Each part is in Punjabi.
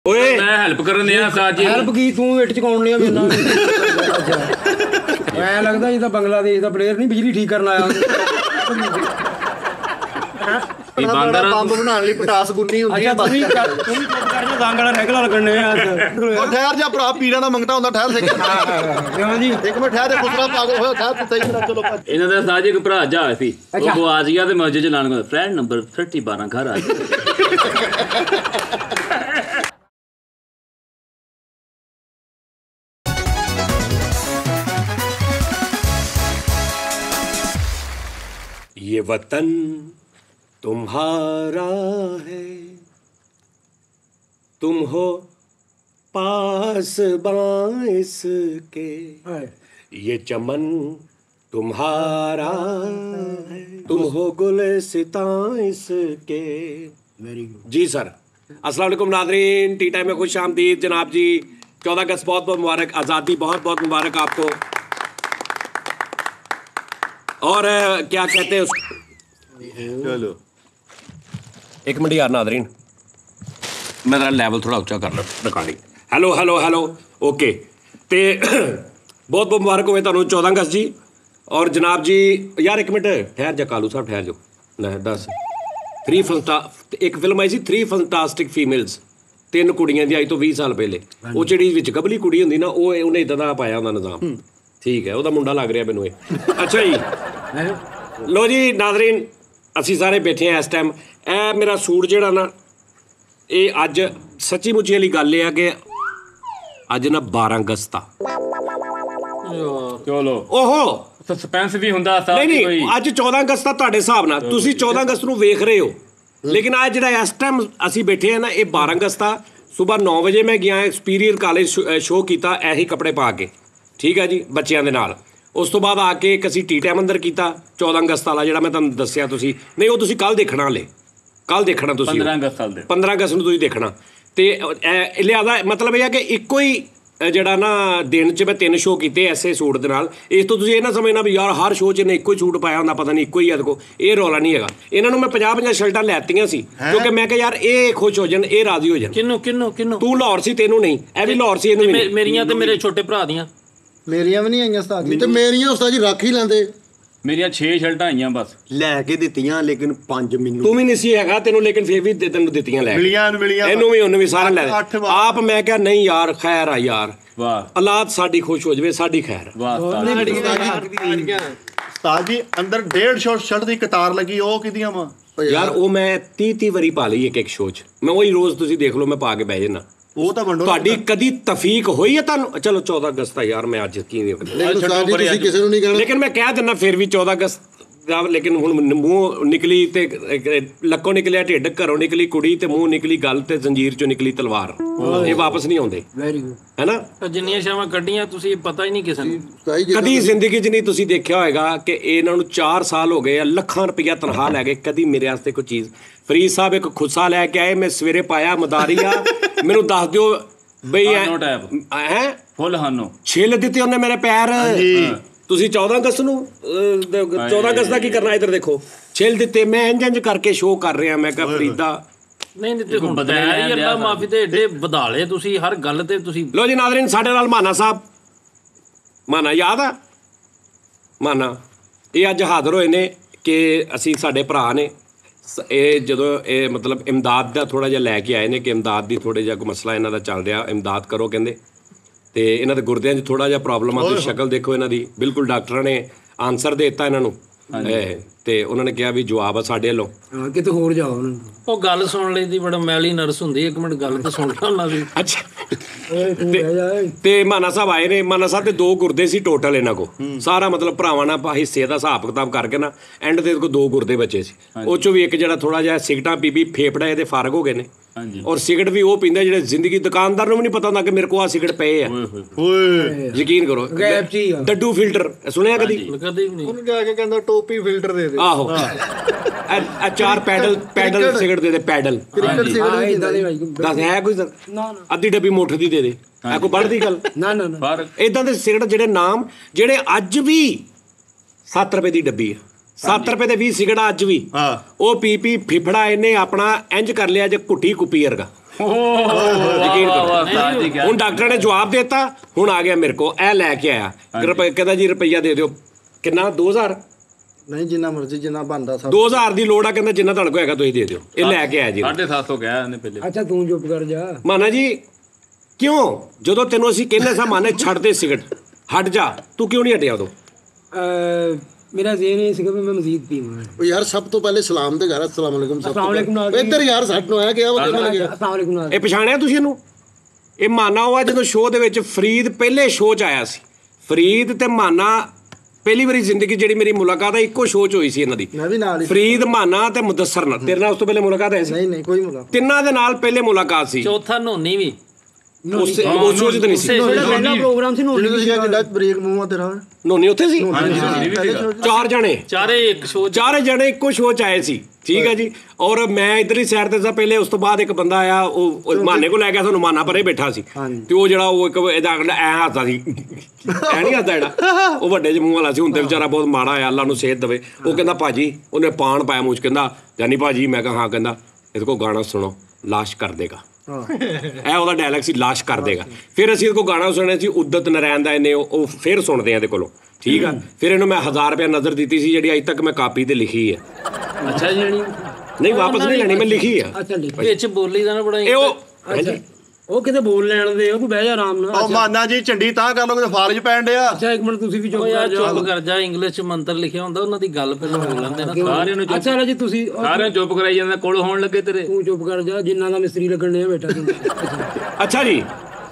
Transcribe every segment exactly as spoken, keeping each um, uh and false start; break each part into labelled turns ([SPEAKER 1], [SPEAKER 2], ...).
[SPEAKER 1] ਓਏ ਮੈਂ ਹੈਲਪ ਕਰਨ ਦਿਆ ਸਾਜ ਜੀ
[SPEAKER 2] ਹੈਲਪ ਕੀ ਤੂੰ ਇੱਟ ਚਕਾਉਣ ਲਿਆ ਮੇਰੇ ਨਾਲ ਐ ਲੱਗਦਾ ਜਿੱਦਾਂ ਬੰਗਲਾਦੇਸ਼ ਦਾ ਪਲੇਅਰ ਨਹੀਂ ਬਿਜਲੀ ਠੀਕ ਕਰਨ ਆਇਆ
[SPEAKER 1] ਇਹ ਬਾਂਦਰ
[SPEAKER 3] ਬੰਬ ਬਣਾਉਣ ਲਈ ਪਟਾਸ ਗੁੰਨੀ ਹੁੰਦੀ
[SPEAKER 2] ਅੱਛਾ ਤੂੰ ਵੀ ਤੂੰ ਵੀ ਚੁੱਪ ਕਰ ਜਾ ਦੰਗ ਵਾਲਾ ਰੈਗੂਲਰ ਕਰਨੇ ਆ
[SPEAKER 3] ਉਹ ਠਹਿਰ ਜਾ ਭਰਾ ਪੀਰਾਂ ਦਾ ਮੰਗਤਾ ਹੁੰਦਾ ਠਹਿਰ ਸਿੱਖ
[SPEAKER 2] ਕਿਉਂ ਜੀ
[SPEAKER 3] ਇੱਕ ਮਿੰਟ ਠਹਿਰ ਜਾ ਗੁਸਰਾ ਪਾਗਲ ਹੋਇਆ ਠਹਿਰ ਤੂੰ ਸਹੀ ਕਰਾ ਚਲੋ
[SPEAKER 1] ਇਹਨਾਂ ਦਾ ਸਾਜ ਇੱਕ ਭਰਾ ਜਾ ਹੋਇਆ ਸੀ ਉਹ ਗਵਾਚ ਗਿਆ ਤੇ ਮਸਜਿਦ ਚ ਲਾਣ ਫਰੈਂਡ ਨੰਬਰ तीस बारह ਘਰ ਆ
[SPEAKER 4] ये वतन तुम्हारा है, तुम हो पासबां इसके, ये चमन तुम्हारा है, तुम हो गुलसितां इसके। जी सर, अस्सलाम वालेकुम नाज़रीन, टी टाइम में खुश आमदीद जनाब जी। चौदह अगस्त बहुत बहुत मुबारक, आज़ादी बहुत बहुत मुबारक आपको। और क्या कहते हैं उसको,
[SPEAKER 3] ਚਲੋ
[SPEAKER 4] एक मिनट यार नादरीन, मैं जरा लेवल थोड़ा ऊंचा कर लो recording. Hello hello hello okay. तो बहुत बहुत मुबारक होवे तुहानू चौदह अगस्त जी। और जनाब जी यार एक मिनट ठहर जा कालू साहब ठहर जाओ ना दस थ्री फंटा एक फिल्म आई सी थ्री फंटास्टिक फीमेल्स, तीन कुड़ियां दी आई तो बीस साल पहले। वो जिहड़ी विच गबली कुड़ी हुंदी ना वो उन्हें इदां दा पाया हुंदा निज़ाम। ठीक है, ਉਹਦਾ ਮੁੰਡਾ ਲੱਗ ਰਿਹਾ ਮੈਨੂੰ ਇਹ। ਅੱਛਾ ਜੀ ਲੋ ਜੀ ਨਾਜ਼ਰੀਨ, ਅਸੀਂ ਸਾਰੇ ਬੈਠੇ ਆ ਇਸ ਟਾਈਮ। ਇਹ ਮੇਰਾ ਸੂਟ ਜਿਹੜਾ ਨਾ ਇਹ ਅੱਜ ਸੱਚੀ ਮੁੱਚੀ ਵਾਲੀ ਗੱਲ ਇਹ ਆ ਕਿ ਅੱਜ ਨਾ ਬਾਰਾਂ ਅਗਸਤ ਆ।
[SPEAKER 1] ਚਲੋ
[SPEAKER 4] ਓਹੋ
[SPEAKER 1] ਸਸਪੈਂਸ ਵੀ ਹੁੰਦਾ ਸਾਹ
[SPEAKER 4] ਨਹੀਂ ਨਹੀਂ ਅੱਜ ਚੌਦਾਂ ਅਗਸਤ ਆ ਤੁਹਾਡੇ ਹਿਸਾਬ ਨਾਲ, ਤੁਸੀਂ ਚੌਦਾਂ ਅਗਸਤ ਨੂੰ ਵੇਖ ਰਹੇ ਹੋ, ਲੇਕਿਨ ਅੱਜ ਜਿਹੜਾ ਇਸ ਟਾਈਮ ਅਸੀਂ ਬੈਠੇ ਆ ਨਾ ਇਹ ਬਾਰਾਂ ਅਗਸਤ ਆ। ਸਵੇਰ ਨੌ ਵਜੇ ਮੈਂ ਗਿਆ ਐਕਸਪੀਰੀਅਰ ਕਾਲਜ ਸ਼ੋਅ ਕੀਤਾ ਇਹੀ ਕੱਪੜੇ ਪਾ ਕੇ, ਠੀਕ ਹੈ ਜੀ, ਬੱਚਿਆਂ ਦੇ ਨਾਲ। ਉਸ ਤੋਂ ਬਾਅਦ ਆ ਕੇ ਇੱਕ ਅਸੀਂ ਟੀ ਟਾਈਮ ਅੰਦਰ ਕੀਤਾ ਚੌਦਾਂ ਅਗਸਤ ਵਾਲਾ ਜਿਹੜਾ ਮੈਂ ਤੁਹਾਨੂੰ ਦੱਸਿਆ। ਤੁਸੀਂ ਨਹੀਂ ਉਹ ਤੁਸੀਂ ਕੱਲ੍ਹ ਦੇਖਣਾ, ਹਲੇ ਕੱਲ੍ਹ ਦੇਖਣਾ ਤੁਸੀਂ
[SPEAKER 1] ਪੰਦਰਾਂ ਅਗਸਤ ਵਾਲੇ
[SPEAKER 4] ਪੰਦਰਾਂ ਅਗਸਤ ਨੂੰ ਤੁਸੀਂ ਦੇਖਣਾ। ਅਤੇ ਲਿਆਦਾ ਮਤਲਬ ਇਹ ਆ ਕਿ ਇੱਕੋ ਹੀ ਜਿਹੜਾ ਨਾ ਦਿਨ 'ਚ ਮੈਂ ਤਿੰਨ ਸ਼ੋਅ ਕੀਤੇ ਐਸੇ ਸੂਟ ਦੇ ਨਾਲ। ਇਸ ਤੋਂ ਤੁਸੀਂ ਇਹ ਨਾ ਸਮਝਣਾ ਵੀ ਯਾਰ ਹਰ ਸ਼ੋਅ 'ਚ ਇਹਨੇ ਇੱਕੋ ਹੀ ਸੂਟ ਪਾਇਆ ਹੁੰਦਾ, ਪਤਾ ਨਹੀਂ ਇੱਕੋ ਹੀ ਆ ਦੇਖੋ, ਇਹ ਰੌਲਾ ਨਹੀਂ ਹੈਗਾ। ਇਹਨਾਂ ਨੂੰ ਮੈਂ ਪੰਜਾਹ ਪੰਜਾਹ ਸ਼ਰਟਾਂ ਲੈਤੀਆਂ ਸੀ ਕਿਉਂਕਿ ਮੈਂ ਕਿਹਾ ਯਾਰ ਇਹ ਖੁਸ਼ ਹੋ ਜਾਣ, ਇਹ ਰਾਜ਼ੀ ਹੋ ਜਾਣ।
[SPEAKER 1] ਕਿੰਨੂੰ ਕਿੰਨੂੰ ਕਿੰਨੂੰ
[SPEAKER 4] ਤੂੰ ਲਾਹੌਰ ਸੀ, ਤੈਨੂੰ ਨਹੀਂ, ਇਹ ਵੀ ਲਾਹੌਰ ਸੀ, ਇਹਨੂੰ ਵੀ ਨਹੀਂ।
[SPEAKER 1] ਮੇਰੀਆਂ ਤੇ ਮੇਰੇ ਛੋਟੇ ਭਰਾ ਦੀਆਂ
[SPEAKER 2] ਮੇਰੀਆਂ ਵੀ ਨਹੀਂ ਆਈਆਂ ਉਸਤਾਦ ਜੀ
[SPEAKER 3] ਤੇ ਮੇਰੀਆਂ ਉਸਤਾਦ ਜੀ ਰੱਖ ਹੀ ਲੈਂਦੇ।
[SPEAKER 1] ਮੇਰੀਆਂ ਛੇ ਸ਼ਰਟਾਂ ਆਈਆਂ ਬਸ
[SPEAKER 3] ਲੈ ਕੇ ਦਿੱਤੀਆਂ ਲੇਕਿਨ ਪੰਜ ਮੈਨੂੰ
[SPEAKER 4] ਤੂੰ ਵੀ ਨਹੀਂ ਸੀ ਹੈਗਾ ਤੈਨੂੰ, ਲੇਕਿਨ ਫੇਰ ਵੀ ਤੈਨੂੰ ਦਿੱਤੀਆਂ ਲੈ ਕੇ।
[SPEAKER 3] ਮਿਲੀਆਂ ਮਿਲੀਆਂ
[SPEAKER 4] ਇਹਨੂੰ ਵੀ ਉਹਨੂੰ ਵੀ ਸਾਰਾ ਲੈ ਦੇ।
[SPEAKER 3] ਅੱਠ ਵਾਰ।
[SPEAKER 4] ਆਪ ਮੈਂ ਕਿਹਾ ਨਹੀਂ ਯਾਰ ਖੈਰ ਆ ਯਾਰ,
[SPEAKER 1] ਵਾਹ
[SPEAKER 4] ਔਲਾਦ ਸਾਡੀ ਖੁਸ਼ ਹੋ ਜਾਵੇ, ਸਾਡੀ ਖੈਰ।
[SPEAKER 1] ਵਾਹ
[SPEAKER 3] ਉਸਤਾਦ ਜੀ ਅੰਦਰ ਡੇਢ ਸੌ ਸ਼ਰਟ ਦੀ ਕਤਾਰ ਲੱਗੀ, ਉਹ ਕਿਹਦੀਆਂ ਵਾ
[SPEAKER 4] ਯਾਰ ਉਹ ਮੈਂ ਤੀਹ ਤੀਹ ਵਾਰੀ ਪਾ ਲਈ ਇੱਕ ਇੱਕ ਸ਼ੋਅ 'ਚ। ਮੈਂ ਉਹੀ ਰੋਜ਼ ਤੁਸੀਂ ਦੇਖ ਲਓ ਮੈਂ ਪਾ ਕੇ ਬਹਿ ਜਾਣਾ।
[SPEAKER 3] ਉਹ ਤਾਂ ਵੰਡੋ
[SPEAKER 4] ਤੁਹਾਡੀ ਕਦੀ ਤਫੀਕ ਹੋਈ ਹੈ ਤੁਹਾਨੂੰ? ਚਲੋ ਚੌਦਾਂ ਅਗਸਤ ਆ ਯਾਰ, ਮੈਂ ਅੱਜ ਕੀ ਨਹੀਂ
[SPEAKER 3] ਲੇਕਿਨ ਉਸਤਾਦ ਜੀ ਤੁਸੀਂ ਕਿਸੇ ਨੂੰ ਨਹੀਂ ਕਹਿਣਾ।
[SPEAKER 4] ਲੇਕਿਨ ਮੈਂ ਕਹਿ ਦਿੰਦਾ ਫਿਰ ਵੀ ਚੌਦਾਂ ਅਗਸਤ ਦਾ, ਲੇਕਿਨ ਹੁਣ ਮੂੰਹ ਨਿਕਲੀ ਤੇ ਲੱਕੋਂ ਨਿਕਲਿਆ ਢਿੱਡ, ਘਰੋਂ ਨਿਕਲੀ ਕੁੜੀ ਤੇ ਮੂੰਹ ਨਿਕਲੀ ਗੱਲ ਤੇ ਜ਼ੰਜੀਰ ਚੋਂ ਨਿਕਲੀ ਤਲਵਾਰ। ਇਹ ਵਾਪਸ ਨਹੀਂ ਆਉਂਦੇ,
[SPEAKER 2] ਵੈਰੀ ਗੁੱਡ।
[SPEAKER 4] ਹੈ ਨਾ?
[SPEAKER 1] ਜਿੰਨੀਆਂ ਸ਼ਾਵਾਂ ਕੱਢੀਆਂ ਤੁਸੀਂ ਪਤਾ ਹੀ ਨਹੀਂ ਕਿਸੇ ਨੂੰ।
[SPEAKER 4] ਕਦੀ ਜ਼ਿੰਦਗੀ 'ਚ ਨਹੀਂ ਤੁਸੀਂ ਦੇਖਿਆ ਹੋਏਗਾ ਕਿ ਇਹਨਾਂ ਨੂੰ ਚਾਰ ਸਾਲ ਹੋ ਗਏ ਆ, ਲੱਖਾਂ ਰੁਪਈਆ ਤਨਖਾਹ ਲੈ ਕੇ ਕਦੀ ਮੇਰੇ ਵਾਸਤੇ ਕੋਈ ਚੀਜ਼। ਫਰੀਦ ਸਾਹਿਬ ਇੱਕ ਖੁੱਸਾ ਲੈ ਕੇ ਆਏ, ਮੈਂ ਸਵੇਰੇ ਪਾਇਆ ਮਦਾਰੀਆ, ਮੈਨੂੰ ਦੱਸ ਦਿਓ ਬਈ ਹੈ
[SPEAKER 1] ਫੁੱਲ ਹਾਨੋ
[SPEAKER 4] ਛਿੱਲ ਦਿੱਤੇ ਉਹਨੇ ਮੇਰੇ ਪੈਰ। ਤੁਸੀਂ ਚੌਦਾਂ ਅਗਸਤ ਨੂੰ ਚੌਦਾਂ ਅਗਸਤ ਦਾ ਕੀ ਕਰਨਾ, ਇੱਧਰ ਦੇਖੋ, ਛਿੱਲ ਦਿੱਤੇ। ਮੈਂ ਇੰਜ ਇੰਜ ਕਰਕੇ ਸ਼ੋਅ ਕਰ ਰਿਹਾ। ਮੈਂ ਕਿਹਾ ਫਰੀਦਾ
[SPEAKER 1] ਨਹੀਂ ਨਹੀਂ ਤੇ ਹੁਣ ਬਦਲਿਆ ਹੀ ਅੱਲਾ ਮਾਫੀ ਤੇ ਏਡੇ ਵਧਾਲੇ ਤੁਸੀਂ ਹਰ ਗੱਲ ਤੇ ਤੁਸੀਂ। ਲੋ
[SPEAKER 4] ਜੀ ਨਾਜ਼ਰੀਨ, ਸਾਡੇ ਨਾਲ ਮਾਨਾ ਸਾਹਿਬ, ਮਾਨਾ ਯਾਦ ਆ ਮਾਨਾ, ਇਹ ਅੱਜ ਹਾਜ਼ਰ ਹੋਏ ਨੇ ਕਿ ਅਸੀਂ ਸਾਡੇ ਭਰਾ ਨੇ। ਇਹ ਜਦੋਂ ਇਹ ਮਤਲਬ ਇਮਦਾਦ ਦਾ ਥੋੜ੍ਹਾ ਜਿਹਾ ਲੈ ਕੇ ਆਏ ਨੇ ਕਿ ਇਮਦਾਦ ਦੀ ਥੋੜ੍ਹਾ ਜਿਹਾ ਕੋਈ ਮਸਲਾ ਇਹਨਾਂ ਦਾ ਚੱਲ ਰਿਹਾ, ਇਮਦਾਦ ਕਰੋ ਕਹਿੰਦੇ। ਤੇ ਇਹਨਾਂ ਦੇ ਗੁਰਦਿਆਂ 'ਚ ਥੋੜ੍ਹਾ ਜਿਹਾ ਪ੍ਰੋਬਲਮ ਆ। ਤੁਸੀਂ ਸ਼ਕਲ ਦੇਖੋ ਇਹਨਾਂ ਦੀ, ਬਿਲਕੁਲ ਡਾਕਟਰਾਂ ਨੇ ਆਨਸਰ ਦੇ ਦਿੱਤਾ ਇਹਨਾਂ ਨੂੰ ਤੇ ਉਹਨਾਂ ਨੇ ਕਿਹਾ ਵੀ ਜਵਾਬ ਆ ਸਾਡੇ ਵੱਲੋਂ।
[SPEAKER 2] ਹਾਂ ਕਿਤੇ ਹੋਰ ਜਾਓ ਉਹਨਾਂ ਨੂੰ।
[SPEAKER 1] ਉਹ ਗੱਲ ਸੁਣ ਲਈ ਦੀ ਬੜਾ ਮੈਲੀ ਨਰਸ ਹੁੰਦੀ, ਇੱਕ ਮਿੰਟ ਗੱਲ ਤਾਂ ਸੁਣ ਲਾ ਉਹਨਾਂ ਦੀ।
[SPEAKER 4] ਅੱਛਾ ਤੇ ਮਾਨਾ ਸਾਹਿਬ ਆਏ ਨੇ। ਮਾਨਾ ਸਾਹਿਬ ਦੇ ਦੋ ਗੁਰਦੇ ਸੀ ਟੋਟਲ ਇਹਨਾਂ ਕੋ, ਸਾਰਾ ਮਤਲਬ ਭਰਾਵਾਂ ਨਾਲ ਹਿੱਸੇ ਦਾ ਹਿਸਾਬ ਕਿਤਾਬ ਕਰਕੇ ਨਾ ਐਂਡ ਤੇ ਕੋ ਦੋ ਗੁਰਦੇ ਬਚੇ ਸੀ। ਉਹ ਚੋਂ ਵੀ ਇੱਕ ਜਿਹੜਾ ਥੋੜਾ ਜਿਹਾ ਸਿਗਟਾਂ ਪੀ ਪੀ ਫੇਫੜਾ ਇਹਦੇ ਫਰਕ ਹੋ ਗਏ ਨੇ। ਔਰ ਸਿਗਰਟ ਵੀ ਉਹ ਪੀਂਦਾ ਜਿਹੜੇ ਜ਼ਿੰਦਗੀ ਦੁਕਾਨਦਾਰ ਨੂੰ ਵੀ ਨਹੀਂ ਪਤਾ ਹੁੰਦਾ ਕਿ ਮੇਰੇ ਕੋਲ ਆ ਸਿਗਰਟ ਪਏ ਆ। ਯਕੀਨ ਕਰੋ, ਡੱਡੂ ਫਿਲਟਰ ਸੁਣਿਆ ਕਦੀ?
[SPEAKER 1] ਕਦੀ ਵੀ ਨਹੀਂ।
[SPEAKER 3] ਉਹਨੂੰ ਜਾ ਕੇ ਕਹਿੰਦਾ ਟੋਪੀ ਫਿਲਟਰ ਦੇ ਦੇ।
[SPEAKER 4] ਆਹੋ ਆ ਚਾਰ ਪੈਡਲ ਪੈਡਲ ਸਿਗਰਟ ਦੇ ਦੇ ਪੈਡਲ। ਦੱਸ ਹੈ ਕੋਈ ਅੱਧੀ ਡੱਬੀ ਮੋਟਰ ਦੀ ਦੇ ਦੇ, ਹੈ ਕੋਈ ਬੜਦੀ ਗੱਲ?
[SPEAKER 2] ਨਾ ਨਾ ਨਾ
[SPEAKER 4] ਇਦਾਂ ਦੇ ਸਿਗਰਟ ਜਿਹੜੇ ਨਾਮ ਜਿਹੜੇ ਅੱਜ ਵੀ ਸੱਤ ਰੁਪਏ ਦੀ ਡੱਬੀ ਆ, ਸੱਤ ਰੁਪਏ ਦੇ ਵੀਹ ਸਿਗਰਟ ਅੱਜ ਵੀ। ਉਹ ਪੀ ਪੀ ਫਿਫੜਾ ਇਹਨੇ ਆਪਣਾ ਇੰਜ ਕਰ ਲਿਆ ਜੇ ਘੁੱਟੀ ਕੁੱਪੀ ਵਰਗਾ। ਯਕੀਨ ਕਰੋ। ਹੁਣ ਡਾਕਟਰ ਨੇ ਜਵਾਬ ਦਿੱਤਾ, ਹੁਣ ਆ ਗਿਆ ਮੇਰੇ ਕੋਲ, ਇਹ ਲੈ ਕੇ ਆਇਆ ਰੁਪਏ, ਕਹਿੰਦਾ ਜੀ ਰੁਪਈਆ ਦੇ ਦਿਓ। ਕਿੰਨਾ? ਦੋ ਹਜ਼ਾਰ?
[SPEAKER 2] ਨਹੀਂ, ਜਿੰਨਾ ਮਰਜ਼ੀ, ਜਿੰਨਾ ਬਣਦਾ ਸਭ।
[SPEAKER 4] ਦੋ ਹਜ਼ਾਰ ਦੀ ਲੋੜ ਆ, ਕਹਿੰਦਾ ਜਿੰਨਾ ਤੁਹਾਡੇ ਕੋਲ ਹੈਗਾ ਤੁਸੀਂ ਦੇ ਦਿਓ। ਇਹ ਲੈ ਕੇ ਆਇਆ ਜੀ।
[SPEAKER 1] ਸਾਢੇ ਸੱਤ ਸੌ ਕਿਹਾ ਇਹਨੇ ਪਹਿਲੇ।
[SPEAKER 2] ਅੱਛਾ ਤੂੰ ਚੁੱਪ ਕਰ ਜਾ।
[SPEAKER 4] ਮਾਨਾ ਜੀ ਕਿਉਂ, ਜਦੋਂ ਤੈਨੂੰ ਅਸੀਂ ਕਹਿੰਦੇ ਸਾਂ ਮਾਨੇ ਛੱਡ ਦੇ ਸਿਗਰਟ, ਹਟ ਜਾ, ਤੂੰ ਕਿਉਂ ਨਹੀਂ ਹਟਿਆ ਉਦੋਂ?
[SPEAKER 2] ਮੇਰਾ ਜ਼ੇਨ ਇਹ ਸੀਗਾ ਵੀ ਮੈਂ ਮਜ਼ੀਦ ਪੀਵਾਂ।
[SPEAKER 5] ਉਹ ਯਾਰ ਸਭ ਤੋਂ ਪਹਿਲੇ ਸਲਾਮ ਦੇ ਘਰ ਅਸਲਾਮ ਵਾਲੇਕੁਮ ਸਭ ਤੋਂ ਪਹਿਲੇ ਇੱਧਰ ਯਾਰ ਸਾਨੂੰ ਆਇਆ ਕਿ ਆ
[SPEAKER 2] ਅਸਲਾਮ ਵਾਲੇਕੁਮ।
[SPEAKER 4] ਇਹ ਪਛਾਣਿਆ ਤੁਸੀਂ ਇਹਨੂੰ? ਇਹ ਮਾਨਾ ਉਹ ਆ ਜਦੋਂ ਸ਼ੋਅ ਦੇ ਵਿੱਚ ਫਰੀਦ ਪਹਿਲੇ ਸ਼ੋਅ 'ਚ ਆਇਆ ਸੀ। ਫਰੀਦ ਤੇ ਮਾਨਾ ਪਹਿਲੀ ਵਾਰੀ ਜ਼ਿੰਦਗੀ ਜਿਹੜੀ ਮੇਰੀ ਮੁਲਾਕਾਤ ਹੈ ਇੱਕੋ ਸ਼ੋਅ 'ਚ ਹੋਈ ਸੀ ਇਹਨਾਂ ਦੀ।
[SPEAKER 2] ਮੈਂ ਵੀ ਨਾਲ ਹੀ।
[SPEAKER 4] ਫਰੀਦ, ਮਾਨਾ ਤੇ ਮੁਦੱਸਰ ਨਾਲ। ਤੇਰੇ ਨਾਲ ਉਸ ਤੋਂ ਪਹਿਲੇ ਮੁਲਾਕਾਤ ਹੈ ਸੀ?
[SPEAKER 2] ਨਹੀਂ ਨਹੀਂ, ਕੋਈ ਮੁਲਾਕਾਤ।
[SPEAKER 4] ਤਿੰਨਾਂ ਦੇ ਨਾਲ ਪਹਿਲੇ ਮੁਲਾਕਾਤ ਸੀ।
[SPEAKER 1] ਚੌਥਾ ਨੋਨੀ ਵੀ
[SPEAKER 4] ਉਸ ਉਸ ਸ਼ੋਅ 'ਚ ਤਾਂ ਨਹੀਂ ਸੀ।
[SPEAKER 2] ਪਹਿਲਾ ਪ੍ਰੋਗਰਾਮ ਸੀ ਨੋਨੀ। ਤੁਸੀਂ ਕਿਹਾ ਕਿੱਡਾ ਬ੍ਰੇਕ ਮੂੰਹ ਆ ਤੇਰਾ।
[SPEAKER 4] ਨੋਨੀ ਉੱਥੇ ਸੀ? ਚਾਰ ਜਣੇ,
[SPEAKER 1] ਚਾਰੇ ਇੱਕ ਸ਼ੋਅ,
[SPEAKER 4] ਚਾਰੇ ਜਣੇ ਇੱਕੋ ਸ਼ੋਅ 'ਚ ਆਏ ਸੀ। ਠੀਕ ਹੈ ਜੀ। ਔਰ ਮੈਂ ਇੱਧਰਲੀ ਸਾਈਡ ਤੇ ਸਾਂ ਪਹਿਲੇ, ਉਸ ਤੋਂ ਬਾਅਦ ਇੱਕ ਬੰਦਾ ਆਇਆ, ਉਹ ਮਾਨੇ ਕੋਲ ਲੈ ਗਿਆ ਸਾਨੂੰ, ਮਾਨਾ ਪਰੇ ਬੈਠਾ ਸੀ ਤੇ ਉਹ ਜਿਹੜਾ ਉਹ ਇੱਕ ਇਹਦਾ ਐ ਹੱਸਦਾ ਸੀ, ਐ ਨਹੀਂ ਹੱਸਦਾ ਜਿਹੜਾ, ਉਹ ਵੱਡੇ ਜਿਹੇ ਮੂੰਹ ਵਾਲਾ ਸੀ। ਹੁਣ ਤੇ ਵਿਚਾਰਾ ਬਹੁਤ ਮਾੜਾ ਆ, ਅੱਲਾ ਨੂੰ ਸਿਹਤ ਦੇਵੇ। ਉਹ ਕਹਿੰਦਾ ਭਾਜੀ, ਉਹਨੇ ਪਾਨ ਪਾਇਆ ਮੂੰਹ 'ਚ, ਕਹਿੰਦਾ ਜਾਨੀ ਭਾਜੀ। ਮੈਂ ਕਿਹਾ ਹਾਂ। ਕਹਿੰਦਾ ਇਹਦੇ ਕੋਲ ਗਾਣਾ ਸੁਣੋ, ਲਾਸ਼ ਕਰ ਦੇਗਾ। ਇਹ ਉਹਦਾ ਡਾਇਲੌਗ ਸੀ, ਲਾਸ਼ ਕਰ ਦੇਗਾ। ਫਿਰ ਅਸੀਂ ਇਹਦੇ ਕੋਲ ਗਾਣਾ ਸੁਣਿਆ ਸੀ ਉਦਤ ਨਾਰਾਇਣ ਦਾ, ਇਹਨੇ ਉਹ ਫਿਰ ਸੁਣਦੇ ਆ ਇਹਦੇ ਕੋਲੋਂ। ਠੀਕ ਆ। ਫਿਰ ਇਹਨੂੰ ਮੈਂ ਹਜ਼ਾਰ ਰੁਪਇਆ ਨਜ਼ਰ ਦਿੱਤੀ ਸੀ, ਜਿਹੜੀ ਅੱਜ ਤੱਕ ਮੈਂ ਕਾਪੀ ਤੇ ਲਿਖੀ ਹੈ।
[SPEAKER 1] ਅੱਛਾ ਜੀ।
[SPEAKER 4] ਨਹੀਂ ਵਾਪਸ ਨਹੀਂ ਲੈਣੀ, ਮੈਂ ਲਿਖੀ ਆ।
[SPEAKER 2] ਅੱਛਾ
[SPEAKER 1] ਵਿੱਚ ਬੋਲੀ ਦਾ ਨਾ ਬੜਾ
[SPEAKER 4] ਇਹ ਉਹ
[SPEAKER 2] ਉਹ ਕਿਤੇ ਬੋਲ ਲੈਣ ਦੇ, ਉਹ ਤੂੰ ਬਹਿ ਜਾ ਆਰਾਮ ਨਾਲ।
[SPEAKER 3] ਉਹ ਮਾਨਾ ਜੀ ਝੰਡੀ ਤਾਂ ਕਰ ਲੋ ਕਿ ਫਾਰਜ ਪੈਣ ਡਿਆ।
[SPEAKER 2] ਅੱਛਾ ਇੱਕ ਮਿੰਟ ਤੁਸੀਂ ਵੀ ਚੁੱਪ ਕਰ ਜਾ।
[SPEAKER 1] ਚੁੱਪ ਕਰ ਜਾ। ਇੰਗਲਿਸ਼ 'ਚ ਮੰਤਰ ਲਿਖਿਆ ਹੁੰਦਾ, ਉਹਨਾਂ ਦੀ ਗੱਲ ਪਹਿਲਾਂ ਬੋਲ ਲੈਂਦੇ ਨਾ ਸਾਰਿਆਂ ਨੂੰ।
[SPEAKER 2] ਅੱਛਾ ਰਾਜੀ ਤੁਸੀਂ
[SPEAKER 1] ਸਾਰਿਆਂ ਨੂੰ ਚੁੱਪ ਕਰਾਈ ਜਾਂਦਾ, ਕੋਲ ਹੋਣ ਲੱਗੇ ਤੇਰੇ।
[SPEAKER 2] ਤੂੰ ਚੁੱਪ ਕਰ ਜਾ, ਜਿੰਨਾ ਦਾ ਮਿਸਤਰੀ ਲੱਗਣ ਡਿਆ ਬੇਟਾ ਤੂੰ।
[SPEAKER 4] ਅੱਛਾ ਜੀ।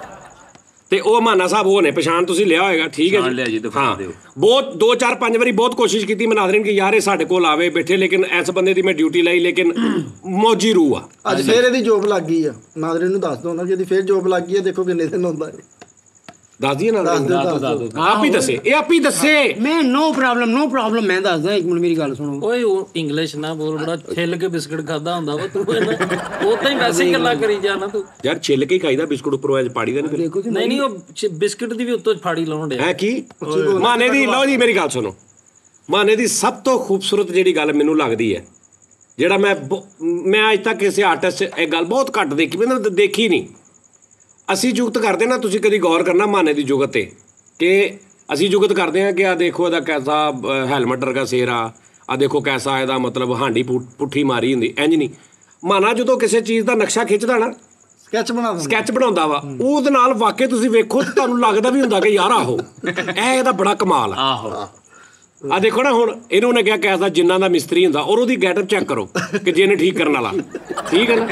[SPEAKER 4] ਤੇ ਉਹ ਮਾਨਾ ਸਾਹਿਬ ਉਹ ਨੇ, ਪਛਾਣ ਤੁਸੀਂ ਲਿਆ ਹੋਏਗਾ। ਠੀਕ ਹੈ ਜੀ। ਹਾਂ, ਬਹੁਤ ਦੋ ਚਾਰ ਪੰਜ ਵਾਰੀ ਬਹੁਤ ਕੋਸ਼ਿਸ਼ ਕੀਤੀ ਮੈਂ ਨਾਜ਼ਰੀਨ ਕਿ ਯਾਰ ਇਹ ਸਾਡੇ ਕੋਲ ਆਵੇ ਬੈਠੇ, ਲੇਕਿਨ ਇਸ ਬੰਦੇ ਦੀ ਮੈਂ ਡਿਊਟੀ ਲਈ, ਲੇਕਿਨ ਮੌਜੀ ਰੂ ਆ।
[SPEAKER 2] ਅੱਜ ਫੇਰ ਇਹਦੀ ਜੋਬ ਲੱਗ ਗਈ ਆ। ਨਾਜ਼ਰੀਨ ਨੂੰ ਦੱਸ ਦੋ ਨਾ, ਜਿਹਦੀ ਫੇਰ ਜੋਬ ਲੱਗ ਗਈ ਆ, ਦੇਖੋ ਕਿੰਨੇ ਦਿਨ ਹੁੰਦਾ ਹੈ।
[SPEAKER 4] ਦੱਸ ਦਈਏ ਨਾ? ਆਪ ਹੀ ਦੱਸੇ, ਇਹ ਆਪ ਹੀ ਦੱਸੇ।
[SPEAKER 2] ਮੈਂ ਨੋ ਪ੍ਰੋਬਲਮ, ਨੋ ਪ੍ਰੋਬਲਮ। ਮੈਂ ਦੱਸਦਾ, ਇੱਕ ਮਿੰਟ ਮੇਰੀ ਗੱਲ ਸੁਣੋ।
[SPEAKER 1] ਓਏ ਉਹ ਇੰਗਲਿਸ਼ ਨਾ ਬੋਲ, ਬੜਾ ਛਿੱਲ ਕੇ ਬਿਸਕਟ ਖਾਦਾ ਹੁੰਦਾ ਵਾ ਤੂੰ। ਉਹ ਤਾਂ ਹੀ ਵੈਸੇ ਹੀ ਗੱਲਾਂ ਕਰੀ ਜਾਣਾ ਤੂੰ।
[SPEAKER 4] ਯਾਰ ਛਿੱਲ ਕੇ ਖਾਈਦਾ ਬਿਸਕੁਟ, ਉੱਪਰੋਂ ਐ ਪਾੜੀ ਦਾ ਨਹੀਂ।
[SPEAKER 2] ਨਹੀਂ
[SPEAKER 1] ਨਹੀਂ, ਉਹ ਬਿਸਕਟ ਦੀ ਵੀ ਉੱਤੋਂ ਫਾੜੀ ਲਾਉਣ ਡਿਆ।
[SPEAKER 4] ਹੈ ਕੀ ਮਾਨੇ ਦੀ? ਲਓ ਜੀ ਮੇਰੀ ਗੱਲ ਸੁਣੋ। ਮਾਨੇ ਦੀ ਸਭ ਤੋਂ ਖੂਬਸੂਰਤ ਜਿਹੜੀ ਗੱਲ ਮੈਨੂੰ ਲੱਗਦੀ ਹੈ, ਜਿਹੜਾ ਮੈਂ ਮੈਂ ਅੱਜ ਤੱਕ ਕਿਸੇ ਆਰਟਿਸਟ ਇਹ ਗੱਲ ਬਹੁਤ ਘੱਟ ਦੇਖੀ, ਮੈਨੂੰ ਦੇਖੀ ਨਹੀਂ। ਅਸੀਂ ਜੁਗਤ ਕਰਦੇ ਨਾ, ਤੁਸੀਂ ਕਦੀ ਗੌਰ ਕਰਨਾ ਮਾਨੇ ਦੀ ਜੁਗਤ 'ਤੇ, ਕਿ ਅਸੀਂ ਜੁਗਤ ਕਰਦੇ ਹਾਂ ਕਿ ਆ ਦੇਖੋ ਇਹਦਾ ਕੈਸਾ ਹੈਲਮਟ ਵਰਗਾ ਸਿਰ ਆ, ਆ ਦੇਖੋ ਕੈਸਾ ਇਹਦਾ ਮਤਲਬ ਹਾਂਡੀ ਪੁੱਠੀ ਮਾਰੀ ਹੁੰਦੀ। ਇੰਝ ਨਹੀਂ। ਮਾਨਾ ਜਦੋਂ ਕਿਸੇ ਚੀਜ਼ ਦਾ ਨਕਸ਼ਾ ਖਿੱਚਦਾ ਨਾ,
[SPEAKER 2] ਸਕੈਚ ਬਣਾ
[SPEAKER 4] ਸਕੈਚ ਬਣਾਉਂਦਾ ਵਾ, ਉਹਦੇ ਨਾਲ ਵਾਕਈ ਤੁਸੀਂ ਵੇਖੋ ਤਾਂ ਤੁਹਾਨੂੰ ਲੱਗਦਾ ਵੀ ਹੁੰਦਾ ਕਿ ਯਾਰ ਆਹੋ ਇਹ ਇਹਦਾ ਬੜਾ ਕਮਾਲ ਆ।
[SPEAKER 1] ਆਹੋ
[SPEAKER 4] ਆ ਦੇਖੋ ਨਾ, ਹੁਣ ਇਹਨੂੰ ਨੇ ਕਿਹਾ ਕੈਸਾ ਜਿੰਨਾ ਦਾ ਮਿਸਤਰੀ ਹੁੰਦਾ, ਔਰ ਉਹਦੀ ਗੈਟਅਪ ਚੈੱਕ ਕਰੋ ਕਿ ਜੇ ਇਹਨੇ ਠੀਕ ਕਰਨ ਵਾਲਾ। ਠੀਕ ਹੈ ਨਾ?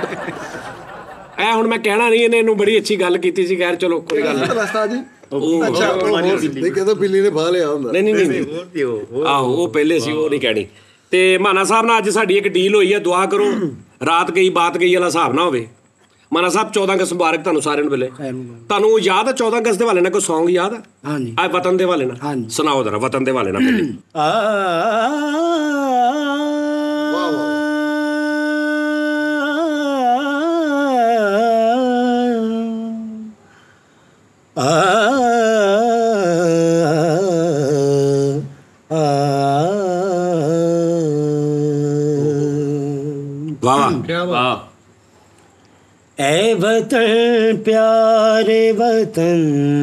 [SPEAKER 4] ਇਹ ਹੁਣ ਮੈਂ ਕਹਿਣਾ ਨਹੀਂ, ਇਹਨੇ ਇਹਨੂੰ ਬੜੀ ਅੱਛੀ ਗੱਲ ਕੀਤੀ ਸੀ। ਖੈਰ ਚਲੋ ਕੋਈ ਗੱਲ ਨਹੀਂ।
[SPEAKER 2] ਰਸਤਾ ਜੀ।
[SPEAKER 5] ਅੱਛਾ ਨਹੀਂ ਕਹਿੰਦਾ ਬਿੱਲੀ ਨੇ ਬਾਹ ਲਿਆ ਹੁੰਦਾ।
[SPEAKER 4] ਨਹੀਂ ਨਹੀਂ ਨਹੀਂ, ਆਹੋ ਉਹ ਪਹਿਲੇ ਸੀ, ਉਹ ਨਹੀਂ ਕਹਿਣੀ। ਤੇ ਮਾਨਾ ਸਾਹਿਬ ਨਾਲ ਅੱਜ ਸਾਡੀ ਇੱਕ ਡੀਲ ਹੋਈ ਹੈ, ਦੁਆ ਕਰੋ ਰਾਤ ਗਈ ਬਾਤ ਗਈ ਵਾਲਾ ਹਿਸਾਬ ਨਾ ਹੋਵੇ। ਮਾਨਾ ਸਾਹਿਬ ਚੌਦਾਂ ਅਗਸਤ ਮੁਬਾਰਕ ਤੁਹਾਨੂੰ ਸਾਰਿਆਂ ਨੂੰ ਪਹਿਲੇ। ਤੁਹਾਨੂੰ ਯਾਦ ਆ ਚੌਦਾਂ ਅਗਸਤ ਦੇ ਵਾਲੇ ਨਾਲ ਕੋਈ ਸੌਂਗ ਯਾਦ ਆ?
[SPEAKER 2] ਹਾਂਜੀ।
[SPEAKER 4] ਆ ਵਤਨ ਦੇ ਵਾਲੇ ਨਾਲ ਸੁਣਾਓ ਜਰਾ, ਵਤਨ ਦੇ ਵਾਲੇ ਨਾਲ ਪਹਿਲੇ। ਵਾਹ ਵਾਹ।
[SPEAKER 2] ऐ वतन प्यारे वतन,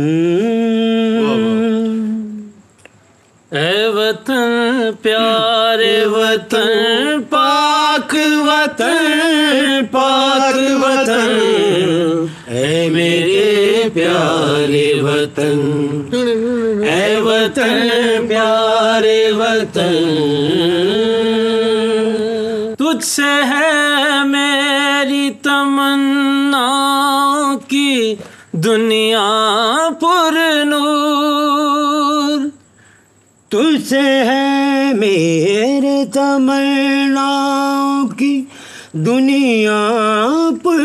[SPEAKER 1] ऐ वतन प्यारे वतन,
[SPEAKER 2] पाक वतन, पाक वतन, ऐ मेरे प्यारे वतन, ऐ वतन प्यारे वतन, तुझसे है मेरी तमन्ना की दुनिया पुर नूर, तुझसे है मेरे तमन्नाओं की दुनिया पुर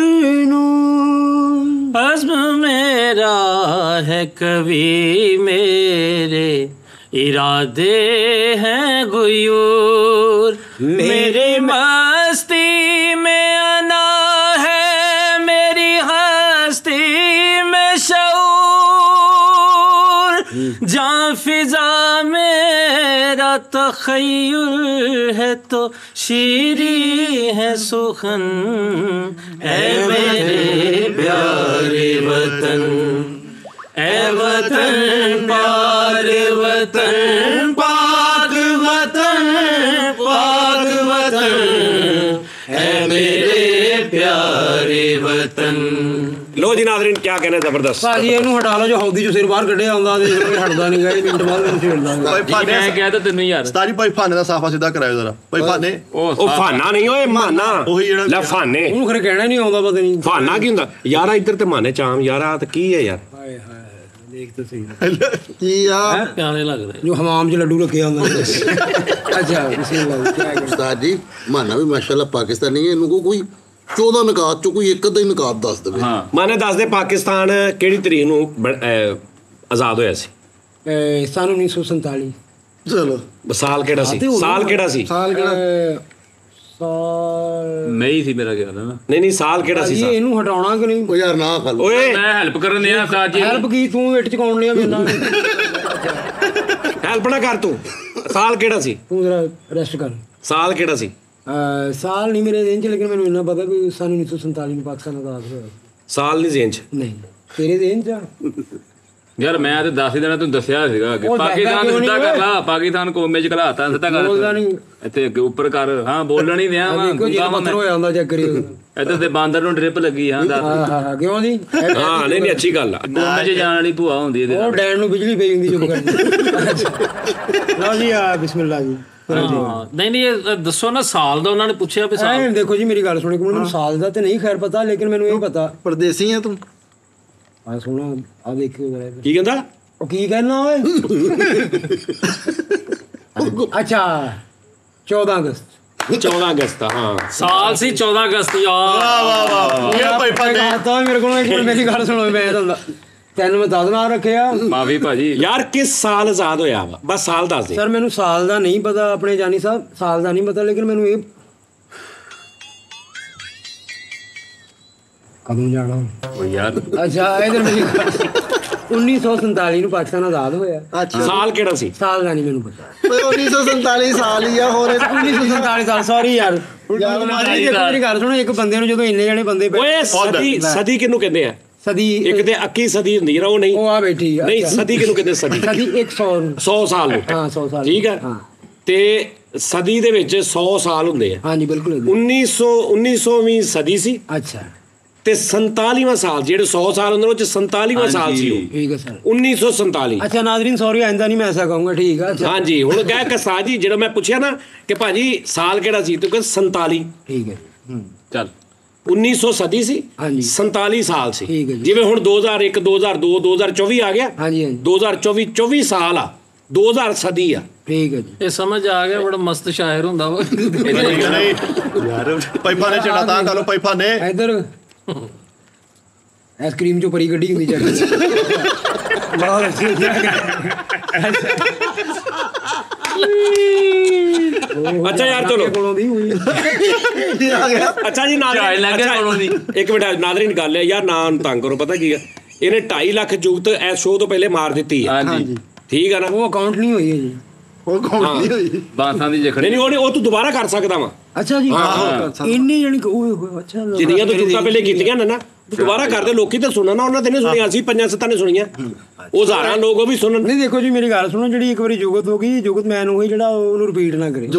[SPEAKER 2] नूर।
[SPEAKER 1] अज़्म मेरा है कभी मेरे इरादे हैं गुयूर, मेरे मस्ती में अना है, मेरी हस्ती में शऊर, जान फिजा मेरा तखय्युल है तो शीरी है सुखन, ऐ मेरे प्यारे वतन, ऐ वतन प्यारे वतन, पाक वतन पाक वतन, ऐ मेरे प्यारे वतन।
[SPEAKER 4] ਲੋ ਜੀ ਨਾਜ਼ਰੀਨ ਕੀ ਕਹਿਣਾ ਜ਼ਬਰਦਸਤ
[SPEAKER 6] ਭਾਜੀ ਇਹਨੂੰ ਹਟਾ ਲਓ ਜੋ ਹੌਦੀ ਚੋਂ ਸਿਰ ਬਾਹਰ ਕੱਢਿਆ ਆਉਂਦਾ ਤੇ ਹਟਦਾ ਨਹੀਂ ਗਾ, ਮਿੰਟ ਬਾਅਦ ਮੈਨੂੰ ਛੇੜਦਾ।
[SPEAKER 3] ਭਾਈ ਭਾਨੇ
[SPEAKER 1] ਮੈਂ ਕਹਿ ਤਾ ਤੈਨੂੰ ਯਾਰ
[SPEAKER 3] ਉਸਤਾਦ ਜੀ ਭਾਈ ਭਾਨੇ ਦਾ ਸਾਫਾ ਸਿੱਧਾ ਕਰਾਇਓ ਜ਼ਰਾ। ਭਾਈ ਭਾਨੇ
[SPEAKER 4] ਉਹ ਫਾਨਾ ਨਹੀਂ ਓਏ ਮਾਨਾ,
[SPEAKER 3] ਉਹੀ ਜਿਹੜਾ
[SPEAKER 4] ਲੈ ਫਾਨੇ
[SPEAKER 6] ਉਹਨੂੰ ਖਰੇ ਕਹਿਣਾ ਨਹੀਂ ਆਉਂਦਾ ਪਤਾ ਨਹੀਂ।
[SPEAKER 4] ਫਾਨਾ ਕੀ ਹੁੰਦਾ ਯਾਰਾ? ਇੱਧਰ ਤੇ ਮਾਨੇ ਚਾਮ ਯਾਰਾ ਤੇ ਕੀ ਹੈ ਯਾਰ?
[SPEAKER 6] ਹਾਏ ਹਾਏ ਦੇਖ ਤਾਂ ਸਹੀ
[SPEAKER 2] ਕੀ ਆ
[SPEAKER 1] ਪਿਆਰੇ ਲੱਗਦੇ
[SPEAKER 6] ਜੋ ਹਮਾਮ 'ਚ ਲੱਡੂ ਰੱਖੇ ਹੁੰਦੇ। ਅੱਛਾ ਬਿਸਮਿਲ੍ਲਾ ਕੀ ਹੈ?
[SPEAKER 5] ਉਸਤਾਦ ਜੀ ਮਾਨਾ ਵੀ ਮਾਸ਼ਾਅੱਲਾ ਪਾਕਿਸਤਾਨੀ ਹੈ, ਇਹਨੂੰ ਕੋਈ ਚੌਦਾਂ ਨਕਾਤ ਚੋਂ ਕੋਈ ਇੱਕ ਅੱਧਾ ਹੀ ਨਕਾਤ ਦੱਸ ਦੇਵੇ।
[SPEAKER 1] ਹਾਂ
[SPEAKER 4] ਮਾਨੇ ਦੱਸ ਦੇ ਪਾਕਿਸਤਾਨ ਕਿਹੜੀ ਤਰੀਕ ਨੂੰ ਬ- ਅਹ ਆਜ਼ਾਦ ਹੋਇਆ ਸੀ?
[SPEAKER 6] ਇਹ ਸਨ ਉੱਨੀ ਸੌ ਸੰਤਾਲੀ।
[SPEAKER 2] ਚਲੋ
[SPEAKER 4] ਸਾਲ ਕਿਹੜਾ ਸੀ? ਸਾਲ ਕਿਹੜਾ ਸੀ?
[SPEAKER 2] ਸਾਲ ਕਿਹੜਾ
[SPEAKER 6] ਸਾਲ
[SPEAKER 1] ਮਈ ਸੀ ਮੇਰਾ ਖਿਆਲ ਹੈ ਨਾ।
[SPEAKER 4] ਨਹੀਂ ਨਹੀਂ ਸਾਲ ਕਿਹੜਾ ਸੀ?
[SPEAKER 6] ਜੀ
[SPEAKER 4] ਸਾਲ
[SPEAKER 6] ਇਹਨੂੰ ਹਟਾਉਣਾ ਕਿ ਨਹੀਂ?
[SPEAKER 5] ਉਹ ਯਾਰ ਨਾ ਖਲ
[SPEAKER 4] ਓਏ
[SPEAKER 1] ਮੈਂ ਹੈਲਪ ਕਰਨ ਦਿਆ ਸਾਜ ਜੀ।
[SPEAKER 6] ਹੈਲਪ ਕੀ ਤੂੰ ਇੱਟ ਚਕਾਉਣ ਲਿਆ ਮੇਰੇ ਨਾਲ?
[SPEAKER 4] ਹੈਲਪ ਨਾ ਕਰ ਤੂੰ। ਸਾਲ ਕਿਹੜਾ ਸੀ?
[SPEAKER 6] ਤੂੰ ਜਰਾ ਰੈਸਟ ਕਰ।
[SPEAKER 4] ਸਾਲ ਕਿਹੜਾ ਸੀ?
[SPEAKER 6] ਅਹ ਸਾਲ ਨਹੀਂ ਮੇਰੇ ਦੇਨ 'ਚ, ਲੇਕਿਨ ਮੈਨੂੰ ਇੰਨਾ ਪਤਾ ਵੀ ਸਨ ਉੱਨੀ ਸੌ ਸੰਤਾਲੀ ਨੂੰ ਪਾਕਿਸਤਾਨ ਆਜ਼ਾਦ ਹੋਇਆ।
[SPEAKER 4] ਸਾਲ ਨਹੀਂ ਜ਼ੇਨ ਚ?
[SPEAKER 6] ਨਹੀਂ ਤੇਰੇ ਦੇਨ 'ਚ
[SPEAKER 1] ਯਾਰ ਮੈਂ ਤੇ ਦੱਸ ਹੀ ਦੇਣਾ, ਤੂੰ ਦੱਸਿਆ ਸੀਗਾ ਕਿ
[SPEAKER 6] ਉਹ ਦੱਸਦਾ
[SPEAKER 1] ਪਾਕਿਸਤਾਨ
[SPEAKER 6] ਕਿਉਂ
[SPEAKER 1] ਸਿੱਧਾ
[SPEAKER 6] ਨਹੀਂ
[SPEAKER 1] ਕਰ ਲਾ, ਪਾਕਿਸਤਾਨ ਕੋਮੇ ਚ ਘਲਾਤਾ ਸਿੱਧਾ ਕਰ।
[SPEAKER 6] ਬੋਲਦਾ ਨਹੀਂ।
[SPEAKER 1] ਇੱਥੇ ਅੱਗੇ ਉੱਪਰ ਕਰ। ਹਾਂ ਬੋਲਣ ਹੀ ਦਿਆਂ ਵਾ।
[SPEAKER 6] ਦੇਖੋ ਜੀ ਪੱਥਰ ਹੋਇਆ ਹੁੰਦਾ ਚੈੱਕ ਕਰਿਓ।
[SPEAKER 1] ਇੱਧਰ ਤੇ ਬਾਂਦਰ ਨੂੰ ਡ੍ਰਿਪ ਲੱਗੀ। ਹਾਂ ਦੱਸ।
[SPEAKER 6] ਹਾਂ ਹਾਂ ਹਾਂ ਕਿਉਂ ਜੀ?
[SPEAKER 4] ਹਾਂ ਨਹੀਂ ਨਹੀਂ ਅੱਛੀ ਗੱਲ ਆ।
[SPEAKER 1] ਕੋਮੇ ਚ ਜਾਣ ਵਾਲੀ ਭੂਆ ਹੁੰਦੀ ਇਹਦੇ
[SPEAKER 6] ਉਹ
[SPEAKER 1] ਨਾਲ।
[SPEAKER 6] ਡੈਨ ਨੂੰ ਬਿਜਲੀ ਪਈ ਹੁੰਦੀ ਚੁੱਪ ਕਰ। ਲਓ ਜੀ ਆ ਬਿਸਮਿਲ੍ਲਾ ਜੀ।
[SPEAKER 1] ਹਾਂ ਨਹੀਂ ਨਹੀਂ ਇਹ ਦੱਸੋ ਨਾ ਸਾਲ ਦਾ ਉਹਨਾਂ ਨੇ ਪੁੱਛਿਆ ਵੀ ਸਾਲ।
[SPEAKER 6] ਐਂ ਦੇਖੋ ਜੀ ਮੇਰੀ ਗੱਲ ਸੁਣੋ, ਮੈਨੂੰ ਸਾਲ ਦਾ ਤੇ ਨਹੀਂ ਖੈਰ ਪਤਾ, ਲੇਕਿਨ ਮੈਨੂੰ ਇਹ ਪਤਾ।
[SPEAKER 2] ਪਰਦੇਸੀ ਆ ਤੂੰ?
[SPEAKER 6] ਆ ਸੁਣੋ ਆ ਦੇਖਿਓ ਜਰਾ।
[SPEAKER 4] ਕੀ ਕਹਿੰਦਾ?
[SPEAKER 6] ਉਹ ਕੀ ਕਹਿਣਾ ਓਏ? ਅੱਛਾ ਚੌਦਾਂ ਅਗਸਤ।
[SPEAKER 4] ਚੌਦਾਂ ਅਗਸਤ ਹਾਂ
[SPEAKER 1] ਸਾਲ ਸੀ ਚੌਦਾਂ ਅਗਸਤ ਯਾਰ।
[SPEAKER 3] ਵਾਹ ਵਾਹ ਵਾਹ ਇਹ ਭਾਈ ਭਾਨੇ
[SPEAKER 6] ਤਾਂ ਮੇਰੇ ਕੋਲ ਇੱਕ ਮਿੰਟ ਮੇਰੀ ਗੱਲ ਸੁਣੋ, ਮੈਂ ਤੁਹਾਨੂੰ ਤੈਨੂੰ ਮੈਂ ਦਸ ਨਾਲ ਰੱਖਿਆ।
[SPEAKER 1] ਮਾਫੀ ਭਾਜੀ।
[SPEAKER 4] ਯਾਰ ਕਿਸ ਸਾਲ ਆਜ਼ਾਦ ਹੋਇਆ ਵਾ? ਬਸ ਸਾਲ ਦੱਸ ਦੇ।
[SPEAKER 6] ਸਰ ਮੈਨੂੰ ਸਾਲ ਦਾ ਨਹੀਂ ਪਤਾ, ਆਪਣੇ ਜਾਨੀ ਸਾਹਿਬ ਸਾਲ ਦਾ ਨਹੀਂ ਪਤਾ, ਲੇਕਿਨ ਮੈਨੂੰ ਇਹ ਕਦੋਂ ਜਾਣਾ।
[SPEAKER 1] ਓ ਯਾਰ
[SPEAKER 6] ਅੱਛਾ ਇਧਰ ਮੇਰੀ ਉੱਨੀ ਸੌ ਸੰਤਾਲੀ ਨੂੰ ਪਾਕਿਸਤਾਨ ਆਜ਼ਾਦ ਹੋਇਆ।
[SPEAKER 2] ਅੱਛਾ
[SPEAKER 4] ਸਾਲ ਕਿਹੜਾ ਸੀ?
[SPEAKER 6] ਸਾਲ ਦਾ ਨਹੀਂ ਮੈਨੂੰ ਪਤਾ।
[SPEAKER 2] ਓਏ ਉੱਨੀ ਸੌ ਸੰਤਾਲੀ ਸਾਲ ਹੀ ਆ ਹੋਰ।
[SPEAKER 6] ਉੱਨੀ ਸੌ ਸੰਤਾਲੀ ਸਾਲ ਸੌਰੀ ਯਾਰ। ਯਾਰ ਮੇਰੀ ਗੱਲ ਸੁਣੋ, ਇੱਕ ਬੰਦੇ ਨੂੰ ਜਦੋਂ ਇੰਨੇ ਜਣੇ ਬੰਦੇ ਬੈ-
[SPEAKER 4] ਓਏ ਸਦੀ ਸਦੀ ਕਿਹਨੂੰ ਕਹਿੰਦੇ ਆ?
[SPEAKER 6] ਸਦੀ
[SPEAKER 4] ਇੱਕ ਤੇ ਅੱਕੀ ਸਦੀ ਹੁੰਦੀ ਹੈ ਨਾ, ਉਹ ਨਹੀਂ
[SPEAKER 6] ਉਹ ਆ ਬੈਠੀ ਆ।
[SPEAKER 4] ਨਹੀਂ ਸਦੀ ਕਿਹਨੂੰ ਕਹਿੰਦੇ? ਸਦੀ
[SPEAKER 6] ਸਦੀ ਇੱਕ ਸੌ ਨੂੰ।
[SPEAKER 4] ਸੌ ਸਾਲ ਨੂੰ।
[SPEAKER 6] ਹਾਂ ਸੌ ਸਾਲ।
[SPEAKER 4] ਠੀਕ ਹੈ।
[SPEAKER 6] ਹਾਂ
[SPEAKER 4] ਤੇ ਸਦੀ ਦੇ ਵਿੱਚ ਸੌ ਸਾਲ ਹੁੰਦੇ ਆ।
[SPEAKER 6] ਹਾਂਜੀ ਬਿਲਕੁਲ ਏਦਾਂ।
[SPEAKER 4] ਉੱਨੀ ਸੌ ਉੱਨੀ ਸੌਵੀਂ ਸਦੀ ਸੀ
[SPEAKER 6] ਅੱਛਾ
[SPEAKER 4] ਤੇ ਸੰਤਾਲੀਵਾਂ ਸਾਲ, ਜਿਹੜੇ ਸੌ ਸਾਲ ਹੁੰਦੇ ਨੇ ਉਹ ਚ ਸੰਤਾਲੀਵਾਂ ਸਾਲ ਸੀ ਉਹ।
[SPEAKER 6] ਠੀਕ ਹੈ ਸਰ।
[SPEAKER 4] ਉੱਨੀ ਸੌ ਸੰਤਾਲੀ।
[SPEAKER 6] ਅੱਛਾ ਨਾਜ਼ਰੀਨ ਸੌਰੀ ਆਇੰਦਾ ਨਹੀਂ ਮੈਂ ਐਸਾ ਕਹੂੰਗਾ। ਠੀਕ ਹੈ। ਅੱਛਾ
[SPEAKER 4] ਹਾਂਜੀ ਹੁਣ ਕਹਿ ਕਸਾ ਜੀ, ਜਿਹੜਾ ਮੈਂ ਪੁੱਛਿਆ ਨਾ ਕਿ ਭਾਜੀ ਸਾਲ ਕਿਹੜਾ ਸੀ, ਤੂੰ ਕਹਿੰਦਾ ਸੰਤਾਲੀ।
[SPEAKER 6] ਠੀਕ ਹੈ। ਹੂੰ
[SPEAKER 1] ਚੱਲ
[SPEAKER 4] ਉੱਨੀ ਸੌ ਸਦੀ ਸੀ,
[SPEAKER 6] ਹਾਂਜੀ।
[SPEAKER 4] ਸੰਤਾਲੀ ਸਾਲ ਸੀ।
[SPEAKER 6] ਠੀਕ ਹੈ ਜੀ।
[SPEAKER 4] ਜਿਵੇਂ ਹੁਣ ਦੋ ਹਜ਼ਾਰ ਇੱਕ ਦੋ ਹਜ਼ਾਰ ਦੋ ਦੋ ਹਜ਼ਾਰ ਚੌਵੀ ਆ ਗਿਆ,
[SPEAKER 6] ਹਾਂਜੀ ਹਾਂਜੀ
[SPEAKER 4] ਦੋ ਹਜ਼ਾਰ ਚੌਵੀ ਚੌਵੀ ਸਾਲ ਆ, ਦੋ ਹਜ਼ਾਰ ਸਦੀ ਆ।
[SPEAKER 6] ਠੀਕ ਹੈ ਜੀ।
[SPEAKER 1] ਇਹ ਸਮਝ ਆ ਗਿਆ, ਬੜਾ ਮਸਤ ਸ਼ਾਇਰ ਹੁੰਦਾ ਵਾ।
[SPEAKER 3] ਨਹੀਂ ਯਾਰ ਭਾਈ ਭਾਨੇ ਚੜਾ ਤਾਂ ਕਰ ਲੋ। ਭਾਈ ਭਾਨੇ
[SPEAKER 6] ਇੱਧਰ ਆਈਸਕ੍ਰੀਮ ਚੋਂ ਪਰੀ ਗੱਡੀ ਹੁੰਦੀ ਚੱਕ। ਬਹੁਤ ਅੱਛੀ
[SPEAKER 4] ਅੱਛਾ ਯਾਰ ਚਲੋ
[SPEAKER 6] ਕੋਲੋਂ ਦੀ ਹੋਈ।
[SPEAKER 4] ਅੱਛਾ ਜੀ
[SPEAKER 1] ਝਾੜ
[SPEAKER 4] ਨਾਜ਼ਰੀਨ
[SPEAKER 1] ਲੱਗ ਗਿਆ ਕੋਲੋਂ ਦੀ।
[SPEAKER 4] ਇੱਕ ਮਿੰਟ ਨਾਜ਼ਰੀਨ ਗੱਲ ਹੈ ਯਾਰ, ਨਾ ਨੂੰ ਤੰਗ ਕਰੋ। ਪਤਾ ਕੀ ਆ, ਇਹਨੇ ਢਾਈ ਲੱਖ ਜੁਗਤ ਇਸ ਸ਼ੋਅ ਤੋਂ ਪਹਿਲੇ ਮਾਰ ਦਿੱਤੀ ਹੈ।
[SPEAKER 1] ਹਾਂਜੀ
[SPEAKER 4] ਠੀਕ ਆ ਨਾ?
[SPEAKER 6] ਉਹ ਅਕਾਊਂਟ ਨਹੀਂ ਹੋਈ ਹੈ ਜੀ।
[SPEAKER 2] ਉਹ ਕੌਣ ਨਹੀਂ ਹੋਈ?
[SPEAKER 1] ਬਾਂਸਾਂ ਦੀ
[SPEAKER 4] ਨਹੀਂ
[SPEAKER 1] ਜਖੜੀ।
[SPEAKER 4] ਨਹੀਂ ਉਹ ਨਹੀਂ, ਉਹ ਤੂੰ ਦੁਬਾਰਾ ਕਰ ਸਕਦਾ ਵਾ।
[SPEAKER 6] ਅੱਛਾ ਜੀ
[SPEAKER 1] ਹਾਂ।
[SPEAKER 6] ਇੰਨੇ ਜਣੀ ਓਏ ਹੋਏ ਅੱਛਾ।
[SPEAKER 4] ਜਿੰਨੀਆਂ ਤੋਂ ਜੁਗਤਾਂ ਪਹਿਲੇ ਕੀਤੀਆਂ ਨੇ ਨਾ, ਤੂੰ ਦੁਬਾਰਾ ਕਰਦੇ। ਲੋਕੀ ਤਾਂ ਸੁਣਨ ਨਾ, ਉਹਨਾਂ ਤੇ ਨਹੀਂ ਸੁਣੀਆਂ, ਅਸੀਂ ਪੰਜਾਂ ਸੱਤਾਂ ਨੇ ਸੁਣੀਆਂ, ਉਹ ਹਜ਼ਾਰਾਂ ਲੋਕ ਉਹ ਵੀ ਸੁਣਨ।
[SPEAKER 6] ਨਹੀਂ ਦੇਖੋ ਜੀ ਮੇਰੀ ਗੱਲ ਸੁਣੋ, ਜਿਹੜੀ ਇੱਕ ਵਾਰੀ ਜੁਗਤ ਹੋ ਗਈ, ਜੁਗਤ ਮੈਨ ਹੋਈ, ਜਿਹੜਾ ਉਹਨੂੰ ਰਿਪੀਟ ਨਾ ਕਰੇ।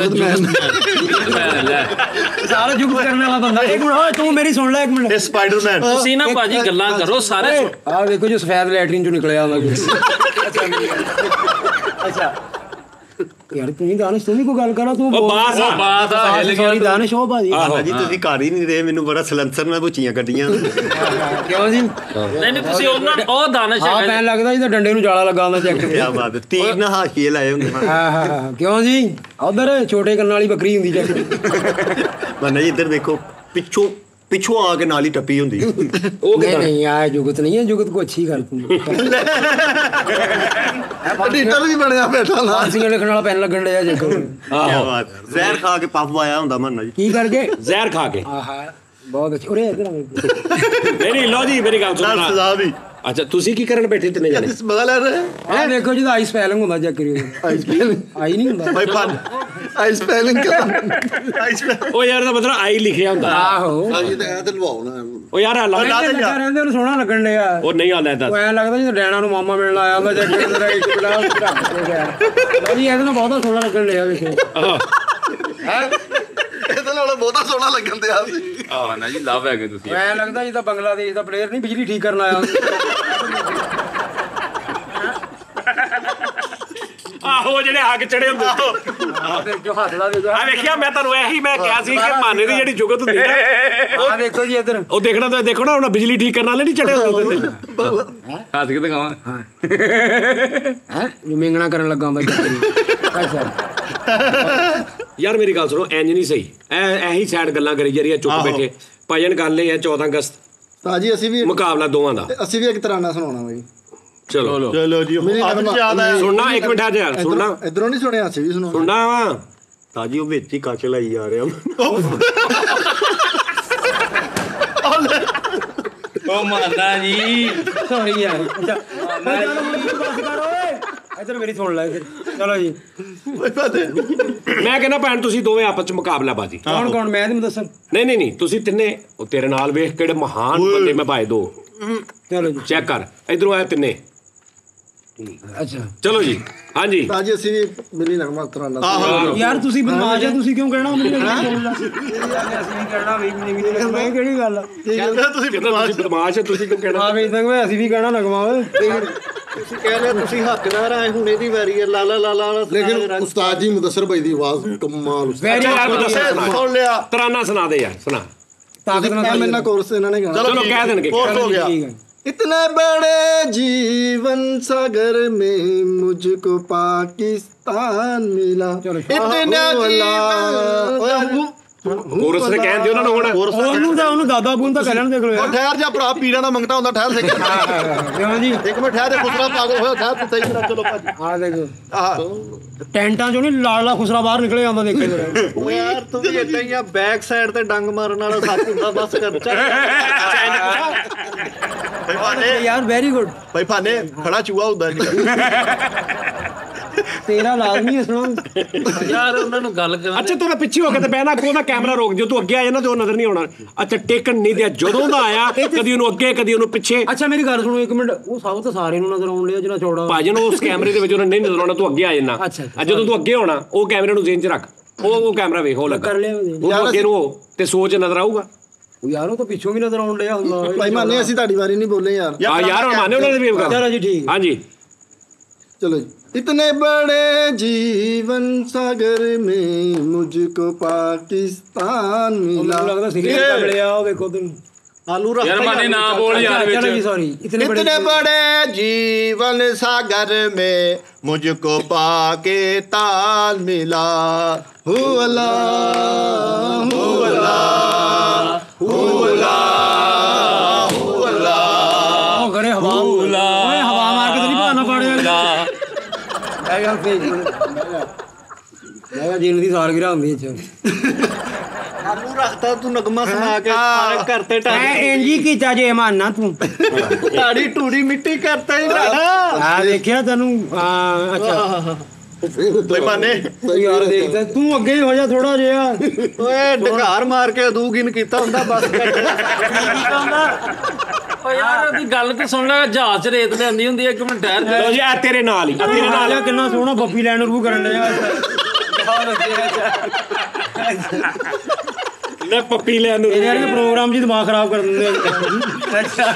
[SPEAKER 6] ਸਾਰਾ ਜੁਗਤ ਕਰਨ ਵਾਲਾ ਬੰਦਾ। ਇੱਕ ਮਿੰਟ ਓਏ ਤੂੰ ਮੇਰੀ ਸੁਣ ਲੈ ਇੱਕ ਮਿੰਟ।
[SPEAKER 3] ਇਹ ਸਪਾਈਡਰਮੈਨ
[SPEAKER 1] ਤੁਸੀਂ ਨਾ ਭਾਜੀ ਗੱਲਾਂ ਕਰੋ ਸਾਰੇ।
[SPEAKER 6] ਆਹ ਦੇਖੋ ਜੀ ਸਫੈਦ ਲੈਟਰਿਨ ਚੋਂ ਨਿਕਲਿਆ ਆਉਂਦਾ ਕੁਝ। ਅੱਛਾ ਯਾਰ ਤੂੰ ਦਾਨਿਸ਼ ਤੂੰ ਵੀ ਕੋਈ ਗੱਲ ਕਰਾ। ਤੂੰ
[SPEAKER 4] ਉਹ ਬਾਸ ਆ।
[SPEAKER 1] ਬਾਤ ਆ ਹਿੱਲ ਗਿਆ
[SPEAKER 6] ਸੌਰੀ ਦਾਨਿਸ਼ ਹੋ ਭਾਜੀ।
[SPEAKER 7] ਭਾਜੀ ਤੁਸੀਂ ਘਰ ਹੀ ਨਹੀਂ ਰਹੇ, ਮੈਨੂੰ ਬੜਾ ਸਲੈਂਸਰ ਨਾਲ ਬੁੱਚੀਆਂ ਕੱਢੀਆਂ।
[SPEAKER 6] ਕਿਉਂ ਜੀ?
[SPEAKER 1] ਨਹੀਂ ਨਹੀਂ ਤੁਸੀਂ ਉਹਨਾਂ ਨੂੰ ਉਹ ਦਾਨਸ਼
[SPEAKER 6] ਹਾਂ
[SPEAKER 1] ਹੈਗਾ
[SPEAKER 6] ਪੈਨ ਲੱਗਦਾ ਜੀ ਤਾਂ ਡੰਡੇ ਨੂੰ ਜਾਲਾ ਲੱਗਾ ਹੁੰਦਾ ਚੈੱਕ।
[SPEAKER 7] ਕਿਆ ਬਾਤ ਹੈ, ਤੀਰ ਨਾ ਹਾਸ਼ੀਏ ਲਾਏ ਹੁੰਦੇ।
[SPEAKER 6] ਹਾਂ ਹਾਂ ਹਾਂ ਕਿਉਂ ਜੀ? ਉਧਰ ਛੋਟੇ ਕੰਨਾਂ ਵਾਲੀ ਬੱਕਰੀ ਹੁੰਦੀ ਚੈੱਕ।
[SPEAKER 7] ਮੈਂ ਜੀ ਇੱਧਰ ਦੇਖੋ, ਪਿੱਛੋਂ ਪਿੱਛੋਂ ਆ ਕੇ ਨਾਲ ਹੀ ਟੱਪੀ ਹੁੰਦੀ।
[SPEAKER 6] ਉਹ ਨਹੀਂ ਨਹੀਂ ਆ ਜੁਗਤ ਨਹੀਂ ਹੈ, ਜੁਗਤ ਕੋ ਅੱਛੀ ਕਰ ਤੂੰ।
[SPEAKER 2] ਐਡੀਟਰ ਵੀ ਬਣਿਆ ਬੈਠਾ ਨਾ।
[SPEAKER 6] ਫਾਂਸੀਆਂ ਲਿਖਣ ਵਾਲਾ ਪੈਨ ਲੱਗਣ ਡਿਆ ਚੈੱਕ।
[SPEAKER 7] ਕਿਆ ਬਾਤ ਹੈ, ਜ਼ਹਿਰ ਖਾ ਕੇ ਪੱਪ ਆਇਆ ਹੁੰਦਾ ਮੰਨਾ ਜੀ।
[SPEAKER 6] ਕੀ ਕਰਕੇ?
[SPEAKER 4] ਜ਼ਹਿਰ ਖਾ ਕੇ।
[SPEAKER 6] ਆਹਾ ਬਹੁਤ ਅੱਛੀ। ਉਰੇ ਇੱਧਰ ਆ।
[SPEAKER 4] ਨਹੀਂ ਨਹੀਂ ਲਓ ਜੀ ਮੇਰੀ ਗੱਲ ਸੁਣੋ।
[SPEAKER 3] ਸਜ਼ਾ ਵੀ
[SPEAKER 4] ਅੱਛਾ ਤੁਸੀਂ ਕੀ ਕਰਨ ਬੈਠੇ ਤਿੰਨੇ ਜਣੇ
[SPEAKER 3] ਪਤਾ ਲੈ ਰਹੇ
[SPEAKER 6] ਆਹ ਦੇਖੋ ਜੀ ਆਈ ਸਪੈਲਿੰਗ ਹੁੰਦਾ ਚੈੱਕ ਕਰਿਓ
[SPEAKER 2] ਆਈਸ ਪੈਲਿੰਗ
[SPEAKER 6] ਆਈ ਨਹੀਂ ਹੁੰਦਾ
[SPEAKER 3] ਭਾਈ ਫਨ
[SPEAKER 2] ਆਈਸ ਪੈਲਿੰਗ
[SPEAKER 4] ਉਹ ਯਾਰ ਦਾ ਮਤਲਬ ਆਈ ਲਿਖਿਆ ਹੁੰਦਾ
[SPEAKER 6] ਆਹੋ
[SPEAKER 5] ਸਾਜੀ ਤੇ ਐ ਤੇ ਲਵਾਓ ਨਾ
[SPEAKER 4] ਉਹ ਯਾਰ ਹਾਲਾ
[SPEAKER 6] ਲੱਗਾ ਰਹਿੰਦੇ ਉਹਨੂੰ ਸੋਹਣਾ ਲੱਗਣ ਡਿਆ
[SPEAKER 4] ਉਹ ਨਹੀਂ ਆਉਂਦਾ ਦੱਸ
[SPEAKER 6] ਉਹ ਐਂ ਲੱਗਦਾ ਜਿਵੇਂ ਡੈਣਾ ਨੂੰ ਮਾਮਾ ਮਿਲਣ ਆਇਆ ਹੁੰਦਾ ਚੈੱਕ ਕਰਿਓ ਇੱਕ ਬਿਲਾ ਰੱਖ ਕੇ ਗਿਆ ਜੀ ਇਹਦੇ ਨਾਲ ਬਹੁਤਾ ਸੋਹਣਾ ਲੱਗਣ ਡਿਆ ਵੇਖੋ
[SPEAKER 2] ਇਹਦੇ ਨਾਲ ਬਹੁਤਾ ਸੋਹਣਾ ਲੱਗਣ ਤੇ ਆ
[SPEAKER 8] ਆਹ ਨਾ ਜੀ ਲਵ ਹੈਗੇ ਤੁਸੀਂ
[SPEAKER 6] ਐਂ ਲੱਗਦਾ ਜਿੱਦਾਂ ਬੰਗਲਾਦੇਸ਼ ਦਾ ਪਲੇਅਰ ਨਹੀਂ ਬਿਜਲੀ ਠੀਕ ਕਰਨ ਆਇਆ
[SPEAKER 4] ਆਹੋ ਜਿਹੜੇ ਅੱਗ ਚੜੇ ਹੁੰਦੇ
[SPEAKER 6] ਆਹ ਦੇਖੋ ਹੱਸਦਾ ਦੇਖੋ
[SPEAKER 4] ਆ ਵੇਖਿਆ ਮੈਂ ਤੁਹਾਨੂੰ ਇਹੀ ਮੈਂ ਕਿਹਾ ਸੀ ਕਿ ਮਾਨੇ ਦੀ ਜਿਹੜੀ ਜੁਗਤ ਹੁੰਦੀ ਨਾ
[SPEAKER 6] ਆਹ ਦੇਖੋ ਜੀ ਇੱਧਰ
[SPEAKER 4] ਉਹ ਦੇਖਣਾ ਤਾਂ ਦੇਖੋ ਨਾ ਹੁਣ ਬਿਜਲੀ ਠੀਕ ਕਰਨ ਵਾਲੇ ਨਹੀਂ ਚੜੇ ਹੁੰਦੇ ਤੇ
[SPEAKER 8] ਹੱਸ ਕੇ ਦਿਖਾਵਾਂ
[SPEAKER 6] ਹੈ ਮਿੰਗਣਾ ਕਰਨ ਲੱਗਾ ਬਾਈ ਅੱਛਾ
[SPEAKER 4] ਯਾਰ ਮੇਰੀ ਗੱਲ ਸੁਣੋ ਇੰਜ ਨਹੀਂ ਸਹੀ ਐ ਇਹੀ ਸਾਈਡ ਗੱਲਾਂ ਕਰੀ ਜਾ ਰਹੀ ਆ ਚੁੱਪ ਬੈਠੇ ਭਜਨ ਗੱਲ ਇਹ ਹੈ ਚੌਦਾਂ ਅਗਸਤ
[SPEAKER 2] ਤਾਜੀ ਅਸੀਂ ਵੀ
[SPEAKER 4] ਮੁਕਾਬਲਾ ਦੋਵਾਂ ਦਾ
[SPEAKER 2] ਅਸੀਂ ਵੀ ਇੱਕ ਤਰਾਨਾ ਸੁਣਾਉਣਾ ਬਾਈ
[SPEAKER 4] ਚਲੋ
[SPEAKER 3] ਚਲੋ ਜੀ ਆਪ ਜ਼ਿਆਦਾ ਹੈ
[SPEAKER 4] ਸੁਣਨਾ ਇੱਕ ਮਿੰਟ ਆ ਜਾ ਸੁਣਨਾ
[SPEAKER 2] ਇਧਰੋਂ ਨਹੀਂ ਸੁਣਿਆ ਅਸੀਂ ਵੀ ਸੁਣਾਉਣਾ
[SPEAKER 4] ਸੁਣਨਾ ਵਾ
[SPEAKER 7] ਤਾਜੀ ਉਹ ਵਿੱਚ ਹੀ ਕੱਚ ਲਾਈ ਜਾ ਰਿਹਾ
[SPEAKER 8] ਉਹ ਮਾਨਾ ਜੀ
[SPEAKER 6] ਸੌਰੀ ਯਾਰ ਅੱਛਾ ਬਸ ਕਰ ਓਏ ਇੱਧਰ ਮੇਰੀ ਸੁਣ ਲੈ ਚਲੋ ਜੀ
[SPEAKER 4] ਮੈਂ ਕਹਿੰਦਾ ਭੈਣ ਤੁਸੀਂ ਦੋਵੇਂ ਆਪਸ ਚ ਮੁਕਾਬਲਾ ਬਾਜੀ
[SPEAKER 6] ਕੌਣ ਕੌਣ ਮੈਂ ਤੈਨੂੰ ਦੱਸਾਂ
[SPEAKER 4] ਨਹੀਂ ਨਹੀਂ ਨਹੀਂ ਤੁਸੀਂ ਤਿੰਨੇ ਉਹ ਤੇਰੇ ਨਾਲ ਵੇਖ ਕਿਹੜੇ ਮਹਾਨ ਬੰਦੇ ਮੈਂ ਭਾਏ ਦੋ
[SPEAKER 6] ਚਲੋ ਜੀ
[SPEAKER 4] ਚੈੱਕ ਕਰ ਇਧਰੋਂ ਆਏ ਤਿੰਨੇ
[SPEAKER 6] ਅੱਛਾ
[SPEAKER 4] ਚਲੋ ਜੀ ਹਾਂਜੀ
[SPEAKER 2] ਤਾਜੀ ਅਸੀਂ ਵੀ ਮਿਲੀ ਨਗਮਾ ਤਰਾਨਾ
[SPEAKER 6] ਯਾਰ ਤੁਸੀਂ ਬਦਮਾਸ਼ ਆ ਤੁਸੀਂ ਕਿਉਂ ਕਹਿਣਾ ਮੈਨੂੰ ਅਸੀਂ ਵੀ ਕਹਿਣਾ ਵੀ ਨਹੀਂ ਮੈਂ ਕਿਹੜੀ ਗੱਲ ਆ
[SPEAKER 4] ਕਹਿੰਦਾ ਤੁਸੀਂ ਬਦਮਾਸ਼ ਹੋ ਤੁਸੀਂ ਕਿਉਂ ਕਹਿਣਾ
[SPEAKER 6] ਹਾਂ ਵੀ ਤਾਂ ਅਸੀਂ ਵੀ ਕਹਿਣਾ ਨਗਮਾ ਓਏ
[SPEAKER 7] ਤੁਸੀਂ ਕਹਿ ਰਹੇ ਤੁਸੀਂ ਹੱਕਦਾਰ ਆਏ ਹੁਣ ਇਹਦੀ ਵਾਰੀ ਹੈ ਲਾਲਾ ਲਾਲਾ
[SPEAKER 5] ਲੇਕਿਨ ਉਸਤਾਦ ਜੀ ਮੁਦੱਸਰ ਭਾਈ ਦੀ ਆਵਾਜ਼ ਕਮਾਲ
[SPEAKER 6] ਵੈਰੀ
[SPEAKER 3] ਸੁਣ ਲਿਆ
[SPEAKER 4] ਤਰਾਨਾ ਸੁਣਾ ਦੇ ਯਾਰ ਸੁਣਾ
[SPEAKER 6] ਤਾਕਤ ਨਾਲ
[SPEAKER 2] ਮੈਨਾਂ ਕੋਰਸ ਇਹਨਾਂ ਨੇ ਗਾਣਾ
[SPEAKER 4] ਚਲੋ ਕਹਿ ਦੇਣਗੇ
[SPEAKER 3] ਕੋਰਸ ਹੋ ਗਿਆ
[SPEAKER 6] ਠੀਕ ਹੈ
[SPEAKER 2] इतने बड़े जीवन सागर में मुझको पाकिस्तान मिला इतना जीवन
[SPEAKER 4] ਕੋਰਸ ਨੇ ਕਹਿਣ ਦਿਓ ਉਹਨਾਂ ਨੂੰ ਹੁਣ
[SPEAKER 6] ਉਹਨੂੰ ਤਾਂ ਉਹਨੂੰ ਦਾਦਾ ਬੂਨ ਤਾਂ ਕਹਿਣ ਦੇਖ ਲੋ
[SPEAKER 3] ਉਹ
[SPEAKER 6] ਯਾਰ
[SPEAKER 3] ਠਹਿਰ ਜਾ ਭਰਾ ਪੀਰਾਂ ਦਾ ਮੰਗਤਾ ਹੁੰਦਾ ਠਹਿਰ ਸੇ
[SPEAKER 6] ਕਿਉਂ ਜੀ
[SPEAKER 3] ਇੱਕ ਮਿੰਟ ਠਹਿਰ ਦੇ ਖੁਸਰਾ ਪਾਗਲ ਹੋਇਆ ਠਹਿਰ ਤੂੰ ਸਹੀ ਤਰ੍ਹਾਂ ਚਲੋ ਭਾਜੀ
[SPEAKER 6] ਆ ਦੇਖੋ
[SPEAKER 3] ਆਹ
[SPEAKER 6] ਟੈਂਟਾਂ ਚੋਂ ਨਹੀਂ ਲਾਲਾ ਖੁਸਰਾ ਬਾਹਰ ਨਿਕਲੇ ਆਉਂਦਾ ਦੇਖੇ ਜਰਾ
[SPEAKER 7] ਉਹ ਯਾਰ ਤੂੰ ਵੀ ਏਦਾਂ ਹੀ ਆ ਬੈਕ ਸਾਈਡ ਤੇ ਡੰਗ ਮਾਰਨ ਵਾਲਾ ਸੱਚ ਹੁੰਦਾ ਬਸ ਕਰ
[SPEAKER 3] ਭਾਈ ਫਾਨੇ
[SPEAKER 6] ਯਾਰ ਵੈਰੀ ਗੁੱਡ
[SPEAKER 3] ਭਾਈ ਫਾਨੇ ਖੜਾ ਚੂਹਾ ਹੁੰਦਾ
[SPEAKER 6] ਤੇਰਾ ਲਾਜ਼ਮੀ ਹੈ ਸੁਣੋ
[SPEAKER 1] ਯਾਰ ਉਹਨਾਂ ਨੂੰ ਗੱਲ ਕਰਨ
[SPEAKER 4] ਅੱਛਾ ਤੂੰ ਨਾ ਪਿੱਛੇ ਹੋ ਕੇ ਤੇ ਬਹਿਣਾ ਕੋ ਦਾ ਕੈਮਰਾ ਰੋਕ ਦਿਓ ਤੂੰ ਅੱਗੇ ਆ ਜਾਣਾ ਤੇ ਉਹ ਨਜ਼ਰ ਨਹੀਂ ਆਉਣਾ ਅੱਛਾ ਟੇਕਣ ਨਹੀਂ ਦਿਆ ਜਦੋਂ ਦਾ ਆਇਆ ਕਦੀ ਉਹਨੂੰ ਅੱਗੇ ਕਦੀ ਉਹਨੂੰ ਪਿੱਛੇ
[SPEAKER 6] ਅੱਛਾ ਮੇਰੀ ਗੱਲ ਸੁਣੋ ਇੱਕ ਮਿੰਟ ਉਹ ਸਭ ਤਾਂ ਸਾਰੇ ਨੂੰ ਨਜ਼ਰ ਆਉਣ ਲਿਆ ਜਿਹੜਾ ਚੌੜਾ
[SPEAKER 4] ਭਾਜਨ ਉਸ ਕੈਮਰੇ ਦੇ ਵਿੱਚ ਉਹਨਾਂ ਨਹੀਂ ਨਜ਼ਰ ਆਉਣਾ ਤੂੰ ਅੱਗੇ ਆ ਜਾਣਾ
[SPEAKER 6] ਅੱਛਾ, ਅੱਛਾ।
[SPEAKER 4] ਜਦੋਂ ਤੂੰ ਅੱਗੇ ਆਉਣਾ ਉਹ ਕੈਮਰੇ ਨੂੰ ਜ਼ੇਨ 'ਚ ਰੱਖ ਉਹ ਉਹ ਕੈਮਰਾ ਵੇਖ ਉਹ ਲੱਗਾ
[SPEAKER 6] ਕਰ ਲਿਆ ਉਹਨੇ।
[SPEAKER 4] ਉਹ ਅੱਗੇ ਨੂੰ ਹੋ ਤੇ ਸੋਚ ਨਜ਼ਰ ਆਊਗਾ
[SPEAKER 6] ਉਹ ਯਾਰ ਉਹ ਤਾਂ ਪਿੱਛੋਂ ਵੀ ਨਜ਼ਰ ਆਉਣ ਲਿਆ ਹੁੰਦਾ
[SPEAKER 2] ਭਾਈ ਮਾਨੇ ਅਸੀਂ ਤੁਹਾਡੀ ਵਾਰੀ ਨਹੀਂ ਬੋਲੇ ਯਾਰ
[SPEAKER 4] ਆ ਯਾਰ ਹੁਣ ਮਾਨੇ ਉਹਨਾਂ ਦੇ ਵੀ
[SPEAKER 6] ਚਲੋ ਜੀ ਠੀਕ
[SPEAKER 4] ਹਾਂਜੀ
[SPEAKER 2] चलो जी इतने बड़े जीवन सागर में मुझको पाकिस्तान
[SPEAKER 6] ਮੈਨੂੰ
[SPEAKER 2] मिला
[SPEAKER 6] ਲੱਗਦਾ ਸੀਰੀਅਸ ਕਰ ਲਿਆ ਉਹ ਵੇਖੋ ਤੈਨੂੰ
[SPEAKER 7] ਆਲੂ ਰੱਖ
[SPEAKER 8] ਯਾਰ ਮਾਨੇ ਨਾ ਬੋਲ ਯਾਰ
[SPEAKER 6] ਚਲੋ ਜੀ
[SPEAKER 8] ਵਿੱਚ
[SPEAKER 6] ਸੌਰੀ ਇਤਨੇ ਬੜੇ
[SPEAKER 3] इतने बड़े जीवन सागर में मुझको पाकिस्तान मिला
[SPEAKER 2] हो अल्लाह हो अल्लाह
[SPEAKER 3] हू अल्लाह हू अल्लाह
[SPEAKER 6] ਉਹ ਕਰੇ ਹਵਾ ਓਏ ਹਵਾ ਮਾਰ ਕੇ ਤਾਂ ਨਹੀਂ ਭਾਣਾ ਪਾੜਿਆ ਇਹ ਗੱਲ ਫੇਕ ਮੈਂ ਜੀਨ ਦੀ ਸਾਲਗਿਰਾ ਹੁੰਦੀ ਚ
[SPEAKER 7] ਆਲੂ ਰੱਖਤਾ ਤੂੰ ਨਗਮਾ ਸੁਣਾ ਕੇ ਸਾਰੇ ਘਰ ਤੇ
[SPEAKER 6] ਐ
[SPEAKER 7] ਟਾੜੀ
[SPEAKER 6] ਇੰਜੀ ਕੀਤਾ ਜੇ ਮਾਨਨਾ ਤੂੰ
[SPEAKER 7] ਟਾੜੀ ਟੂੜੀ ਮਿੱਟੀ ਕਰਤਾ ਹੀ ਨਾ
[SPEAKER 6] ਆ ਦੇਖਿਆ ਤੈਨੂੰ ਆ ਅੱਛਾ
[SPEAKER 3] भाई माने
[SPEAKER 6] ਯਾਰ ਦੇਖਦਾ ਤੂੰ ਅੱਗੇ ਹੀ ਹੋ ਜਾ ਥੋੜਾ ਜਿਹਾ
[SPEAKER 7] ਓਏ ਢਗਾਰ ਮਾਰ ਕੇ ਦੂਗਿਨ ਕੀਤਾ ਹੁੰਦਾ ਬਸ
[SPEAKER 1] ਓ ਯਾਰ ਉਹਦੀ ਗੱਲ ਤੇ ਸੁਣ ਲੈ ਜਹਾਜ਼ 'ਚ ਰੇਤ ਲੈਂਦੀ ਹੁੰਦੀ ਹੈ ਇੱਕ ਮਿੰਟ ਠਹਿਰ ਜਾ
[SPEAKER 4] ਲੋ ਜੀ ਆ ਤੇਰੇ ਨਾਲ ਹੀ ਆ ਤੇਰੇ ਨਾਲ
[SPEAKER 6] ਨਾਲ ਕਿੰਨਾ ਸੋਹਣਾ ਬੱਫੀ ਲੈਣ ਨੂੰ ਰੂਹ ਕਰਨ ਡਿਆ
[SPEAKER 4] ਲੈ ਪੱਪੀ ਲੈਣ ਨੂੰ
[SPEAKER 6] ਇਹ ਯਾਰ ਇਹ ਪ੍ਰੋਗਰਾਮ ਜੀ ਦਿਮਾਗ ਖਰਾਬ ਕਰ ਦਿੰਦੇ ਆ ਅੱਛਾ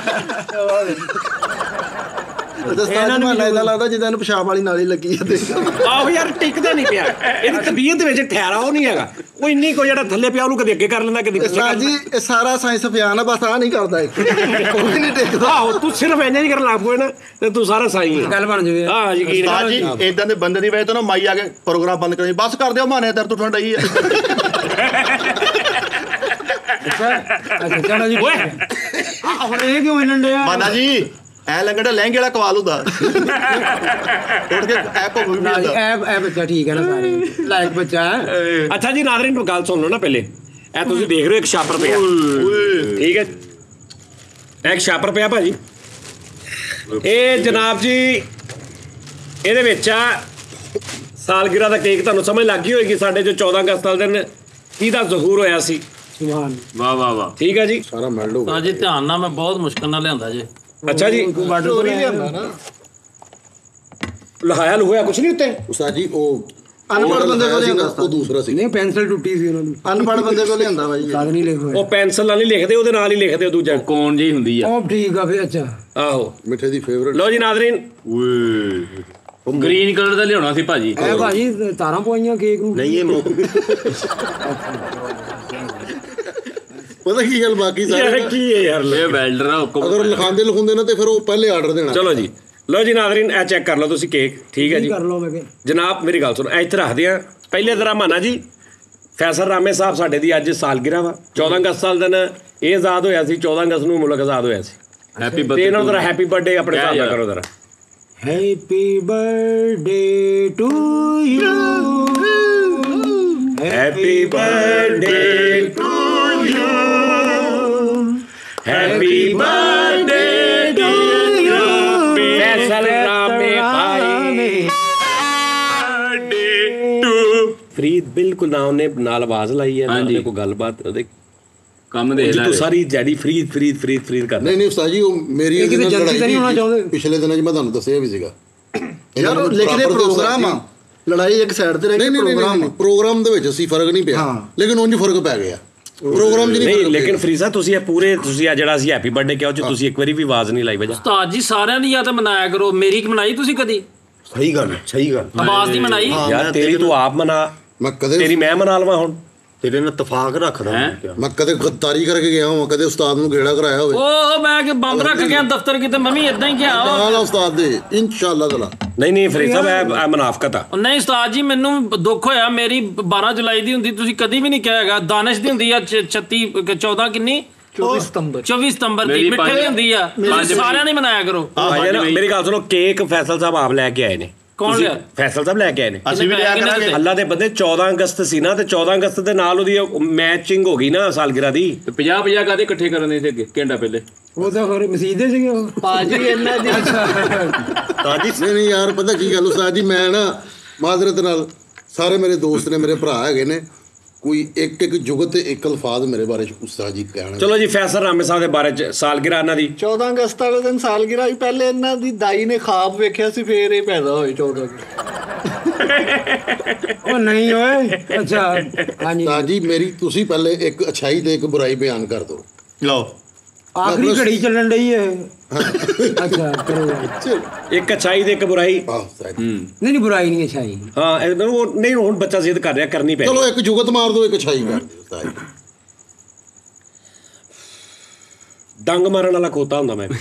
[SPEAKER 2] ਦਸਤਾਰ ਮਾਨਾ ਇਦਾਂ ਲੱਗਦਾ ਜਿੱਦਾਂ ਇਹਨੂੰ ਪਿਸ਼ਾਬ ਵਾਲੀ ਨਾਲੀ ਲੱਗੀ ਆ ਦੇਖ
[SPEAKER 4] ਆਹੋ ਯਾਰ ਟਿਕਦਾ ਨਹੀਂ ਪਿਆ ਇਹਦੀ ਤਬੀਅਤ ਵਿੱਚ ਠਹਿਰਾਓ ਨਹੀਂ ਹੈਗਾ ਉਹ ਇੰਨੀ ਕੋ ਜਿਹੜਾ ਥੱਲੇ ਪਿਆ ਉਹਨੂੰ ਕਦੇ ਅੱਗੇ ਕਰ ਲੈਂਦਾ ਕਦੇ ਪਿੱਛੇ ਕਰ
[SPEAKER 2] ਜੀ ਇਹ ਸਾਰਾ ਸਾਇੰਸ ਬਿਆਨ ਆ ਬਸ ਆ ਨਹੀਂ ਕਰਦਾ ਇਹ ਉਹ ਵੀ ਨਹੀਂ ਦੇਖਦਾ
[SPEAKER 4] ਆਹੋ ਤੂੰ ਸਿਰਫ ਇੰਨਾ ਨਹੀਂ ਕਰਨ ਲੱਗ ਪਏ ਨਾ ਤੇ ਤੂੰ ਸਾਰਾ ਸਾਈ ਹੈ
[SPEAKER 6] ਗੱਲ ਬਣ ਜਾਵੇ
[SPEAKER 4] ਹਾਂ ਯਕੀਨ
[SPEAKER 3] ਉਸਤਾਦ ਜੀ ਇਦਾਂ ਦੇ ਬੰਦੇ ਦੀ ਵਜ੍ਹਾ ਤੋਂ ਨਾ ਮਾਈ ਆ ਕੇ ਪ੍ਰੋਗਰਾਮ ਬੰਦ ਕਰੀ ਬਸ ਕਰ ਦਿਓ ਮਾਨੇ ਦਰ ਤੋਂ ਠੰਡ ਆਈ ਹੈ
[SPEAKER 6] ਅੱਛਾ ਚਲੋ ਜੀ
[SPEAKER 4] ਓਏ
[SPEAKER 6] ਹੁਣ ਇਹ ਕਿਉਂ ਇੰਨ ਡਿਆ
[SPEAKER 3] ਮਾਨਾ ਜੀ ਐ ਲੰਗੜਾ ਲਹਿੰਗੇ ਵਾਲਾ ਕਵਾਲ ਹੁੰਦਾ ਉੱਠ ਕੇ ਐ ਕੋ ਵੀ
[SPEAKER 6] ਨਾ ਜੀ,
[SPEAKER 3] ਮਿਲਦਾ
[SPEAKER 6] ਇਹ ਇਹ ਬੱਚਾ ਠੀਕ ਹੈ ਨਾ ਸਾਰੇ ਲਾਇਕ ਬੱਚਾ ਹੈ
[SPEAKER 4] ਅੱਛਾ ਜੀ ਨਾਜ਼ਰੀਨ ਨੂੰ ਗੱਲ ਸੁਣ ਲਓ ਨਾ ਪਹਿਲੇ ਇਹ ਤੁਸੀਂ ਦੇਖ ਰਹੇ ਹੋ ਇੱਕ ਛਾਪਰ ਪਿਆ ਠੀਕ ਹੈ ਇਹ ਇੱਕ ਛਾਪਰ ਪਿਆ ਭਾਜੀ ਇਹ ਜਨਾਬ ਜੀ ਇਹਦੇ ਵਿੱਚ ਆ ਸਾਲਗਿਰਾ ਦਾ ਕੇਕ। ਤੁਹਾਨੂੰ ਸਮਝ ਲੱਗ ਗਈ ਹੋਏਗੀ ਸਾਡੇ ਜੋ ਚੌਦਾਂ ਅਗਸਤ ਵਾਲੇ ਦਿਨ ਕਿਹਦਾ ਜ਼ਹੂਰ ਹੋਇਆ ਸੀ।
[SPEAKER 6] ਸੁਭਾਨ
[SPEAKER 8] ਵਾਹ ਵਾਹ ਵਾਹ।
[SPEAKER 4] ਠੀਕ ਹੈ ਜੀ।
[SPEAKER 5] ਸਾਰਾ ਮੈਲਡ ਹੋ ਗਿਆ।
[SPEAKER 1] ਤਾਂ ਜੀ ਧਿਆਨ ਨਾਲ, ਮੈਂ ਬਹੁਤ ਮੁਸ਼ਕਲ ਨਾਲ ਲਿਆਂਦਾ ਜੀ।
[SPEAKER 4] ਅੱਛਾ ਜੀ।
[SPEAKER 2] ਸਟੋਰੀ ਲਿਆਂਦਾ ਨਾ।
[SPEAKER 4] ਲਹਾਇਆ ਲੁਹਾਇਆ ਕੁਛ ਨਹੀਂ ਉੱਤੇ।
[SPEAKER 5] ਉਸਤਾਦ ਜੀ ਉਹ
[SPEAKER 2] ਅਨਪੜ੍ਹ ਬੰਦੇ ਕੋਲ ਲਿਆਂਦਾ
[SPEAKER 5] ਉਹ ਦੂਸਰਾ ਸੀ।
[SPEAKER 6] ਨਹੀਂ ਪੈਨਸਲ ਟੁੱਟੀ ਸੀ ਉਹਨਾਂ ਦੀ,
[SPEAKER 2] ਅਨਪੜ੍ਹ ਬੰਦੇ ਕੋਲ ਲਿਆਂਦਾ ਬਾਈ
[SPEAKER 6] ਯਾਦ ਨਹੀਂ ਲਿਖ ਹੋਇਆ।
[SPEAKER 4] ਉਹ ਪੈਨਸਲ ਨਾਲ ਨਹੀਂ ਲਿਖਦੇ, ਉਹਦੇ ਨਾਲ ਹੀ ਲਿਖਦੇ ਉਹ ਦੂਜਾ।
[SPEAKER 8] ਕੌਣ ਜਿਹੀ ਹੁੰਦੀ ਆ।
[SPEAKER 6] ਉਹ ਠੀਕ ਆ ਫਿਰ। ਅੱਛਾ
[SPEAKER 4] ਆਹੋ।
[SPEAKER 5] ਮਿੱਠੇ ਦੀ ਫੇਵਰਟ।
[SPEAKER 4] ਲਓ ਜੀ ਨਾਜ਼ਰੀਨ,
[SPEAKER 8] ਓਏ ਗ੍ਰੀਨ ਕਲਰ ਦਾ ਲਿਆਉਣਾ ਸੀ ਭਾਜੀ।
[SPEAKER 6] ਇਹ ਭਾਜੀ ਤਾਰਾਂ ਪਵਾਈਆਂ ਕੇਕ ਨੂੰ।
[SPEAKER 7] ਨਹੀਂ ਇਹ ਮੁੱਕ
[SPEAKER 5] ਪਤਾ ਕੀ ਗੱਲ ਬਾਕੀ
[SPEAKER 4] ਯਾਰ
[SPEAKER 5] ਸਾਰੇ
[SPEAKER 4] ਕੀ ਹੈ ਯਾਰ।
[SPEAKER 8] ਇਹ ਵੈਲਡਰ ਆ ਹੁਕਮ।
[SPEAKER 5] ਅਗਰ ਲਿਖਾਉਂਦੇ ਲਿਖਾਉਂਦੇ ਨਾ ਤੇ ਫਿਰ ਉਹ ਪਹਿਲੇ ਆਰਡਰ ਦੇਣਾ।
[SPEAKER 4] ਚਲੋ ਜੀ। ਲਓ ਜੀ ਨਾਜ਼ਰੀਨ, ਇਹ ਚੈੱਕ ਕਰ ਲਓ ਤੁਸੀਂ ਕੇਕ। ਠੀਕ ਹੈ ਜੀ।
[SPEAKER 6] ਕਰ ਲਓ ਮੈਂ ਕਿਹਾ।
[SPEAKER 4] ਜਨਾਬ ਮੇਰੀ ਗੱਲ ਸੁਣੋ, ਇੱਥੇ ਰੱਖਦੇ ਆ। ਪਹਿਲੇ ਤਰ੍ਹਾਂ ਮਾਨਾ ਜੀ ਫੈਸਲ ਰਾਮੇ ਸਾਹਿਬ ਸਾਡੇ ਦੀ ਅੱਜ ਸਾਲਗਿਰਾ ਵਾ। ਚੌਦਾਂ ਅਗਸਤ ਵਾਲੇ ਦਿਨ ਇਹ ਆਜ਼ਾਦ ਹੋਇਆ ਸੀ। ਚੌਦਾਂ ਅਗਸਤ ਨੂੰ ਮੁਲਕ ਆਜ਼ਾਦ ਹੋਇਆ ਸੀ।
[SPEAKER 8] ਹੈਪੀ
[SPEAKER 4] ਤੇ
[SPEAKER 8] ਬਰਥਡੇ।
[SPEAKER 4] ਇਹਨਾਂ ਨੂੰ ਜ਼ਰਾ ਹੈਪੀ ਬਰਥਡੇ ਆਪਣੇ ਹਿਸਾਬ ਨਾਲ ਕਰੋ ਜ਼ਰਾ।
[SPEAKER 6] Happy birthday to you.
[SPEAKER 4] Happy birthday to you. Happy birthday to you. Faisal ਰਾਮੇ ਭਾਈ ਫਰੀਦ ਬਿਲਕੁਲ ਨਾ ਉਹਨੇ ਨਾਲ ਆਵਾਜ਼ ਲਾਈ ਹੈ, ਨਾ ਉਹਨੇ ਕੋਈ ਗੱਲਬਾਤ ਉਹਦੇ
[SPEAKER 8] ਕੰਮ ਦੇਖ ਲੈ।
[SPEAKER 4] ਤੂੰ ਸਾਰੀ ਜੈਡੀ ਫਰੀਦ ਫਰੀਦ ਫਰੀਦ ਫਰੀਦ ਕਰਦਾ।
[SPEAKER 5] ਨਹੀਂ ਨਹੀਂ ਉਸਤਾਦ ਜੀ ਉਹ ਮੇਰੀ
[SPEAKER 6] ਇਹ ਕਿਤੇ ਜਲਦੀ ਤਾਂ ਨਹੀਂ ਹੋਣਾ ਚਾਹੁੰਦੇ।
[SPEAKER 5] ਪਿਛਲੇ ਦਿਨਾਂ 'ਚ ਮੈਂ ਤੁਹਾਨੂੰ ਦੱਸਿਆ ਵੀ ਸੀਗਾ
[SPEAKER 2] ਯਾਰ ਉਹ ਲਿਖਦੇ ਪ੍ਰੋਗਰਾਮ ਆ। ਲੜਾਈ ਇੱਕ ਸਾਈਡ ਤੇ ਰਹਿ
[SPEAKER 5] ਨਹੀਂ
[SPEAKER 2] ਕੇ
[SPEAKER 5] ਨਹੀਂ
[SPEAKER 2] ਪ੍ਰੋਗਰਾਮ
[SPEAKER 5] ਨਹੀਂ ਪ੍ਰੋਗਰਾਮ ਦੇ ਵਿੱਚ ਅਸੀਂ ਫਰਕ ਨਹੀਂ ਪਿਆ, ਲੇਕਿਨ ਉਂਝ ਫਰਕ ਪੈ ਗਿਆ ਪ੍ਰੋਗਰਾਮ 'ਚ ਨਹੀਂ।
[SPEAKER 4] ਨਹੀਂ ਲੇਕਿਨ ਫਰੀਜ਼ਾ ਤੁਸੀਂ ਇਹ ਪੂਰੇ ਤੁਸੀਂ ਆ ਜਿਹੜਾ ਅਸੀਂ ਹੈਪੀ ਬਰਥਡੇ ਕਿਹਾ ਉਹ 'ਚ ਤੁਸੀਂ ਇੱਕ ਵਾਰੀ ਵੀ ਆਵਾਜ਼ ਨਹੀਂ ਲਾਈ ਵਜਾ।
[SPEAKER 1] ਉਸਤਾਦ ਜੀ ਸਾਰਿਆਂ ਦੀ ਯਾਦ ਮਨਾਇਆ ਕਰੋ। ਮੇਰੀ ਕਿ ਮਨਾਈ ਤੁਸੀਂ ਕਦੀ?
[SPEAKER 7] ਸਹੀ ਗੱਲ ਸਹੀ ਗੱਲ।
[SPEAKER 1] ਆਵਾਜ਼ ਦੀ ਮਨਾਈ?
[SPEAKER 4] ਯਾਰ ਤੇਰੀ ਤੂੰ ਆਪ ਮਨਾ,
[SPEAKER 5] ਮੈਂ ਕਦੇ
[SPEAKER 4] ਤੇਰੀ ਮੈਂ ਮਨਾ ਲਵਾਂ ਹੁਣ।
[SPEAKER 7] ਤੇਰੇ ਨਾਲ ਇਤਫਾਕ ਰੱਖਦਾ
[SPEAKER 5] ਮੈਂ ਕਦੇ ਗੱਦਾਰੀ ਕਰਕੇ ਗਿਆ ਹਾਂ, ਕਦੇ ਉਸਤਾਦ ਨੂੰ ਗੇੜਾ ਕਰਾਇਆ ਹੋਵੇ।
[SPEAKER 1] ਉਹ ਮੈਂ ਕਿ ਬੰਦ ਰੱਖ ਗਿਆ ਦਫ਼ਤਰ ਕਿਤੇ, ਮੈਂ ਵੀ ਇਦਾਂ ਹੀ ਗਿਆ ਵਾ।
[SPEAKER 5] ਨਾਲ ਉਸਤਾਦ ਦੇ ਇਨਸ਼ਾਅੱਲਾ ਤਾਲਾ।
[SPEAKER 4] ਨਹੀਂ ਨਹੀਂ ਫਰੀਜ਼ਾ ਮੈਂ ਮਨਾਫਕਤ ਆ।
[SPEAKER 1] ਨਹੀਂ ਉਸਤਾਦ ਜੀ ਮੈਨੂੰ ਦੁੱਖ ਹੋਇਆ। ਮੇਰੀ ਬਾਰਾਂ ਜੁਲਾਈ ਦੀ ਹੁੰਦੀ, ਤੁਸੀਂ ਕਦੀ ਵੀ ਨਹੀਂ ਕਿਹਾ ਹੈਗਾ। ਦਾਨਿਸ਼ ਦੀ ਹੁੰਦੀ ਆ ਛੱਤੀ ਚੌਦਾਂ ਕਿੰਨੀ ਚੌਵੀ ਸਤੰਬਰ ਚੌਵੀ ਸਤੰਬਰ ਦੀ ਮਿੱਠੇ ਦੀ ਹੁੰਦੀ ਆ। ਸਾਰਿਆਂ ਨੇ ਮਨਾਇਆ ਕਰੋ।
[SPEAKER 4] ਮੇਰੀ ਗੱਲ ਸੁਣੋ, ਕੇਕ ਫੈਸਲ ਸਾਹਿਬ ਆਪ ਲੈ ਕੇ ਆਏ ਨੇ।
[SPEAKER 1] ਕੌਣ ਲਿਆ?
[SPEAKER 4] ਫੈਸਲ ਸਾਹਿਬ ਲੈ ਕੇ ਆਏ ਨੇ।
[SPEAKER 7] ਅਸੀਂ ਵੀ ਲਿਆ ਕਰਾਂਗੇ।
[SPEAKER 4] ਅੱਲਾ ਦੇ ਬੰਦੇ ਚੌਦਾਂ ਅਗਸਤ ਸੀ ਨਾ, ਤੇ ਚੌਦਾਂ ਅਗਸਤ ਦੇ ਨਾਲ ਉਹਦੀ ਮੈਚਿੰਗ ਹੋ ਗਈ ਨਾ ਸਾਲਗਿਰਾ ਦੀ।
[SPEAKER 8] ਤੇ ਪੰਜਾਹ ਪੰਜਾਹ ਕਾਦੇ ਇਕੱਠੇ ਕਰਨੇ ਸੀ ਅੱਗੇ ਘੰਟਾ ਪਹਿਲੇ।
[SPEAKER 6] ਉਹ ਤਾਂ ਹੋਰ ਮਸਜਿਦ ਦੇ ਸੀਗੇ ਉਹ
[SPEAKER 1] ਭਾਜੀ ਇਹਨਾਂ ਦੀ
[SPEAKER 5] ਤਾਜੀ ਨਹੀਂ ਨਹੀਂ ਯਾਰ ਪਤਾ ਕੀ ਗੱਲ ਉਸਤਾਦ ਜੀ, ਮੈਂ ਨਾ ਮਾਜ਼ਰਤ ਨਾਲ ਸਾਰੇ ਮੇਰੇ ਦੋਸਤ ਨੇ, ਮੇਰੇ ਭਰਾ ਹੈਗੇ ਨੇ, ਕੋਈ ਇੱਕ ਇੱਕ ਜੁਗਤ ਤੇ ਇੱਕ ਅਲਫਾਜ਼ ਮੇਰੇ ਬਾਰੇ ਉਸਤਾਦ ਜੀ ਕਹਿਣਾ।
[SPEAKER 4] ਚਲੋ ਜੀ ਫੈਸਲ ਰਾਮੇ ਸਾਹਿਬ ਦੇ ਬਾਰੇ ਚ ਸਾਲਗਿਰਾ ਇਹਨਾਂ ਦੀ
[SPEAKER 2] ਚੌਦਾਂ ਅਗਸਤ ਵਾਲੇ ਦਿਨ ਸਾਲਗਿਰਾ ਹੀ। ਪਹਿਲੇ ਇਹਨਾਂ ਦੀ ਦਾਈ ਨੇ ਖਾਬ ਵੇਖਿਆ ਸੀ, ਫੇਰ ਇਹ ਪੈਦਾ ਹੋਏ ਚੌਦਾਂ
[SPEAKER 6] ਉਹ ਨਹੀਂ ਓਏ। ਅੱਛਾ ਹਾਂਜੀ
[SPEAKER 5] ਉਸਤਾਦ ਜੀ ਮੇਰੀ ਤੁਸੀਂ ਪਹਿਲੇ ਇੱਕ ਅੱਛਾਈ ਤੇ ਇੱਕ ਬੁਰਾਈ ਬਿਆਨ ਕਰ ਦਿਓ।
[SPEAKER 7] ਲਓ
[SPEAKER 6] ਆਖਰੀ ਘੜੀ ਚੱਲਣ ਡਈ ਹੈ। ਅੱਛਾ ਕਰੋ।
[SPEAKER 4] ਇੱਕ ਅੱਛਾਈ ਤੇ ਇੱਕ ਬੁਰਾਈ।
[SPEAKER 5] ਆਹ ਉਸਤਾਦ ਜੀ।
[SPEAKER 6] ਨਹੀਂ ਨਹੀਂ ਬੁਰਾਈ ਨਹੀਂ ਅੱਛਾਈ।
[SPEAKER 4] ਹਾਂ ਇਹ ਉਹ ਨਹੀਂ ਹੁਣ ਬੱਚਾ ਜ਼ਿੱਦ ਕਰ ਰਿਹਾ, ਕਰਨੀ ਪੈ
[SPEAKER 5] ਚਲੋ ਇੱਕ ਜੁਗਤ ਮਾਰ ਦਿਓ, ਇੱਕ ਅੱਛਾਈ ਕਰ ਦਿਓ ਉਸਤਾਦ ਜੀ।
[SPEAKER 4] ਡੰਗ ਮਾਰਨ ਵਾਲਾ ਖੋਤਾ ਹੁੰਦਾ ਮੈਂ।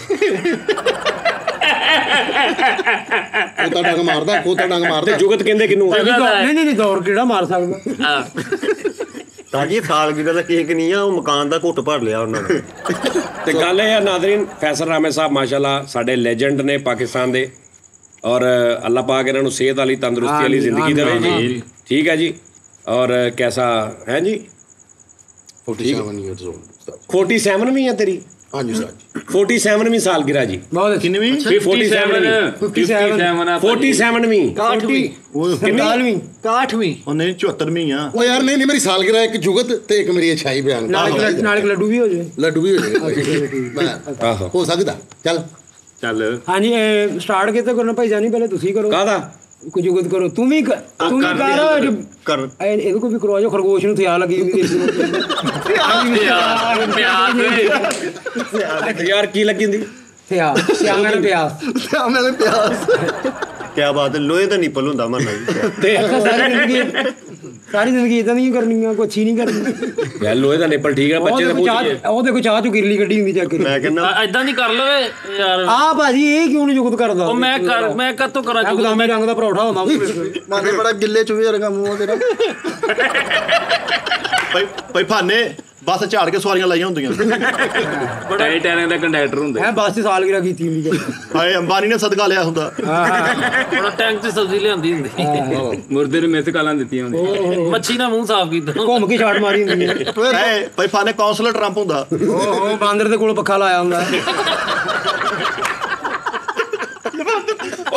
[SPEAKER 5] ਖੋਤਾ ਡੰਗ ਮਾਰਦਾ, ਖੋਤਾ ਡੰਗ ਮਾਰਦਾ।
[SPEAKER 4] ਜੁਗਤ ਕਹਿੰਦੇ ਕਿਨੂੰ?
[SPEAKER 6] ਨਹੀਂ ਨਹੀਂ ਦੌਰ ਕਿਹੜਾ ਮਾਰ ਸਕਦਾ।
[SPEAKER 7] ਤਾਂ ਜੀ ਸਾਲਗਿਰਾ ਦਾ ਕੇਕ ਨਹੀਂ ਆ, ਉਹ ਮਕਾਨ ਦਾ ਘੁੱਟ ਭਰ ਲਿਆ ਉਹਨਾਂ ਨੇ।
[SPEAKER 4] ਤੇ ਗੱਲ ਇਹ ਆ ਨਾਜ਼ਰੀਨ, ਫੈਸਲ ਰਾਮੇ ਸਾਹਿਬ ਮਾਸ਼ਾਅੱਲਾ ਸਾਡੇ ਲੈਜੈਂਡ ਨੇ ਪਾਕਿਸਤਾਨ ਦੇ, ਔਰ ਅੱਲਾਹ ਪਾਕ ਇਹਨਾਂ ਨੂੰ ਸਿਹਤ ਵਾਲੀ ਤੰਦਰੁਸਤੀ ਵਾਲੀ ਜ਼ਿੰਦਗੀ ਦੇਵੇ ਜੀ। ਠੀਕ ਹੈ ਜੀ। ਔਰ ਕੈਸਾ ਹੈ ਜੀ?
[SPEAKER 5] ਸੈਂਤਾਲੀ ਇਅਰਸ 올ਡ ਉਸਤਾਦ ਜੀ।
[SPEAKER 4] ਫੋਰਟੀ ਸੈਵਨ ਵੀ ਆ ਤੇਰੀ?
[SPEAKER 5] ਹਾਂਜੀ ਉਸਤਾਦ ਜੀ।
[SPEAKER 4] ਫੋਰਟੀ ਸੈਵਨ ਵੀ ਸਾਲਗਿਰਾ ਜੀ।
[SPEAKER 6] ਬਹੁਤ
[SPEAKER 7] ਕਿੰਨੀ ਵੀ
[SPEAKER 4] forty seven
[SPEAKER 6] fifty seven
[SPEAKER 4] forty seven ਵੀ
[SPEAKER 2] ਕਾਠਵੀਂ
[SPEAKER 6] ਕਿੰਨੀ
[SPEAKER 2] ਕਾਠਵੀਂ
[SPEAKER 7] ਉਹ ਨਹੀਂ ਚੁਹੱਤਰਵੀਂ ਆ।
[SPEAKER 5] ਉਹ ਯਾਰ ਨਹੀਂ ਨਹੀਂ ਮੇਰੀ ਸਾਲਗਿਰਾ ਇੱਕ ਜੁਗਤ ਤੇ ਇੱਕ ਮੇਰੀ ਅੱਛਾਈ ਬਿਆਨ ਕਰ।
[SPEAKER 6] ਨਾਲ ਨਾਲ ਇੱਕ ਲੱਡੂ ਵੀ ਹੋ ਜਾਏ।
[SPEAKER 5] ਲੱਡੂ ਵੀ ਹੋ ਜਾਏਗਾ।
[SPEAKER 4] ਆਹੋ
[SPEAKER 5] ਹੋ ਸਕਦਾ। ਚੱਲ
[SPEAKER 8] ਚੱਲ
[SPEAKER 6] ਹਾਂਜੀ ਸਟਾਰਟ ਕਿਤੇ ਕਰਨਾ ਭਾਈ ਜਾਨੀ, ਪਹਿਲੇ ਤੁਸੀਂ ਕਰੋ।
[SPEAKER 4] ਕਾਹਦਾ?
[SPEAKER 6] ਕੁਝ ਜੁਗਤ ਕਰੋ। ਤੂੰ ਵੀ ਕਰ- ਤੂੰ ਵੀ ਕਰ
[SPEAKER 7] ਕਰ
[SPEAKER 6] ਇਹ ਇਹਦੇ ਕੋਲ ਵੀ ਕਰਵਾ ਜੋ। ਖਰਗੋਸ਼ ਨੂੰ ਥਿਆ ਲੱਗੀ ਹੁੰਦੀ
[SPEAKER 4] ਯਾਰ ਕੀ ਲੱਗੀ ਹੁੰਦੀ?
[SPEAKER 6] ਥਿਆ ਸਿਆਂਗਣ ਪਿਆਸ।
[SPEAKER 2] ਮੇਰੇ ਪਿਆਸ
[SPEAKER 7] ਕਿਆ ਬਾਤ ਹੈ, ਲੋਹੇ ਦਾ ਨਿਪਲ ਹੁੰਦਾ ਮਨ
[SPEAKER 4] ਤੇ
[SPEAKER 6] ਸਾਰੀ ਜ਼ਿੰਦਗੀ ਸਾਰੀ ਜ਼ਿੰਦਗੀ ਇਦਾਂ ਨਹੀਂ ਕਰਨੀਆਂ, ਕੁਛ ਹੀ ਨਹੀਂ ਕਰਨੀ।
[SPEAKER 4] ਯਾਰ ਲੋਹੇ ਦਾ ਨਿਪਲ ਠੀਕ ਆ, ਬੱਚੇ ਦੇ ਮੂੰਹ ਚ।
[SPEAKER 6] ਉਹ ਦੇਖੋ ਚਾਹ ਚੋਂ ਕਿਰਲੀ ਕੱਢੀ ਹੁੰਦੀ ਚੱਕ ਕੇ।
[SPEAKER 7] ਮੈਂ ਕਹਿੰਦਾ
[SPEAKER 1] ਇਦਾਂ ਦੀ ਕਰ ਲਵੇ ਯਾਰ।
[SPEAKER 6] ਆ ਭਾਜੀ ਇਹ ਕਿਉਂ ਨਹੀਂ ਜੁਗਤ ਕਰਦਾ?
[SPEAKER 1] ਉਹ ਮੈਂ ਕਰ ਮੈਂ ਕਦੋਂ ਕਰਾਂ
[SPEAKER 6] ਇਹ ਗੁਲਾਮੀ ਰੰਗ ਦਾ ਪਰੌਠਾ ਹੁੰਦਾ
[SPEAKER 2] ਮਾਨੇ ਬੜਾ ਗਿੱਲੇ ਚੂਹੇ ਵਰਗਾ ਮੂੰਹ ਤੇਰਾ।
[SPEAKER 7] ਭਾਈ ਭਾਈ ਭਾਨੇ ਬੱਸ ਝਾੜ ਕੇ ਸਵਾਰੀਆਂ ਲਾਈਆਂ ਹੁੰਦੀਆਂ।
[SPEAKER 8] ਟਾਈ ਟਾਇਰਾਂ ਦਾ ਕੰਡਕਟਰ ਹੁੰਦਾ।
[SPEAKER 6] ਹੈ ਬੱਸ 'ਚ ਸਾਲਗਿਰਾ ਕੀਤੀ ਹੁੰਦੀ।
[SPEAKER 7] ਹਾਏ ਅੰਬਾਨੀ ਨੇ ਸਦਕਾ ਲਿਆ ਹੁੰਦਾ।
[SPEAKER 1] ਬੜਾ ਟੈਂਕ 'ਚ ਸਬਜ਼ੀ ਲਿਆਂਦੀ ਹੁੰਦੀ।
[SPEAKER 8] ਮੁਰਦੇ ਨੂੰ ਮਿਸ ਕਾਲਾਂ ਦਿੱਤੀਆਂ ਹੁੰਦੀਆਂ।
[SPEAKER 1] ਮੱਛੀ ਨਾਲ ਮੂੰਹ ਸਾਫ਼ ਕੀਤਾ।
[SPEAKER 6] ਘੁੰਮ ਕੇ ਛਾਟ ਮਾਰੀ ਹੁੰਦੀ ਹੈ।
[SPEAKER 7] ਹੈ ਭਾਈ ਭਾਨੇ ਕਾਉਂਸਲਰ ਟਰੰਪ ਹੁੰਦਾ।
[SPEAKER 6] ਓਹੋ ਬਾਂਦਰ ਦੇ ਕੋਲ ਪੱਖਾ ਲਾਇਆ ਹੁੰਦਾ।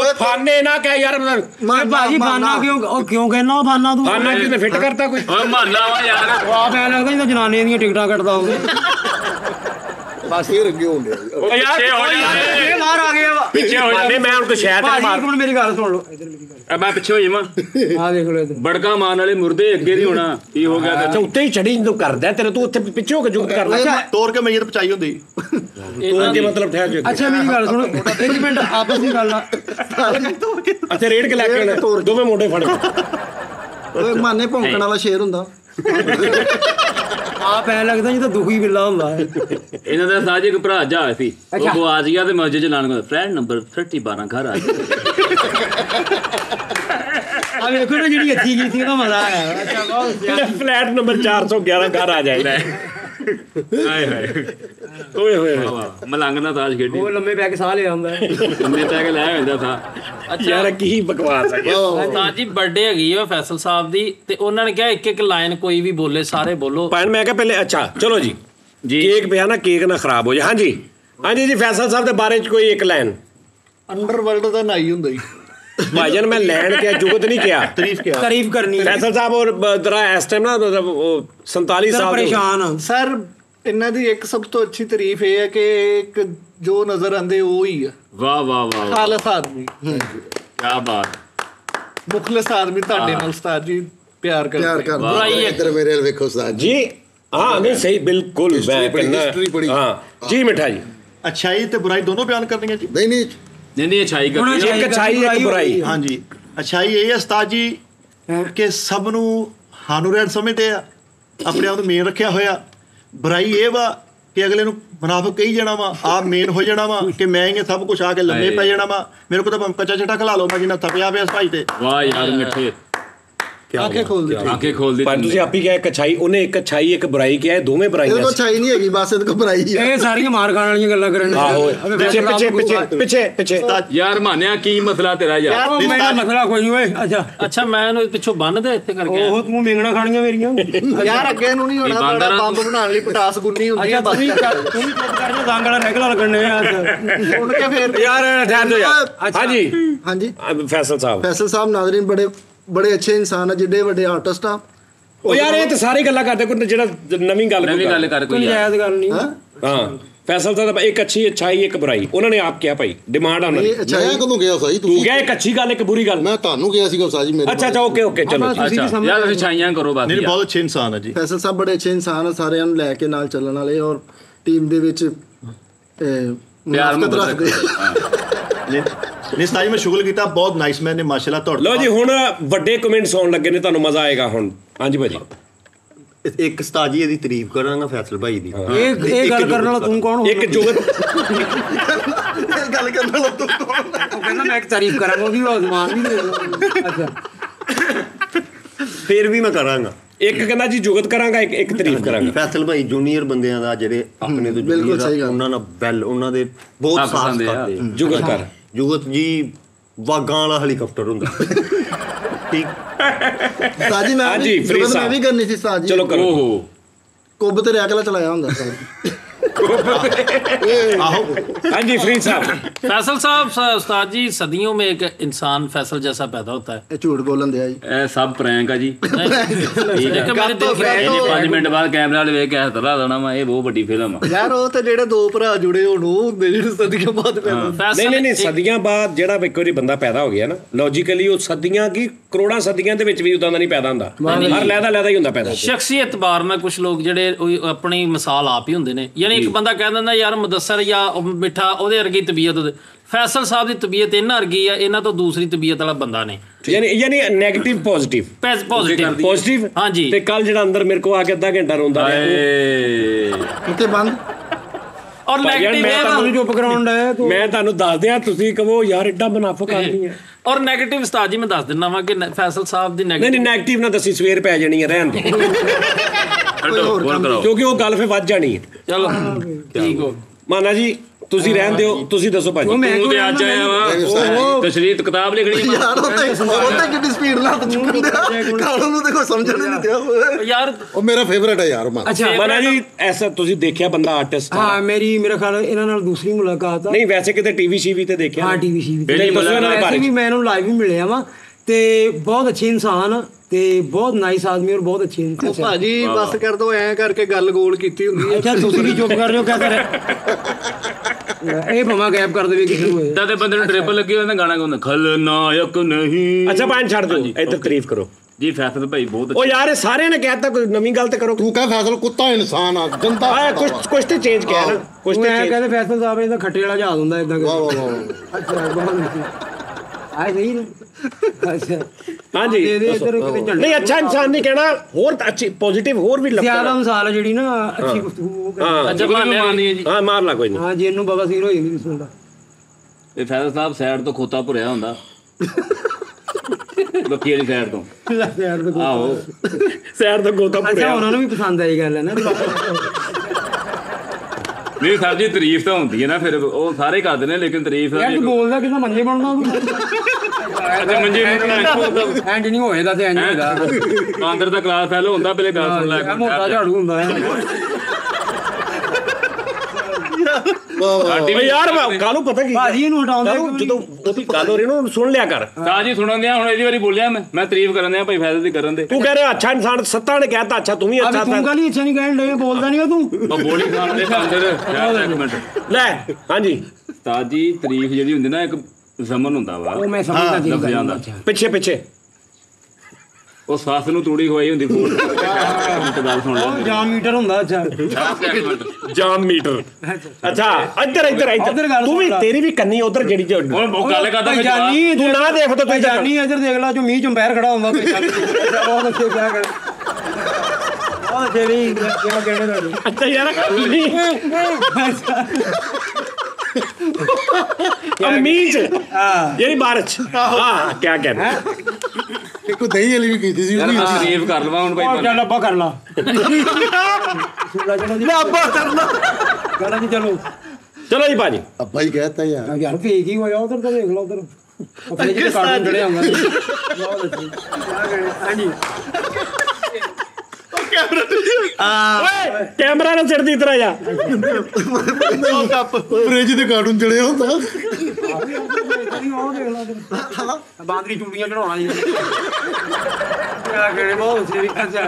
[SPEAKER 4] ਫਾਨੇ ਨਾ ਕਹਿ ਯਾਰ
[SPEAKER 6] ਭਾਜੀ ਫਾਨਾ ਕਿਉਂ ਉਹ ਕਿਉਂ ਕਹਿਣਾ ਫਾਨਾ ਤੂੰ
[SPEAKER 4] ਫਾਨਾ ਕਿਤੇ ਫਿੱਟ ਕਰਤਾ ਕੋਈ
[SPEAKER 8] ਓਏ ਮਹੱਲਾ ਵਾ ਯਾਰ
[SPEAKER 6] ਆਪ ਐ ਲੱਗਦਾ ਜਿਵੇਂ ਜਨਾਨੀਆਂ ਦੀਆਂ ਟਿਕਟਾਂ ਕੱਟਦਾ ਹੋਵੇ
[SPEAKER 5] ਬਸ ਇਹ ਅੱਗੇ ਹੋਣ ਡਿਆ
[SPEAKER 8] ਓ ਪਿੱਛੇ ਹੋ ਜਾ
[SPEAKER 6] ਇਹ ਬਾਹਰ ਆ ਗਿਆ ਵਾ
[SPEAKER 8] ਪਿੱਛੇ ਹੋ ਜਾ
[SPEAKER 4] ਮੈਂ ਹੁਣ ਕੋਈ ਸ਼ਹਿਰ ਤੇ
[SPEAKER 6] ਭਾਜੀ
[SPEAKER 4] ਮਾਰ
[SPEAKER 6] ਇੱਕ ਮਿੰਟ ਮੇਰੀ ਗੱਲ ਸੁਣ ਲਓ ਇਧਰ ਮੇਰੀ ਗੱਲ
[SPEAKER 8] ਮੈਂ ਪਿੱਛੇ ਹੋ ਜਾਵਾਂ
[SPEAKER 6] ਆ ਦੇਖ ਲਓ ਇਧਰ
[SPEAKER 8] ਬੜਕਾ ਮਾਰਨ ਵਾਲੇ ਮੁਰਦੇ ਅੱਗੇ ਨਹੀਂ ਹੋਣਾ ਕੀ ਹੋ ਗਿਆ
[SPEAKER 4] ਅੱਛਾ ਉੱਤੇ ਹੀ ਚੜੀ ਜਦੋਂ ਕਰਦਾ ਤੇਰੇ ਤੂੰ ਉੱਥੇ ਪਿੱਛੇ ਹੋ ਕੇ ਜੁਗਤ ਕਰਦਾ
[SPEAKER 3] ਤੋੜ ਕੇ ਮੈयत ਪਚਾਈ ਹੁੰਦੀ
[SPEAKER 4] ਤੂੰ ਕੀ ਮਤਲਬ ਠਹਿਰ ਜਾ
[SPEAKER 6] ਅੱਛਾ ਮੇਰੀ ਗੱਲ ਸੁਣੋ ਇੱਕ ਮਿੰਟ ਆਪਸ ਦੀ ਗੱਲ ਆ
[SPEAKER 4] ਅੱਛਾ ਰੇਡ ਕੇ ਲੈ ਕੇ ਆਉਣਾ ਦੋਵੇਂ ਮੋਢੇ ਫੜ ਕੇ
[SPEAKER 2] ਓਏ ਮਾਨੇ ਭੌਂਕਣ ਵਾਲਾ ਸ਼ੇਰ ਹੁੰਦਾ
[SPEAKER 6] ਆਪ ਐ ਲੱਗਦਾ ਜਿਵੇਂ ਦੁਖੀ ਬਿੱਲਾ ਹੁੰਦਾ ਹੈ
[SPEAKER 8] ਇਹਨਾਂ ਦਾ ਸਾਜ ਇੱਕ ਭਰਾ ਜਾ ਸੀ ਉਹ ਗਵਾਚ ਗਿਆ ਤੇ ਮਸਜਿਦ ਚ ਲਾਣ ਫਰੈਂਡ ਨੰਬਰ ਥਰਟੀ ਬਾਰਾਂ ਘਰ ਆ
[SPEAKER 6] ਆ ਵੇਖੋ ਨਾ ਜਿਹੜੀ ਅੱਛੀ ਗਈ ਸੀ ਉਹਦਾ ਮਜ਼ਾ ਆਇਆ ਅੱਛਾ ਬਹੁਤ
[SPEAKER 4] ਫਲੈਟ ਨੰਬਰ ਚਾਰ ਸੌ ਗਿਆਰਾਂ ਘਰ ਆ ਜਾਏਗਾ
[SPEAKER 8] ਹਾਏ ਹਾਏ
[SPEAKER 4] ਓਏ ਹੋਏ
[SPEAKER 8] ਮਲੰਗ ਦਾ ਤਾਜ ਖੇਡੀ
[SPEAKER 6] ਉਹ ਲੰਮੇ ਪੈ ਕੇ ਸਾਹ ਲਿਆ ਹੁੰਦਾ
[SPEAKER 8] ਲੰਮੇ ਪੈ ਕੇ ਲੈ ਹੁੰਦਾ ਥਾ
[SPEAKER 1] ਅੱਛਾ
[SPEAKER 4] ਯਾਰ ਕੀ ਬਕਵਾਸ ਹੈ
[SPEAKER 1] ਤਾਂ ਜੀ ਬਰਥਡੇ ਹੈਗੀ ਆ ਫੈਸਲ ਸਾਹਿਬ ਦੀ ਤੇ ਉਹਨਾਂ ਨੇ ਕਿਹਾ ਇੱਕ ਇੱਕ ਲਾਈਨ ਕੋਈ ਵੀ ਬੋਲੇ ਸਾਰੇ ਬੋਲੋ
[SPEAKER 4] ਪਰ ਮੈਂ ਕਿਹਾ ਪਹਿਲੇ ਅੱਛਾ ਚਲੋ ਜੀ ਕੇਕ ਪਿਆ ਨਾ ਕੇਕ ਨਾ ਖਰਾਬ ਹੋ ਜਾ ਹਾਂਜੀ ਹਾਂਜੀ ਜੀ ਫੈਸਲ ਸਾਹਿਬ ਦੇ ਬਾਰੇ ਚ ਕੋਈ ਇੱਕ ਲਾਈਨ
[SPEAKER 3] ਅੰਡਰਵਰਲਡ ਦਾ ਨਾਈ ਹੁੰਦਾ ਜੀ
[SPEAKER 4] ਭਾਈਜਨ ਮੈਂ ਲੈਣ ਕਿਹਾ ਜੁਗਤ ਨਹੀਂ ਕਿਹਾ
[SPEAKER 3] ਤਾਰੀਫ ਕਿਹਾ
[SPEAKER 6] ਤਾਰੀਫ ਕਰਨੀ
[SPEAKER 4] ਫੈਸਲ ਸਾਹਿਬ ਔਰ ਦਰਾ ਇਸ ਟਾਈਮ ਨਾ ਮਤਲਬ ਉਹ ਸੰਤਾਲੀ ਸਾਲ ਦੇ
[SPEAKER 6] ਪਰੇਸ਼ਾਨ
[SPEAKER 3] ਸਰ ਇਹਨਾਂ ਦੀ ਇੱਕ ਸਭ ਤੋਂ ਅੱਛੀ ਤਾਰੀਫ ਇਹ ਹੈ ਕਿ ਇੱਕ ਜੋ ਨਜ਼ਰ ਆਂਦੇ ਉਹ ਹੀ ਆ
[SPEAKER 8] ਵਾਹ ਵਾਹ ਵਾਹ
[SPEAKER 3] ਖਾਲਸ ਆਦਮੀ
[SPEAKER 8] ਕੀ ਬਾਤ
[SPEAKER 3] ਮੁਖਲਸ ਆਦਮੀ ਤੁਹਾਡੇ ਨਾਲ ਉਸਤਾਦ ਜੀ ਪਿਆਰ ਕਰਦੇ
[SPEAKER 2] ਪਿਆਰ ਕਰ
[SPEAKER 1] ਬੁਰਾਈ ਹੈ
[SPEAKER 5] ਇੱਧਰ ਮੇਰੇ ਵੱਲ ਵੇਖੋ ਉਸਤਾਦ ਜੀ
[SPEAKER 4] ਜੀ ਹਾਂ ਨਹੀਂ ਸਹੀ ਬਿਲਕੁਲ ਮੈਂ
[SPEAKER 5] History ਪੜ੍ਹੀ,
[SPEAKER 4] ਕਹਿੰਦਾ
[SPEAKER 5] history ਪੜ੍ਹੀ।
[SPEAKER 4] ਹਾਂ ਜੀ ਮਿੱਠਾ ਜੀ
[SPEAKER 3] ਅੱਛਾਈ ਤੇ ਬੁਰਾਈ ਦੋਨੋਂ ਬਿਆਨ ਕਰਨੀਆਂ ਜੀ
[SPEAKER 5] ਨਹੀਂ ਨਹੀਂ
[SPEAKER 8] ਨਹੀਂ ਨਹੀਂ ਅੱਛਾਈ ਕਰਦੀ
[SPEAKER 4] ਇੱਕ ਅੱਛਾਈ ਇੱਕ ਬੁਰਾਈ
[SPEAKER 3] ਹਾਂਜੀ ਅੱਛਾਈ ਇਹ ਹੈ ਉਸਤਾਦ ਜੀ ਕਿ ਸਭ ਨੂੰ ਹਾਨੂਰੈਨ ਸਮਝਦੇ ਆ ਆਪਣੇ ਆਪ ਨੂੰ ਮੇਨ ਰੱਖਿਆ ਹੋਇਆ ਬੁਰਾਈ ਇਹ ਵਾ ਕਿ ਅਗਲੇ ਨੂੰ ਮੁਨਾਫਿਕ ਕਹੀ ਜਾਣਾ ਵਾ ਆਪ ਮੇਨ ਹੋ ਜਾਣਾ ਵਾ ਕਿ ਮੈਂ ਇਹ ਸਭ ਕੁਝ ਆ ਕੇ ਲੰਮੇ ਪੈ ਜਾਣਾ ਵਾ ਮੇਰੇ ਕੋਲ ਤਾਂ ਕੱਚਾ ਛਟਾ ਖਲਾ ਲਓ ਮੈਂ ਜਿੰਨਾ ਥਪਿਆ ਪਿਆ ਭਾਈ ਤੇ
[SPEAKER 8] ਵਾਹ ਯਾਰ ਮਿੱਠੇ
[SPEAKER 3] ਆਂਖੇ ਖੋਲ ਦਿੱਤੀ
[SPEAKER 8] ਆਂਖੇ ਖੋਲ
[SPEAKER 4] ਪਰ ਤੁਸੀਂ ਆਪ ਹੀ ਕਿਹਾ ਇੱਕ ਅੱਛਾਈ ਉਹਨੇ ਇੱਕ ਅੱਛਾਈ ਇੱਕ ਬੁਰਾਈ ਕਿਹਾ ਇਹ ਦੋਵੇਂ
[SPEAKER 2] ਇਹਦੇ
[SPEAKER 4] ਬੁਰਾਈਆਂ
[SPEAKER 2] ਕੋਲ
[SPEAKER 4] ਸੀ
[SPEAKER 2] ਛਾਈ ਨਹੀਂ ਹੈਗੀ ਬਸ ਇਹਦੇ ਕੋਲ ਬੁਰਾਈ ਹੈ
[SPEAKER 6] ਇਹ ਸਾਰੀਆਂ ਮਾਰ ਖਾਣ ਵਾਲੀਆਂ ਗੱਲਾਂ ਕਰਨ
[SPEAKER 4] ਆਹੋ ਪਿੱਛੇ ਪਿੱਛੇ ਪਿੱਛੇ ਪਿੱਛੇ ਪਿੱਛੇ
[SPEAKER 8] ਯਾਰ ਮਾਨਿਆ ਕੀ ਮਸਲਾ ਤੇਰਾ ਯਾਰ
[SPEAKER 6] ਉਹ ਮੇਰਾ ਮਸਲਾ ਕੋਈ ਨਹੀਂ ਓਏ ਅੱਛਾ
[SPEAKER 1] ਅੱਛਾ ਮੈਂ ਇਹਨੂੰ ਪਿੱਛੋਂ ਬੰਨ ਦੇ ਇੱਥੇ ਕਰਕੇ
[SPEAKER 6] ਉਹ ਤੂੰ ਮੇਂਗਣਾ ਖਾਣੀਆਂ ਮੇਰੀਆਂ
[SPEAKER 3] ਯਾਰ ਅੱਗੇ ਨੂੰ ਨਹੀਂ ਹੋਣਾ
[SPEAKER 8] ਬਾਂਦਰ
[SPEAKER 3] ਤੁਹਾਡਾ ਬੰਬ ਬਣਾਉਣ ਲਈ ਪਟਾਸ ਗੁੰਨੀ ਹੁੰਦੀ
[SPEAKER 6] ਅੱਛਾ
[SPEAKER 3] ਹੈ
[SPEAKER 6] ਤੂੰ ਵੀ ਤੂੰ ਵੀ ਚੁੱਪ ਕਰ ਜਾ ਦਾਂਗਲਾ ਰੈਗੂਲਰ ਲੱਗਣੇ ਆ
[SPEAKER 3] ਸੁਣ ਕੇ ਫਿਰ
[SPEAKER 4] ਯਾਰ ਠਹਿਰ ਜਾਓ ਯਾਰ ਹਾਂਜੀ
[SPEAKER 2] ਹਾਂਜੀ
[SPEAKER 4] ਫੈਸਲ ਸਾਹਿਬ
[SPEAKER 2] ਫੈਸਲ ਸਾਹਿਬ ਨਾਜ਼ਰੀਨ ਬੜੇ ਬੜੇ ਅੱਛੇ ਇਨਸਾਨ ਆ ਜਿੱਡੇ ਵੱਡੇ ਆਰਟਿਸਟ ਆ
[SPEAKER 4] ਉਹ ਯਾਰ ਇਹ ਤਾਂ ਸਾਰੀ ਗੱਲਾਂ ਕਰਦੇ ਕੋਈ ਜਿਹੜਾ ਨਵੀਂ ਗੱਲ
[SPEAKER 8] ਨਵੀਂ ਗੱਲ ਕਰ
[SPEAKER 6] ਕੋਈ
[SPEAKER 8] ਕੋਈ ਯਾਰ
[SPEAKER 6] ਨਜਾਇਜ਼ ਗੱਲ ਨਹੀਂ
[SPEAKER 4] ਹਾਂ ਫੈਸਲ ਸਾਹਿਬ ਇੱਕ ਅੱਛੀ ਅੱਛਾਈ ਇੱਕ ਬੁਰਾਈ ਉਹਨਾਂ ਨੇ ਆਪ ਕਿਹਾ ਭਾਈ ਡਿਮਾਂਡ ਆ ਉਹਨਾਂ ਦੀ
[SPEAKER 2] ਇਹ ਅੱਛਾ
[SPEAKER 5] ਮੈਂ ਕਦੋਂ ਗਿਆ ਸਾਈ
[SPEAKER 4] ਤੂੰ ਗਿਆ ਇੱਕ ਅੱਛੀ ਗੱਲ ਇੱਕ ਬੁਰੀ ਗੱਲ
[SPEAKER 5] ਮੈਂ ਤੁਹਾਨੂੰ ਗਿਆ ਸੀਗਾ ਉਸਤਾਦ ਜੀ ਮੇਰੇ
[SPEAKER 4] ਅੱਛਾ ਅੱਛਾ ਓਕੇ ਓਕੇ ਚਲੋ ਜੀ।
[SPEAKER 8] ਅੱਛਾ ਯਾਰ ਤੁਸੀਂ ਛਾਈਆਂ ਕਰੋ ਬਸ
[SPEAKER 3] ਨਹੀਂ
[SPEAKER 8] ਯਾਰ।
[SPEAKER 3] ਬਹੁਤ ਅੱਛੇ ਇਨਸਾਨ ਹੈ ਜੀ
[SPEAKER 2] ਫੈਸਲ ਸਾਹਿਬ ਬੜੇ ਅੱਛੇ ਇਨਸਾਨ ਆ ਸਾਰਿਆਂ ਨੂੰ ਲੈ ਕੇ ਨਾਲ ਚੱਲਣ ਵਾਲੇ ਔਰ ਟੀਮ ਦੇ ਵਿੱਚ
[SPEAKER 8] ਪਿਆਰ
[SPEAKER 2] ਮੁਨਾਫਕਤ
[SPEAKER 8] ਮੁਹੱਬਤ
[SPEAKER 2] ਰੱਖਦੇ
[SPEAKER 3] ਨਹੀਂ ਸਤਾਈ ਮੈਂ ਸ਼ੁਗਲ ਕੀਤਾ ਬਹੁਤ ਨਾਈਸ ਮੈਨ ਨੇ ਮਾਸ਼ਾਅੱਲਾ ਤੁਹਾਡਾ
[SPEAKER 4] ਲਓ ਜੀ ਹੁਣ ਵੱਡੇ ਕਮੈਂਟਸ ਆਉਣ ਲੱਗੇ ਨੇ ਤੁਹਾਨੂੰ ਮਜ਼ਾ ਆਏਗਾ ਹੁਣ ਹਾਂਜੀ ਭਾਜੀ
[SPEAKER 7] ਇੱਕ ਉਸਤਾਦ ਜੀ ਇਹਦੀ ਤਾਰੀਫ ਕਰਾਂਗਾ ਫੈਸਲ ਭਾਈ ਦੀ
[SPEAKER 6] ਇਹ ਇਹ ਗੱਲ ਕਰਨ ਵਾਲਾ ਤੂੰ ਕੌਣ ਹੋ
[SPEAKER 4] ਇੱਕ ਜੁਗਤ
[SPEAKER 3] ਇਹ ਗੱਲ ਕਰਨ ਵਾਲਾ ਤੂੰ ਕੌਣ
[SPEAKER 6] ਉਹ ਕਹਿੰਦਾ ਮੈਂ ਇੱਕ ਤਾਰੀਫ ਕਰਾਂਗਾ ਉਹਦੀ ਆਜ਼ਮਾਨ ਵੀ ਦੇ ਦੋ ਅੱਛਾ
[SPEAKER 7] ਫੇਰ ਵੀ ਮੈਂ ਕਰਾਂਗਾ
[SPEAKER 4] ਇੱਕ ਕਹਿੰਦਾ ਜੀ ਜੁਗਤ ਕਰਾਂਗਾ ਇੱਕ ਇੱਕ ਤਾਰੀਫ ਕਰਾਂਗਾ
[SPEAKER 7] ਫੈਸਲ ਭਾਈ ਜੂਨੀਅਰ ਬੰਦਿਆਂ ਦਾ ਜਿਹੜੇ ਆਪਣੇ ਤੋਂ
[SPEAKER 2] ਬਿਲਕੁਲ
[SPEAKER 7] ਜੂਨੀਅਰ
[SPEAKER 2] ਸਹੀ ਗੱਲ।
[SPEAKER 7] ਉਹਨਾਂ ਨਾਲ ਬੈਲ ਉਹਨਾਂ ਦੇ ਬਹੁਤ
[SPEAKER 8] ਆਹ
[SPEAKER 7] ਸਾਥ
[SPEAKER 8] ਪਸੰਦ ਆ।
[SPEAKER 7] ਕਰਦੇ ਆ।
[SPEAKER 4] ਜੁਗਤ ਕਰ
[SPEAKER 7] ਜੁਗਤ ਜੀ ਵਾਗਾਂ ਵਾਲਾ ਹੈਲੀਕਾਪਟਰ ਹੁੰਦਾ ਠੀਕ
[SPEAKER 2] ਸਾਜੀ ਮੈਂ
[SPEAKER 4] ਹਾਂਜੀ,
[SPEAKER 2] ਵੀ
[SPEAKER 4] ਫਰੀਦ
[SPEAKER 2] ਜੁਗਤ ਮੈਂ
[SPEAKER 4] ਸਾਹਿਬ।
[SPEAKER 2] ਵੀ ਕਰਨੀ ਸੀ ਸਾਜੀ
[SPEAKER 4] ਚਲੋ ਕਰੋ
[SPEAKER 8] ਓਹੋ
[SPEAKER 2] ਕੁੱਬ ਤੇ ਰੈਕਲਾ ਚਲਾਇਆ ਹੁੰਦਾ ਸਾਜੀ
[SPEAKER 3] ਆਹੋ
[SPEAKER 4] ਹਾਂਜੀ ਫਰੀਦ ਸਾਹਿਬ
[SPEAKER 1] फैसल साहब स- उस्ताद जी सदियों में एक इंसान फैसल जैसा पैदा होता है
[SPEAKER 2] ਇਹ ਝੂਠ ਬੋਲਣ ਦਿਆ ਜੀ
[SPEAKER 8] ਇਹ ਸਭ ਪ੍ਰੈਂਕ ਆ ਜੀ
[SPEAKER 1] ठीक है मेरे दिल की बात
[SPEAKER 8] ਇਹਨੇ ਪੰਜ ਮਿੰਟ ਬਾਅਦ ਕੈਮਰਾ ਵਾਲੇ ਵੇਖ ਕੇ ਹੱਥ ਲਾ ਦੇਣਾ ਵਾ ਇਹ ਬਹੁਤ ਵੱਡੀ ਫਿਲਮ ਆ
[SPEAKER 3] ਯਾਰ ਉਹ ਤੇ ਜਿਹੜੇ ਦੋ ਭਰਾ ਜੁੜੇ ਹੋਣ ਉਹ ਹੁੰਦੇ ਜਿਹੜੇ ਸਦੀਆਂ ਬਾਅਦ ਪੈਦਾ
[SPEAKER 4] ਨਹੀਂ
[SPEAKER 1] फैसल
[SPEAKER 4] ਨਹੀਂ ਨਹੀਂ ਸਦੀਆਂ ਬਾਅਦ ਜਿਹੜਾ ਇੱਕ ਵਾਰੀ ਬੰਦਾ ਪੈਦਾ ਹੋ ਗਿਆ ਨਾ ਲੌਜੀਕਲੀ ਉਹ ਸਦੀਆਂ ਕੀ ਕਰੋੜਾਂ ਸਦੀਆਂ ਦੇ ਵਿੱਚ ਵੀ ਉਦਾਂ ਦਾ ਨਹੀਂ ਪੈਦਾ ਹੁੰਦਾ ਹਰ ਲੈਦਾ ਲੈਦਾ ਹੀ ਹੁੰਦਾ ਪੈਦਾ
[SPEAKER 1] ਸ਼ਖਸੀ ਇਤਬਾਰ ਨਾਲ ਕੁਝ ਲੋਕ ਜਿਹੜੇ ਉਹ ਆਪਣੀ ਮਿਸਾਲ ਆਪ ਹੀ ਹੁੰਦੇ ਨੇ ਯਾਨੀ ਇੱਕ ਬੰਦਾ ਕਹਿ ਦਿੰਦਾ ਯਾਰ ਮੁਦੱਸਰ ਜਾਂ ਉਹ ਮਿੱਠਾ ਉਹਦੇ ਵਰਗੀ ਤਬੀਅਤ ਉਹਦੇ ਫੈਸਲ ਸਾਹਿਬ ਦੀ ਤਬੀਅਤ ਇਹਨਾਂ ਵਰਗੀ ਆ ਇਹਨਾਂ ਤੋਂ ਦੂਸਰੀ ਤਬੀਅਤ ਵਾਲਾ ਬੰਦਾ ਨਹੀਂ
[SPEAKER 4] ਯਾਨੀ ਯਾਨੀ 네ਗੇਟਿਵ ਪੋਜ਼ਿਟਿਵ
[SPEAKER 1] ਪੋਜ਼ਿਟਿਵ
[SPEAKER 4] ਪੋਜ਼ਿਟਿਵ
[SPEAKER 1] ਹਾਂਜੀ
[SPEAKER 4] ਤੇ ਕੱਲ ਜਿਹੜਾ ਅੰਦਰ ਮੇਰੇ ਕੋ ਆ ਕੇ ਅੱਧਾ ਘੰਟਾ ਰੋਂਦਾ ਰਿਹਾ
[SPEAKER 8] ਏ
[SPEAKER 2] ਕਿਤੇ ਬੰਦ
[SPEAKER 1] ਔਰ
[SPEAKER 4] ਭਾਈ ਯਾਰ,
[SPEAKER 1] ਨੈਗੇਟਿਵ
[SPEAKER 4] ਮੈਂ
[SPEAKER 1] ਇਹ
[SPEAKER 4] ਤੁਹਾਨੂੰ
[SPEAKER 6] ਤੂੰ ਚੁੱਪ ਕਰਾਉਣ ਦਾ
[SPEAKER 4] ਉਹ- ਮੈਂ ਤੁਹਾਨੂੰ ਦੱਸ ਦਿਆਂ ਤੁਸੀਂ ਕਹੋ ਯਾਰ ਐਡਾ ਮੁਨਾਫਕ ਆਦਮੀ ਹੈ
[SPEAKER 1] ਔਰ ਨੈਗੇਟਿਵ ਉਸਤਾਦ ਜੀ ਮੈਂ ਦੱਸ ਦਿੰਦਾ ਵਾਂ ਕਿ ਨ- ਫੈਸਲ ਸਾਹਿਬ ਦੀ
[SPEAKER 4] ਨਹੀਂ
[SPEAKER 1] ਨੈਗੇਟਿਵ
[SPEAKER 4] ਨਹੀਂ 네ਗੇਟਿਵ ਨਾ ਦੱਸੀ ਸਵੇਰ ਪੈ ਜਾਣੀ ਹੈ ਰਹਿਣ ਦੇ
[SPEAKER 8] ਹਟੋ ਬੋਲ ਕਰੋ
[SPEAKER 4] ਕਿਉਂਕਿ ਉਹ ਗੱਲ ਫੇ ਵੱਧ ਜਾਣੀ ਹੈ
[SPEAKER 1] ਚਲੋ ਠੀਕ ਹੋ
[SPEAKER 4] ਮਾਨਾ ਜੀ ਤੁਸੀਂ ਰਹਿਣ ਦਿਓ, ਤੁਸੀਂ ਦੱਸੋ ਭਾਜੀ।
[SPEAKER 8] ਤੂੰ ਤੇ ਅੱਜ ਆਇਆ ਵਾ ਤਸ਼ਰੀਹ ਕਿਤਾਬ ਲਿਖਣੀ
[SPEAKER 2] ਯਾਰ ਉਹ ਤੇ ਉਹ ਤੇ ਕਿੰਨੀ ਸਪੀਡ ਨਾਲ ਹੱਥ ਚੁੱਕਦੇ ਆ ਕਾਲੋਂ ਨੂੰ ਤੇ ਕੋਈ ਸਮਝਣ ਨਹੀਂ ਦਿਆ
[SPEAKER 1] ਯਾਰ।
[SPEAKER 5] ਉਹ ਮੇਰਾ ਫੇਵਰਟ ਹੈ ਯਾਰ ਮਨ।
[SPEAKER 4] ਅੱਛਾ ਮਨਾ ਜੀ, ਐਸਾ ਤੁਸੀਂ ਦੇਖਿਆ ਬੰਦਾ ਆਰਟਿਸਟ?
[SPEAKER 6] ਹਾਂ ਮੇਰੀ ਮੇਰਾ ਖਿਆਲ ਇਹਨਾਂ ਨਾਲ ਦੂਸਰੀ ਮੁਲਾਕਾਤ ਆ।
[SPEAKER 4] ਨਹੀਂ ਵੈਸੇ ਕਿਤੇ ਟੀਵੀ ਸ਼ੀਵੀ ਤੇ ਦੇਖਿਆ?
[SPEAKER 6] ਹਾਂ ਟੀਵੀ ਸ਼ੀਵੀ
[SPEAKER 4] ਤੇ
[SPEAKER 6] ਵੈਸੇ ਵੀ ਮੈਂ ਇਹਨੂੰ ਲਾਈਵ ਵੀ ਮਿਲਿਆ ਵਾ ਤੇ ਬਹੁਤ ਅੱਛੇ ਇਨਸਾਨ ਤੇ ਬਹੁਤ ਨਾਈਸ ਆਦਮੀ ਔਰ ਬਹੁਤ ਅੱਛੇ ਇਨਸਾਨ।
[SPEAKER 2] ਭਾਜੀ ਬਸ ਕਰ ਦੋ ਐ ਕਰਕੇ ਗੱਲ ਗੋਲ ਕੀਤੀ ਹੁੰਦੀ ਹੈ।
[SPEAKER 6] ਅੱਛਾ ਤੁਸੀਂ ਵੀ ਚੁੱਪ ਕਰ ਰਹੇ ਹੋ ਕਿਆ ਕਰ ਇਹ ਭਮਾ ਗੈਪ ਕਰ ਦੇਵੇ ਕਿਸੇ ਨੂੰ
[SPEAKER 8] ਤਾਂ ਤੇ ਬੰਦੇ ਨੂੰ ਟ੍ਰਿਪ ਲੱਗੀ ਹੋਇਆ ਗਾਣਾ ਗਾਉਂਦਾ ਖਲਨਾਇਕ ਨਹੀਂ।
[SPEAKER 4] ਅੱਛਾ ਭਾਈ ਛੱਡ ਦਿਓ, ਇੱਧਰ ਤਾਰੀਫ ਕਰੋ
[SPEAKER 8] ਜੀ। ਫੈਸਲ ਭਾਈ ਬਹੁਤ
[SPEAKER 4] ਉਹ ਯਾਰ ਸਾਰਿਆਂ ਨੇ ਕਹਿਤਾ ਕੋਈ ਨਵੀਂ ਗੱਲ ਤੇ ਕਰੋ।
[SPEAKER 5] ਤੂੰ ਕਹ ਫੈਸਲ ਕੁੱਤਾ ਇਨਸਾਨ ਆ ਜਨਤਾ
[SPEAKER 4] ਆ ਕੁਝ ਕੁਝ ਤੇ ਚੇਂਜ ਕਿਹਾ ਨਾ ਕੁਝ ਤੇ
[SPEAKER 6] ਮੈਂ ਕਹਿੰਦੇ ਫੈਸਲ ਸਾਹਿਬ ਇਹਦਾ ਖੱਟੇ ਵਾਲਾ ਜਹਾਜ਼ ਹੁੰਦਾ ਇਦਾਂ।
[SPEAKER 5] ਵਾਹ ਵਾਹ ਵਾਹ।
[SPEAKER 6] ਅੱਛਾ ਬਹੁਤ ਆਏ ਸਹੀ ਨੇ। ਅੱਛਾ
[SPEAKER 4] ਹਾਂਜੀ ਨਹੀਂ ਅੱਛਾ ਇਨਸਾਨ ਨਹੀਂ ਕਹਿਣਾ, ਹੋਰ ਅੱਛੀ ਪੋਜ਼ਿਟਿਵ ਹੋਰ ਵੀ ਲੱਗਦਾ
[SPEAKER 6] ਜ਼ਿਆਦਾ ਮਿਸਾਲ ਜਿਹੜੀ ਨਾ ਅੱਛੀ ਗੁਫ਼ਤਗੂ।
[SPEAKER 4] ਹਾਂ
[SPEAKER 1] ਅੱਛਾ ਮਾਰਨੀ ਹੈ ਜੀ।
[SPEAKER 4] ਹਾਂ ਮਾਰ ਲਾ ਕੋਈ ਨਹੀਂ।
[SPEAKER 6] ਹਾਂ ਜੀ ਇਹਨੂੰ ਬਾਬਾ ਸੀਰ ਹੋ ਜਾਂਦੀ ਸੁਣਦਾ।
[SPEAKER 8] ਇਹ ਫੈਸਲ ਸਾਹਿਬ ਸਾਈਡ ਤੋਂ ਖੋਤਾ ਭਰਿਆ ਹੁੰਦਾ ਬੱਕੀ ਵਾਲੀ ਸਾਈਡ ਤੋਂ। ਆਹੋ
[SPEAKER 4] ਸਾਈਡ ਤੋਂ ਗੋਤਾ ਭਰਿਆ।
[SPEAKER 6] ਅੱਛਾ ਉਹਨਾਂ ਨੂੰ ਵੀ ਪਸੰਦ ਆਈ ਗੱਲ ਹੈ ਨਾ।
[SPEAKER 8] ਨਹੀਂ ਸਰ ਜੀ ਤਾਰੀਫ ਤਾਂ ਹੁੰਦੀ ਹੈ ਨਾ, ਫਿਰ ਉਹ ਸਾਰੇ ਕਰਦੇ ਨੇ ਲੇਕਿਨ ਤਾਰੀਫ
[SPEAKER 6] ਯਾਰ ਬੋਲਦਾ ਕਿਦਾਂ ਮੰਜੇ ਬਣਨਾ ਤੂੰ।
[SPEAKER 8] ਅੱਛਾ ਮੰਜੇ
[SPEAKER 6] ਐਂਡ ਨਹੀਂ ਹੋਏਦਾ ਤੇ ਐਂਡ ਹੋਏਦਾ
[SPEAKER 8] ਅੰਦਰ ਦਾ ਕਲਾਸ ਫੈਲ ਹੁੰਦਾ ਪਹਿਲੇ ਗੱਲ ਸੁਣ ਲੈ।
[SPEAKER 6] ਮੋਟਾ ਝਾੜੂ ਹੁੰਦਾ ਹੈ
[SPEAKER 4] ਯਾਰ ਕਾਲੂ ਪਤਾ ਕੀ
[SPEAKER 6] ਭਾਜੀ ਇਹਨੂੰ ਹਟਾਉਂਦਾ
[SPEAKER 4] ਜਦੋਂ ਉਹਦੀ ਗੱਲ ਹੋ ਰਹੀ ਉਹਨੂੰ ਸੁਣ ਲਿਆ ਕਰ।
[SPEAKER 8] ਤਾਂ ਜੀ ਸੁਣਨ ਦਿਆਂ ਹੁਣ ਇਹਦੀ ਵਾਰੀ ਬੋਲਿਆ ਮੈਂ ਮੈਂ ਤਾਰੀਫ ਕਰਨ ਦਿਆਂ ਭਾਈ ਫੈਸਲ ਦੀ ਕਰਨ ਦੇ।
[SPEAKER 4] ਤੂੰ ਕਹਿ ਰਿਹਾ ਅੱਛਾ ਇਨਸਾਨ ਸੱਤਾਂ ਨੇ ਕਹਿਤਾ ਅੱਛਾ ਤੂੰ ਵੀ ਅੱਛਾ।
[SPEAKER 6] ਤੂੰ ਗੱਲ ਹੀ ਅੱਛਾ ਨਹੀਂ ਕਹਿਣ ਦੇ ਬੋਲਦਾ ਨਹੀਂ ਤੂੰ
[SPEAKER 8] ਉਹ ਬੋਲੀ ਖਾਣ ਦੇ ਅੰਦਰ ਇੱਕ ਮਿੰਟ
[SPEAKER 4] ਲੈ। ਹਾਂਜੀ
[SPEAKER 8] ਉਸਤਾਦ ਜੀ ਤਾਰੀਫ ਜਿਹੜੀ ਹੁੰਦੀ ਨਾ ਇੱਕ ਜ਼ਮਨ ਹੁੰਦਾ ਵਾ
[SPEAKER 6] ਉਹ ਮੈਂ ਸਮਝਦਾ ਜੀ
[SPEAKER 8] ਜਾਂਦਾ
[SPEAKER 4] ਪਿੱਛੇ ਪਿੱਛੇ
[SPEAKER 8] ਉਹ ਸੱਸ ਨੂੰ ਤੂੜੀ ਖਵਾਈ ਹੁੰਦੀ ਫੋਨ ਤੇ ਗੱਲ ਸੁਣ ਲੈ।
[SPEAKER 6] ਜਾਮ ਮੀਟਰ ਹੁੰਦਾ। ਅੱਛਾ
[SPEAKER 4] ਜਾਮ ਮੀਟਰ। ਅੱਛਾ ਇੱਧਰ ਇੱਧਰ ਇੱਧਰ ਤੂੰ ਵੀ ਤੇਰੀ ਵੀ ਕੰਨੀ ਉਧਰ ਜਿਹੜੀ
[SPEAKER 8] ਹੁਣ ਉਹ ਗੱਲ ਕਰਦਾ ਮੈਂ
[SPEAKER 6] ਜਾਨੀ
[SPEAKER 4] ਤੂੰ ਨਾ ਦੇਖ ਤਾਂ ਤੂੰ
[SPEAKER 6] ਜਾਨੀ ਇੱਧਰ ਦੇਖ ਲੈ ਜੋ ਮੀਂਹ ਚ ਅੰਪਾਇਰ ਖੜਾ ਹੁੰਦਾ ਬਹੁਤ ਅੱਛੇ ਕਿਆ ਕਰ ਬਹੁਤ ਅੱਛੇ ਵੀ ਕਿਆ ਕਹਿਣੇ ਤੁਹਾਨੂੰ।
[SPEAKER 4] ਅੱਛਾ ਯਾਰ ਮੀਂਹ ਚ ਯਾਰੀ ਬਾਰਿਸ਼ ਹਾਂ ਕਿਆ ਕਹਿਣਾ।
[SPEAKER 5] ਇੱਕ ਦਹੀਂ ਵਾਲੀ ਵੀ ਕੀਤੀ ਸੀ
[SPEAKER 8] ਯਾਰ ਮੈਂ ਤਾਰੀਫ ਕਰ ਲਵਾਂ ਹੁਣ ਭਾਈ।
[SPEAKER 6] ਚੱਲ ਅੱਬਾ ਕਰ ਲਾ ਲੈ ਅੱਬਾ ਕਰ ਲਾ ਗਾਣਾ ਜੀ। ਚਲੋ
[SPEAKER 4] ਚਲੋ ਜੀ ਭਾਜੀ।
[SPEAKER 5] ਅੱਬਾ ਹੀ ਕਹਿਤਾ ਯਾਰ।
[SPEAKER 6] ਯਾਰ ਫੇਕ ਹੀ ਹੋਇਆ ਉਧਰ ਤਾਂ ਦੇਖ ਲਾ ਉਧਰ ਆਪਣੇ ਜਿਹੜੇ ਕਾਰਟੂਨ ਜੜੇ ਆਉਂਦਾ ਬਹੁਤ ਅੱਛੇ। ਹਾਂਜੀ
[SPEAKER 4] ਓਏ ਕੈਮਰਾ ਨਾ ਸਿਰ ਦੀ ਤਰ੍ਹਾਂ ਜਾ।
[SPEAKER 5] ਫ੍ਰਿਜ ਦੇ ਕਾਰਟੂਨ ਚੜਿਆ ਹੁੰਦਾ।
[SPEAKER 6] ਬਾਂਦਰੀ ਚੂੜੀਆਂ ਚੜਾਉਣਾ ਜੀ ਬਹੁਤ ਅੱਛੇ। ਅੱਛਾ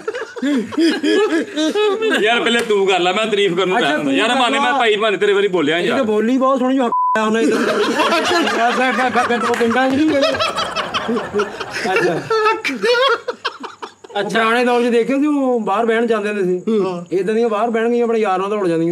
[SPEAKER 8] ਯਾਰ ਪਹਿਲੇ ਤੂੰ ਕਰ ਲੈ ਮੈਂ ਤਾਰੀਫ ਕਰਨ ਨੂੰ ਪਿਆ ਯਾਰ। ਮਾਨੇ ਮੈਂ ਭਾਈ ਮਾਨੇ ਤੇਰੇ ਵਾਰੀ ਬੋਲਿਆ ਯਾਰ।
[SPEAKER 6] ਬੋਲੀ ਬਹੁਤ ਸੋਹਣੀ ਜੋ ਉਹਨੇ ਪਿੰਡਾਂ ਅੱਛਾ ਅੱਛਾ ਪੁਰਾਣੇ ਦੌਰ 'ਚ ਦੇਖਿਆ ਸੀ ਉਹ ਬਾਹਰ ਬਹਿਣ ਜਾਂਦੇ ਹੁੰਦੇ ਸੀ ਇਦਾਂ ਦੀਆਂ ਬਾਹਰ ਬਹਿਣ ਗਈਆਂ ਆਪਣੇ ਯਾਰਾਂ ਤੋਂ ਉੜ ਜਾਂਦੀਆਂ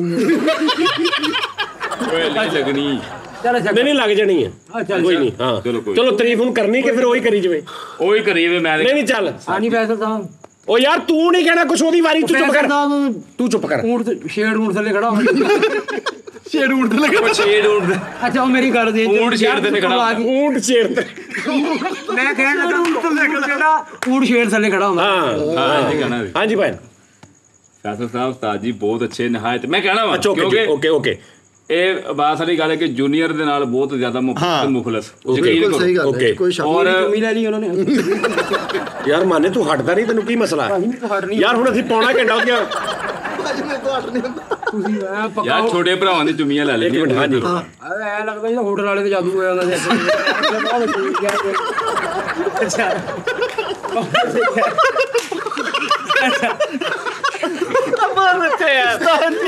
[SPEAKER 8] ਲੱਗਣੀ।
[SPEAKER 6] ਚੱਲ ਅੱਛਾ
[SPEAKER 4] ਨਹੀਂ ਨਹੀਂ ਲੱਗ ਜਾਣੀ ਹੈ ਕੋਈ ਨਹੀਂ। ਹਾਂ ਚਲੋ ਤਾਰੀਫ ਹੁਣ ਕਰਨੀ ਕਿ ਫਿਰ ਉਹੀ ਕਰੀ ਜਾਵੇ।
[SPEAKER 8] ਉਹੀ ਕਰੀ ਵੇ ਮੈਂ
[SPEAKER 4] ਨਹੀਂ ਨਹੀਂ ਚੱਲ
[SPEAKER 6] ਹਾਂਜੀ ਫੈਸਲ ਸਾਹਿਬ।
[SPEAKER 4] ਉਹ ਯਾਰ ਤੂੰ ਨਹੀਂ ਕਹਿਣਾ ਕੁਛ ਉਹਦੀ ਵਾਰੀ ਤੂੰ ਚੁੱਪ ਕਰ। ਤੂੰ ਚੁੱਪ ਕਰ।
[SPEAKER 6] ਊਂਟ ਸ਼ੇਡ ਊਂਟ ਥੱਲੇ ਖੜਾ ਸ਼ੇਡ ਊਂਟ ਥੱਲੇ ਖੜਾ
[SPEAKER 8] ਸ਼ੇਡ ਊਂਟ
[SPEAKER 6] ਅੱਛਾ ਉਹ ਮੇਰੀ ਗੱਲ ਦੇ
[SPEAKER 8] ਊਂਟ ਸ਼ੇਡ ਤੇ ਖੜਾ
[SPEAKER 4] ਊਂਟ ਸ਼ੇਡ ਤੇ
[SPEAKER 6] ਮੈਂ ਕਹਿਣ ਲੱਗਾ ਊਂਟ ਥੱਲੇ ਖੜਾ ਊਂਟ ਸ਼ੇਡ ਥੱਲੇ ਖੜਾ ਹੁੰਦਾ।
[SPEAKER 4] ਹਾਂ
[SPEAKER 8] ਹਾਂਜੀ ਕਹਿਣਾ
[SPEAKER 4] ਹਾਂਜੀ ਭਾਈ।
[SPEAKER 8] ਫੈਸਲ ਸਾਹਿਬ ਉਸਤਾਦ ਜੀ ਬਹੁਤ ਅੱਛੇ ਨਿਹਾਇਤ ਮੈਂ ਕਹਿਣਾ ਵਾ
[SPEAKER 4] ਕਿਉਂਕਿ ਓਕੇ ਓਕੇ
[SPEAKER 8] ਇਹ ਬਾਤ ਸਾਰੀ ਗੱਲ ਹੈ ਕਿ ਜੂਨੀਅਰ ਦੇ ਨਾਲ ਬਹੁਤ ਜ਼ਿਆਦਾ ਮੁਖਲਸ
[SPEAKER 2] ਬਿਲਕੁਲ ਸਹੀ ਗੱਲ ਹੈ ਕੋਈ ਸ਼ੱਕ
[SPEAKER 6] ਔਰ ਚੁੰਮੀ ਲੈ ਲਈ ਉਹਨਾਂ ਨੇ।
[SPEAKER 4] ਯਾਰ ਮਾਨੇ ਤੂੰ ਹਟਦਾ ਨਹੀਂ ਤੈਨੂੰ ਕੀ ਮਸਲਾ ਯਾਰ ਹੁਣ ਅਸੀਂ ਪੌਣਾ ਘੰਟਾ ਹੋ ਗਿਆ।
[SPEAKER 6] ਤੁਸੀਂ
[SPEAKER 8] ਯਾਰ ਛੋਟੇ ਭਰਾਵਾਂ ਦੀ ਚੁੰਮੀਆਂ ਲੈ ਲੈ।
[SPEAKER 4] ਇੱਕ ਮਿੰਟ ਹਾਂਜੀ
[SPEAKER 6] ਐ ਲੱਗਦਾ ਜਿਵੇਂ ਹੋਟਲ ਵਾਲੇ ਤੇ ਜਾਦੂ ਹੋਇਆ ਉਹਨਾਂ ਦੇ। ਅੱਛਾ
[SPEAKER 1] ਬਹੁਤ ਅੱਛਾ ਯਾਰ।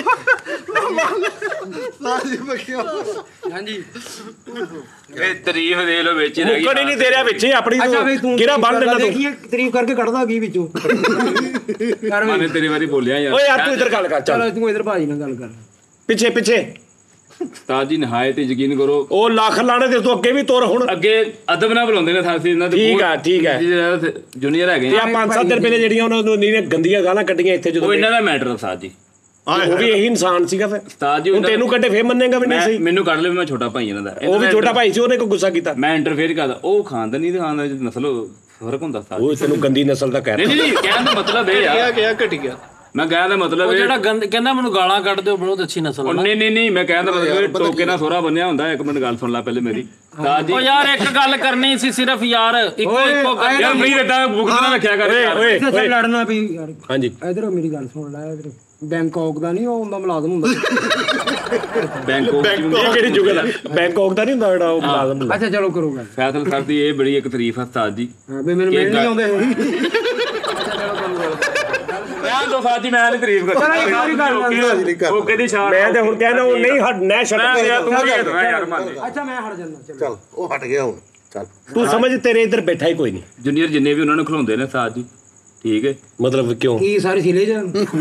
[SPEAKER 6] ਹਾਂਜੀ
[SPEAKER 8] ਇਹ ਤਾਰੀਫ ਦੇ ਲੋ ਵਿੱਚ ਰਹਿ ਗਈ।
[SPEAKER 4] ਮੁੱਕੜ ਹੀ ਨਹੀਂ ਦੇ ਰਿਹਾ ਵਿੱਚ ਆਪਣੀ
[SPEAKER 6] ਤੂੰ
[SPEAKER 4] ਕਿਹੜਾ ਬੰਨ ਲੈਣਾ ਤੂੰ।
[SPEAKER 6] ਦੇਖੀਏ ਤਾਰੀਫ ਕਰਕੇ ਕੱਢਦਾ ਕੀ ਵਿੱਚੋਂ ਕਰ ਵੇ।
[SPEAKER 8] ਮਾਨੇ ਤੇਰੀ ਵਾਰੀ ਬੋਲਿਆ ਯਾਰ।
[SPEAKER 4] ਓਏ ਯਾਰ ਤੂੰ ਇੱਧਰ ਗੱਲ ਕਰ ਚੱਲ।
[SPEAKER 6] ਚਲ ਤੂੰ ਇਧਰ ਭਾਜੀ ਨਾਲ ਗੱਲ ਕਰ
[SPEAKER 4] ਪਿੱਛੇ ਪਿੱਛੇ।
[SPEAKER 8] ਉਸਤਾਦ ਜੀ ਨਿਹਾਇਤ ਯਕੀਨ ਕਰੋ
[SPEAKER 4] ਉਹ ਲੱਖ ਲਾਣੇ ਤੇ ਤੂੰ ਅੱਗੇ ਵੀ ਤੁਰ ਹੁਣ
[SPEAKER 8] ਅੱਗੇ ਅਦਬ ਨਾਲ ਬੁਲਾਉਂਦੇ ਨੇ ਸਾਥੀ ਇਹਨਾਂ ਦੇ।
[SPEAKER 4] ਠੀਕ ਆ ਠੀਕ ਹੈ
[SPEAKER 8] ਜੂਨੀਅਰ ਹੈਗੇ
[SPEAKER 4] ਤੇ ਆ ਪੰਜ ਸੱਤ ਦਿਨ ਪਹਿਲੇ ਜਿਹੜੀਆਂ ਉਹਨਾਂ ਨੂੰ ਨੀਨੇ ਗੰਦੀਆਂ ਗਾਲਾਂ ਕੱਢੀਆਂ ਇੱਥੇ ਜਦੋਂ
[SPEAKER 8] ਉਹ ਇਹਨਾਂ ਦਾ ਮੈਟਰ ਉਸਤਾਦ ਜੀ।
[SPEAKER 4] ਉਹ ਵੀ ਇਹੀ ਇਨਸਾਨ ਸੀਗਾ ਫਿਰ
[SPEAKER 8] ਉਸਤਾਦ ਜੀ
[SPEAKER 4] ਹੁਣ ਤੈਨੂੰ ਕੱਢੇ ਫੇਰ ਮੰਨੇਗਾ ਵੀ ਨਹੀਂ ਸਹੀ।
[SPEAKER 8] ਮੈਨੂੰ ਕੱਢ ਲੈ ਮੈਂ ਛੋਟਾ ਭਾਈ ਇਹਨਾਂ ਦਾ।
[SPEAKER 4] ਉਹ ਵੀ ਛੋਟਾ ਭਾਈ ਸੀ ਉਹਨੇ ਕੋਈ ਗੁੱਸਾ ਕੀਤਾ।
[SPEAKER 8] ਮੈਂ ਇੰਟਰਫੇਅਰ ਕਰਦਾ ਉਹ ਖਾਨਦਾਨੀ ਦੇ ਖਾਨਦਾਨ ਚ ਨਸਲ ਫਰਕ ਹੁੰਦਾ ਉਸਤਾਦ।
[SPEAKER 4] ਉਹ ਤੈਨੂੰ ਗੰਦੀ ਨਸਲ ਦਾ ਕਹਿ
[SPEAKER 8] ਨਹੀਂ ਨਹੀਂ ਕਹਿਣ ਦਾ ਮਤਲਬ ਇਹ ਆ
[SPEAKER 2] ਕਿਹਾ ਘਟ ਗਿਆ।
[SPEAKER 8] ਮੈਂ ਕਹਿਣ ਦਾ ਮਤਲਬ
[SPEAKER 1] ਜਿਹੜਾ ਗੰਦ ਕਹਿੰਦਾ ਮੈਨੂੰ ਗਾਲਾਂ ਕੱਢ ਦਿਓ ਬਹੁਤ ਅੱਛੀ ਨਸਲ
[SPEAKER 8] ਨਹੀਂ ਨਹੀਂ ਨਹੀਂ ਮੈਂ ਕਹਿਣ ਦਾ ਮਤਲਬ ਟੋਕੇ ਨਾਲ ਸੋਹਰਾ ਬੰਨਿਆ ਹੁੰਦਾ। ਇੱਕ ਮਿੰਟ ਗੱਲ ਸੁਣ ਲੈ ਪਹਿਲੇ ਮੇਰੀ।
[SPEAKER 1] ਉਹ ਯਾਰ ਇੱਕ ਗੱਲ ਕਰਨੀ ਸੀ ਸਿਰਫ ਯਾਰ ਇੱਕੋ ਇੱਕੋ ਗੱਲ
[SPEAKER 8] ਯਾਰ ਫਰੀ ਦਿੱਤਾ ਭੁਗਤ ਨਾ ਰੱਖਿਆ ਕਰ
[SPEAKER 6] ਓਏ ਓਏ ਲੜਨਾ ਵੀ ਯਾਰ।
[SPEAKER 4] ਹਾਂਜੀ
[SPEAKER 6] ਇਧਰ ਮੇਰੀ ਗੱਲ ਸੁਣ ਲੈ। ਇਧਰ ਬੈਂਕਾਕ ਦਾ ਨਹੀਂ ਉਹ ਹੁੰਦਾ ਮੁਲਾਜ਼ਮ ਹੁੰਦਾ
[SPEAKER 8] ਬੈਂਕਾਕ
[SPEAKER 4] ਕਿਹੜੀ ਜੁਗਤ ਦਾ ਬੈਂਕਾਕ ਦਾ ਨਹੀਂ ਹੁੰਦਾ ਜਿਹੜਾ ਉਹ ਮੁਲਾਜ਼ਮ ਹੁੰਦਾ।
[SPEAKER 6] ਅੱਛਾ ਚਲੋ ਕਰੋ ਗੱਲ।
[SPEAKER 8] ਫੈਸਲ ਸਰ ਦੀ ਇਹ ਬੜੀ ਇੱਕ ਤਾਰੀਫ ਹੈ ਉਸਤਾਦ ਜੀ।
[SPEAKER 6] ਹਾਂ ਬਈ ਮੈਨੂੰ ਮਿਲ ਨਹੀਂ ਆਉਂਦੇ
[SPEAKER 8] ਮੈਂ ਦੋ ਸਾਜੀ ਮੈਂ ਨਹੀਂ ਤਾਰੀਫ ਕਰਦਾ।
[SPEAKER 6] ਚਲੋ ਇੱਕ ਵਾਰੀ ਕਰ
[SPEAKER 8] ਉਹ ਕਿਹਦੀ ਸ਼ਾਨ
[SPEAKER 4] ਮੈਂ ਤੇ ਹੁਣ ਕਹਿੰਦਾ ਉਹ ਨਹੀਂ ਹਟ ਨਾ ਛੱਡ
[SPEAKER 8] ਤੂੰ ਯਾਰ ਮੰਨ
[SPEAKER 6] ਅੱਛਾ ਮੈਂ ਹਟ ਜਾਂਦਾ।
[SPEAKER 5] ਚੱਲ ਉਹ ਹਟ ਗਿਆ ਹੁਣ ਚੱਲ
[SPEAKER 4] ਤੂੰ ਸਮਝ ਤੇਰੇ ਇੱਧਰ ਬੈਠਾ ਹੀ ਕੋਈ ਨਹੀਂ।
[SPEAKER 8] ਜੂਨੀਅਰ ਜਿੰਨੇ ਵੀ ਉਹਨਾਂ ਨੂੰ ਖਿਲਾਉਂਦੇ ਨੇ ਉਸਤਾਦ ਜੀ ਠੀਕ ਹੈ।
[SPEAKER 4] ਮਤਲਬ ਕਿਉਂ
[SPEAKER 6] ਕੀ ਸਾਰੇ ਸਿਲੇ ਜਾਂ